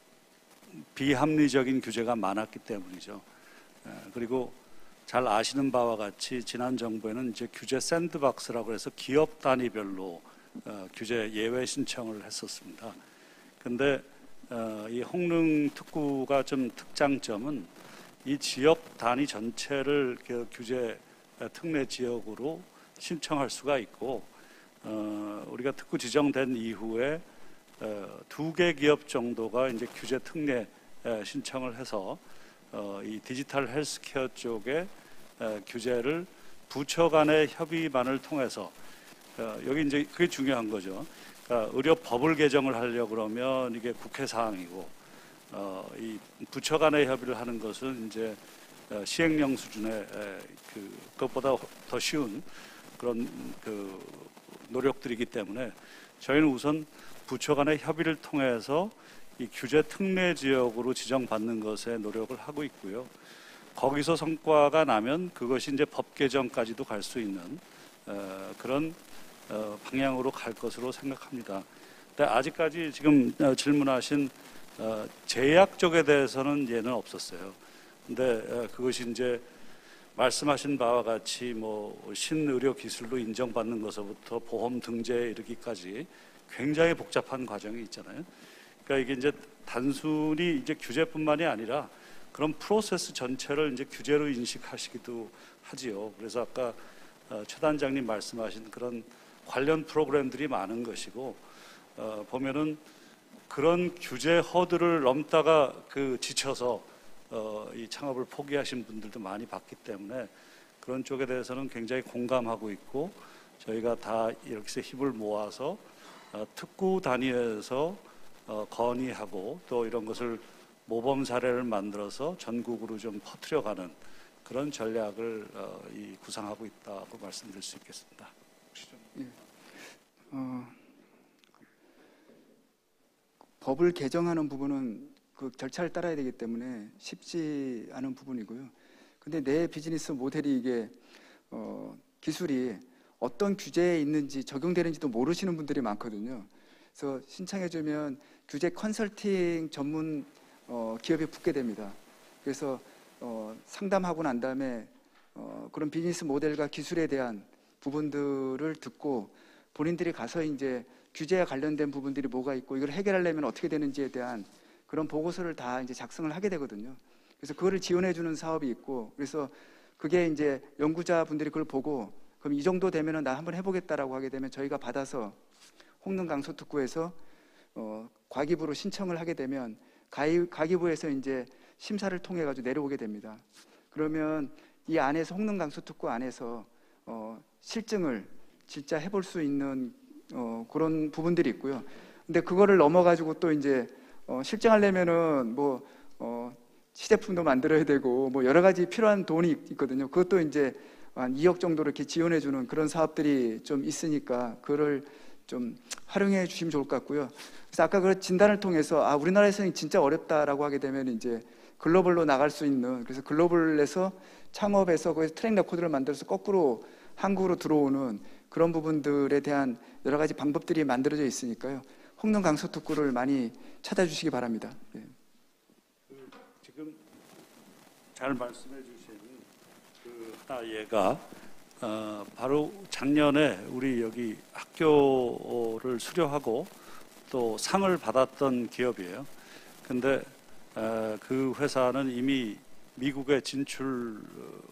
Speaker 2: 비합리적인 규제가 많았기 때문이죠. 그리고 잘 아시는 바와 같이 지난 정부에는 이제 규제 샌드박스라고 해서 기업 단위별로 어, 규제 예외 신청을 했었습니다. 근데 어, 이 홍릉 특구가 좀 특장점은 이 지역 단위 전체를 그 규제 특례 지역으로 신청할 수가 있고 어, 우리가 특구 지정된 이후에 어, 두 개 기업 정도가 이제 규제 특례 에, 신청을 해서 어, 이 디지털 헬스케어 쪽에 에, 규제를 부처 간의 협의만을 통해서 어, 여기 이제 그게 중요한 거죠. 그러니까 의료법을 개정을 하려고 그러면 이게 국회 사항이고 어, 이 부처 간의 협의를 하는 것은 이제 어, 시행령 수준의 에, 그 그것보다 더 쉬운 그런 그 노력들이기 때문에 저희는 우선 부처 간의 협의를 통해서 이 규제 특례 지역으로 지정받는 것에 노력을 하고 있고요. 거기서 성과가 나면 그것이 이제 법 개정까지도 갈 수 있는 어, 그런 어, 방향으로 갈 것으로 생각합니다. 근데 아직까지 지금 어, 질문하신 어, 제약 쪽에 대해서는 예는 없었어요. 근데 어, 그것이 이제 말씀하신 바와 같이 뭐 신의료 기술로 인정받는 것부터 보험 등재에 이르기까지 굉장히 복잡한 과정이 있잖아요. 그러니까 이게 이제 단순히 이제 규제뿐만이 아니라 그런 프로세스 전체를 이제 규제로 인식하시기도 하지요. 그래서 아까 최 단장님 말씀하신 그런 관련 프로그램들이 많은 것이고 어, 보면은 그런 규제 허들을 넘다가 그 지쳐서 어, 이 창업을 포기하신 분들도 많이 봤기 때문에 그런 쪽에 대해서는 굉장히 공감하고 있고 저희가 다 이렇게 힘을 모아서 어, 특구 단위에서 어, 건의하고 또 이런 것을 모범 사례를 만들어서 전국으로 좀 퍼뜨려가는 그런 전략을 어, 이 구상하고 있다고 말씀드릴 수 있겠습니다.
Speaker 3: 예. 어, 법을 개정하는 부분은 그 절차를 따라야 되기 때문에 쉽지 않은 부분이고요. 근데 내 비즈니스 모델이 이게 어, 기술이 어떤 규제에 있는지 적용되는지도 모르시는 분들이 많거든요. 그래서 신청해주면 규제 컨설팅 전문 어, 기업에 붙게 됩니다. 그래서 어, 상담하고 난 다음에 어, 그런 비즈니스 모델과 기술에 대한 부분들을 듣고 본인들이 가서 이제 규제와 관련된 부분들이 뭐가 있고 이걸 해결하려면 어떻게 되는지에 대한 그런 보고서를 다 이제 작성을 하게 되거든요. 그래서 그거를 지원해주는 사업이 있고, 그래서 그게 이제 연구자분들이 그걸 보고 그럼 이 정도 되면은 나 한번 해보겠다라고 하게 되면 저희가 받아서 홍릉 강서특구에서 어, 과기부로 신청을 하게 되면 가이, 과기부에서 이제 심사를 통해 가지고 내려오게 됩니다. 그러면 이 안에서 홍릉 강서특구 안에서 어, 실증을 진짜 해볼 수 있는 어, 그런 부분들이 있고요. 근데 그거를 넘어가지고 또 이제 어, 실증하려면은 뭐 어, 시제품도 만들어야 되고 뭐 여러 가지 필요한 돈이 있거든요. 그것도 이제 한 이억 정도로 이렇게 지원해주는 그런 사업들이 좀 있으니까 그거를 좀 활용해 주시면 좋을 것 같고요. 그래서 아까 그 진단을 통해서 아 우리나라에서는 진짜 어렵다라고 하게 되면 이제 글로벌로 나갈 수 있는, 그래서 글로벌에서 창업해서 거기서 트랙 레코드를 만들어서 거꾸로 한국으로 들어오는 그런 부분들에 대한 여러 가지 방법들이 만들어져 있으니까요. 홍릉 강서특구를 많이 찾아주시기 바랍니다. 예.
Speaker 2: 지금 잘 말씀해 주신 그 하나 예가 어, 바로 작년에 우리 여기 학교를 수료하고 또 상을 받았던 기업이에요. 근데 어, 그 회사는 이미 미국에 진출을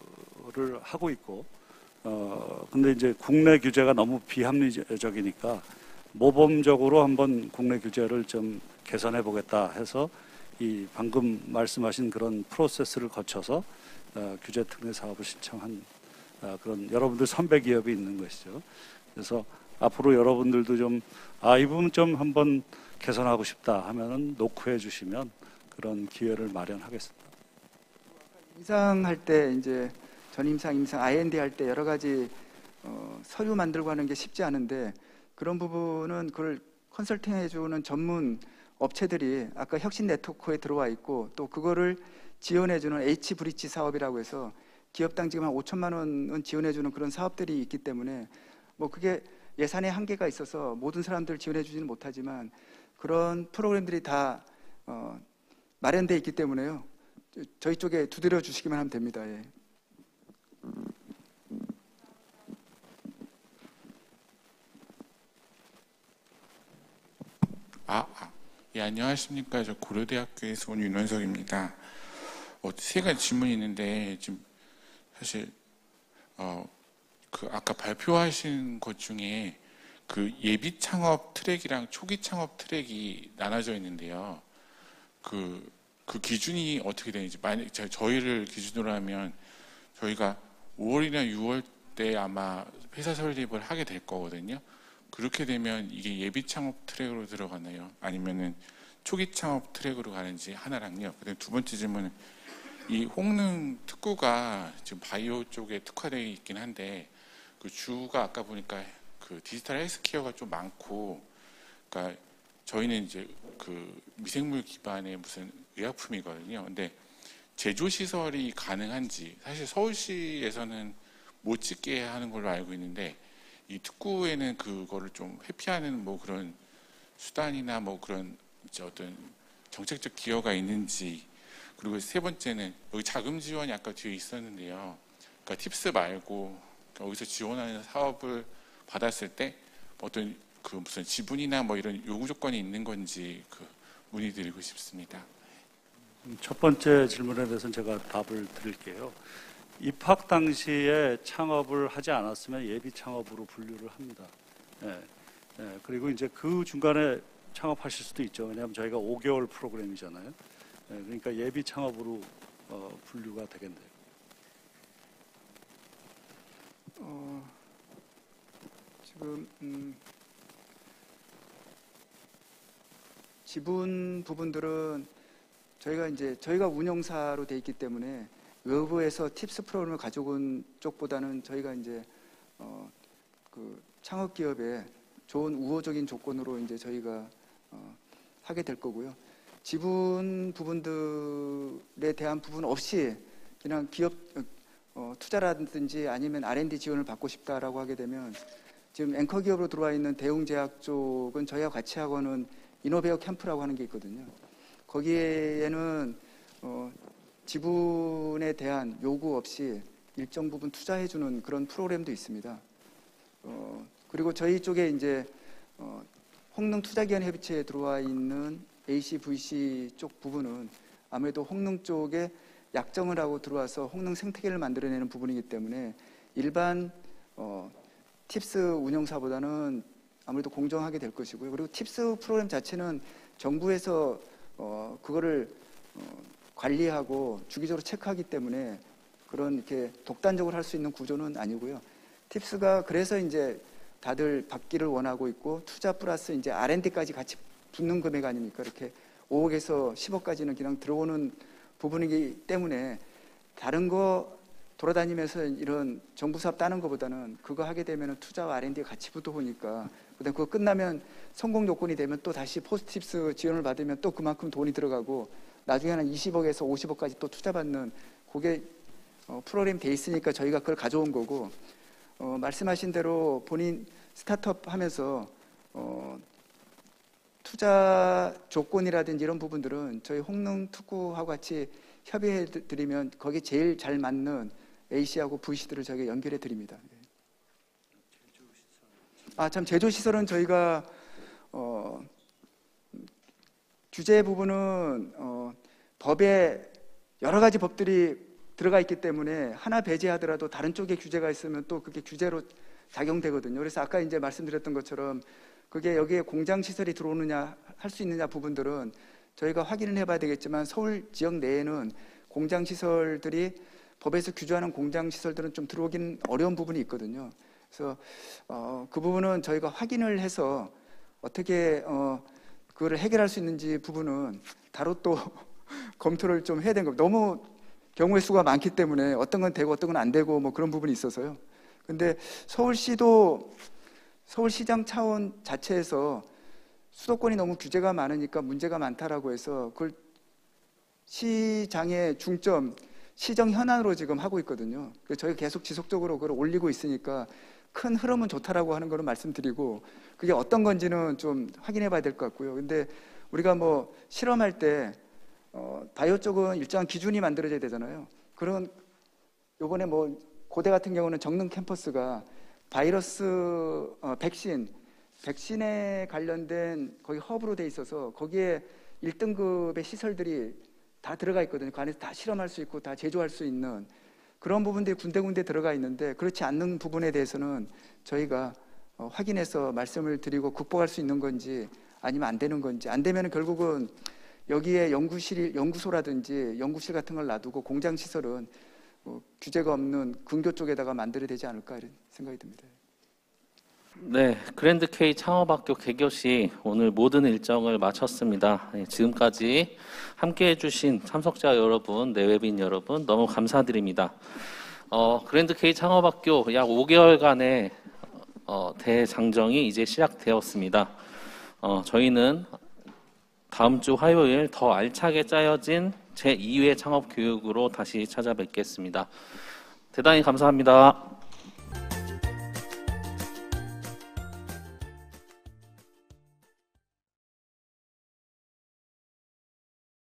Speaker 2: 하고 있고 어, 근데 이제 국내 규제가 너무 비합리적이니까 모범적으로 한번 국내 규제를 좀 개선해 보겠다 해서 이 방금 말씀하신 그런 프로세스를 거쳐서 어, 규제 특례 사업을 신청한 어, 그런 여러분들 선배 기업이 있는 것이죠. 그래서 앞으로 여러분들도 좀 아, 이 부분 좀 한번 개선하고 싶다 하면은 노크해 주시면 그런 기회를 마련하겠습니다.
Speaker 3: 임상할 때 이제 전임상, 임상, 아이엔디 할 때 여러 가지 어, 서류 만들고 하는 게 쉽지 않은데 그런 부분은 그걸 컨설팅 해주는 전문 업체들이 아까 혁신 네트워크에 들어와 있고 또 그거를 지원해주는 H 브릿지 사업이라고 해서 기업당 지금 한 오천만 원은 지원해주는 그런 사업들이 있기 때문에 뭐 그게 예산의 한계가 있어서 모든 사람들 지원해주지는 못하지만 그런 프로그램들이 다 어, 마련되어 있기 때문에요. 저희 쪽에 두드려 주시기만 하면 됩니다. 예.
Speaker 5: 아, 아, 예, 안녕하십니까. 저 고려대학교에서 온 윤원석입니다. 어, 세 가지 질문이 있는데, 지금 사실, 어, 그 아까 발표하신 것 중에 그 예비 창업 트랙이랑 초기 창업 트랙이 나눠져 있는데요. 그, 그 기준이 어떻게 되는지, 만약 저희를 기준으로 하면 저희가 오월이나 유월 때 아마 회사 설립을 하게 될 거거든요. 그렇게 되면 이게 예비 창업 트랙으로 들어가나요? 아니면은 초기 창업 트랙으로 가는지 하나랑요. 그다음 두 번째 질문은 이 홍릉 특구가 지금 바이오 쪽에 특화되어 있긴 한데 그 주가 아까 보니까 그 디지털 헬스케어가 좀 많고, 그러니까 저희는 이제 그 미생물 기반의 무슨 의약품이거든요. 근데 제조 시설이 가능한지 사실 서울시에서는 못 짓게 하는 걸로 알고 있는데 이 특구에는 그거를 좀 회피하는 뭐 그런 수단이나 뭐 그런 이제 어떤 정책적 기여가 있는지, 그리고 세 번째는 여기 자금 지원이 아까 뒤에 있었는데요. 그러니까 팁스 말고 여기서 지원하는 사업을 받았을 때 어떤 그 무슨 지분이나 뭐 이런 요구 조건이 있는 건지 그 문의드리고 싶습니다.
Speaker 2: 첫 번째 질문에 대해서는 제가 답을 드릴게요. 입학 당시에 창업을 하지 않았으면 예비 창업으로 분류를 합니다. 예, 예, 그리고 이제 그 중간에 창업하실 수도 있죠. 왜냐하면 저희가 오 개월 프로그램이잖아요. 예, 그러니까 예비 창업으로 어, 분류가 되겠네요.
Speaker 3: 어, 지금 음, 지분 부분들은 저희가 이제 저희가 운영사로 돼 있기 때문에 외부에서 팁스 프로그램을 가져온 쪽보다는 저희가 이제 어, 그 창업 기업에 좋은 우호적인 조건으로 이제 저희가 어, 하게 될 거고요. 지분 부분들에 대한 부분 없이 그냥 기업 어, 투자라든지 아니면 알 앤 디 지원을 받고 싶다라고 하게 되면 지금 앵커 기업으로 들어와 있는 대웅제약 쪽은 저희와 같이 하고는 이노베어 캠프라고 하는 게 있거든요. 거기에는 어, 지분에 대한 요구 없이 일정 부분 투자해주는 그런 프로그램도 있습니다. 어, 그리고 저희 쪽에 이제 어, 홍릉 투자기관 협의체에 들어와 있는 에이 씨, 브이 씨 쪽 부분은 아무래도 홍릉 쪽에 약정을 하고 들어와서 홍릉 생태계를 만들어내는 부분이기 때문에 일반 어, 팁스 운영사보다는 아무래도 공정하게 될 것이고요. 그리고 팁스 프로그램 자체는 정부에서 어, 그거를 어, 관리하고 주기적으로 체크하기 때문에 그런 이렇게 독단적으로 할 수 있는 구조는 아니고요. 팁스가 그래서 이제 다들 받기를 원하고 있고 투자 플러스 이제 알 앤 디까지 같이 붙는 금액 아닙니까? 이렇게 오억에서 십억까지는 그냥 들어오는 부분이기 때문에 다른 거 돌아다니면서 이런 정부 사업 따는 것보다는 그거 하게 되면 투자와 알 앤 디가 같이 붙어 보니까 그다음 그거 끝나면 성공 요건이 되면 또 다시 포스팁스 지원을 받으면 또 그만큼 돈이 들어가고 나중에 한 이십억에서 오십억까지 또 투자받는 그게 어, 프로그램 돼 있으니까 저희가 그걸 가져온 거고 어, 말씀하신 대로 본인 스타트업 하면서 어, 투자 조건이라든지 이런 부분들은 저희 홍릉 특구하고 같이 협의해 드리면 거기 제일 잘 맞는 에이 씨하고 브이 씨들을 저희가 연결해 드립니다. 아, 참 제조시설은 저희가 어, 규제 부분은 어, 법에 여러 가지 법들이 들어가 있기 때문에 하나 배제하더라도 다른 쪽에 규제가 있으면 또 그게 규제로 작용되거든요. 그래서 아까 이제 말씀드렸던 것처럼 그게 여기에 공장 시설이 들어오느냐 할 수 있느냐 부분들은 저희가 확인을 해봐야 되겠지만 서울 지역 내에는 공장 시설들이 법에서 규제하는 공장 시설들은 좀 들어오기는 어려운 부분이 있거든요. 그래서 어, 그 부분은 저희가 확인을 해서 어떻게 어, 그거를 해결할 수 있는지 부분은 따로 또 검토를 좀 해야 되는 겁니다. 너무 경우의 수가 많기 때문에 어떤 건 되고 어떤 건 안 되고 뭐 그런 부분이 있어서요. 근데 서울시도 서울시장 차원 자체에서 수도권이 너무 규제가 많으니까 문제가 많다라고 해서 그걸 시장의 중점, 시정 현안으로 지금 하고 있거든요. 그래서 저희가 계속 지속적으로 그걸 올리고 있으니까 큰 흐름은 좋다라고 하는 거를 말씀드리고 그게 어떤 건지는 좀 확인해 봐야 될 것 같고요. 근데 우리가 뭐 실험할 때 어, 바이오 쪽은 일정한 기준이 만들어져야 되잖아요. 그런 요번에 뭐 고대 같은 경우는 정릉 캠퍼스가 바이러스 어, 백신 백신에 관련된 거기 허브로 돼 있어서 거기에 일 등급의 시설들이 다 들어가 있거든요. 그 안에서 다 실험할 수 있고 다 제조할 수 있는 그런 부분들이 군데군데 들어가 있는데 그렇지 않는 부분에 대해서는 저희가 어, 확인해서 말씀을 드리고 극복할 수 있는 건지 아니면 안 되는 건지 안 되면 결국은 여기에 연구실, 연구소라든지 연구실 같은 걸 놔두고 공장 시설은 뭐 규제가 없는 근교 쪽에다가 만들어야 되지 않을까 이런 생각이 듭니다.
Speaker 1: 네, 그랜드K 창업학교 개교식 오늘 모든 일정을 마쳤습니다. 네, 지금까지 함께해 주신 참석자 여러분, 내외빈 여러분 너무 감사드립니다. 어, 그랜드K 창업학교 약 오 개월간의 어, 대장정이 이제 시작되었습니다. 어, 저희는 다음 주 화요일 더 알차게 짜여진 제이 회 창업교육으로 다시 찾아뵙겠습니다. 대단히 감사합니다.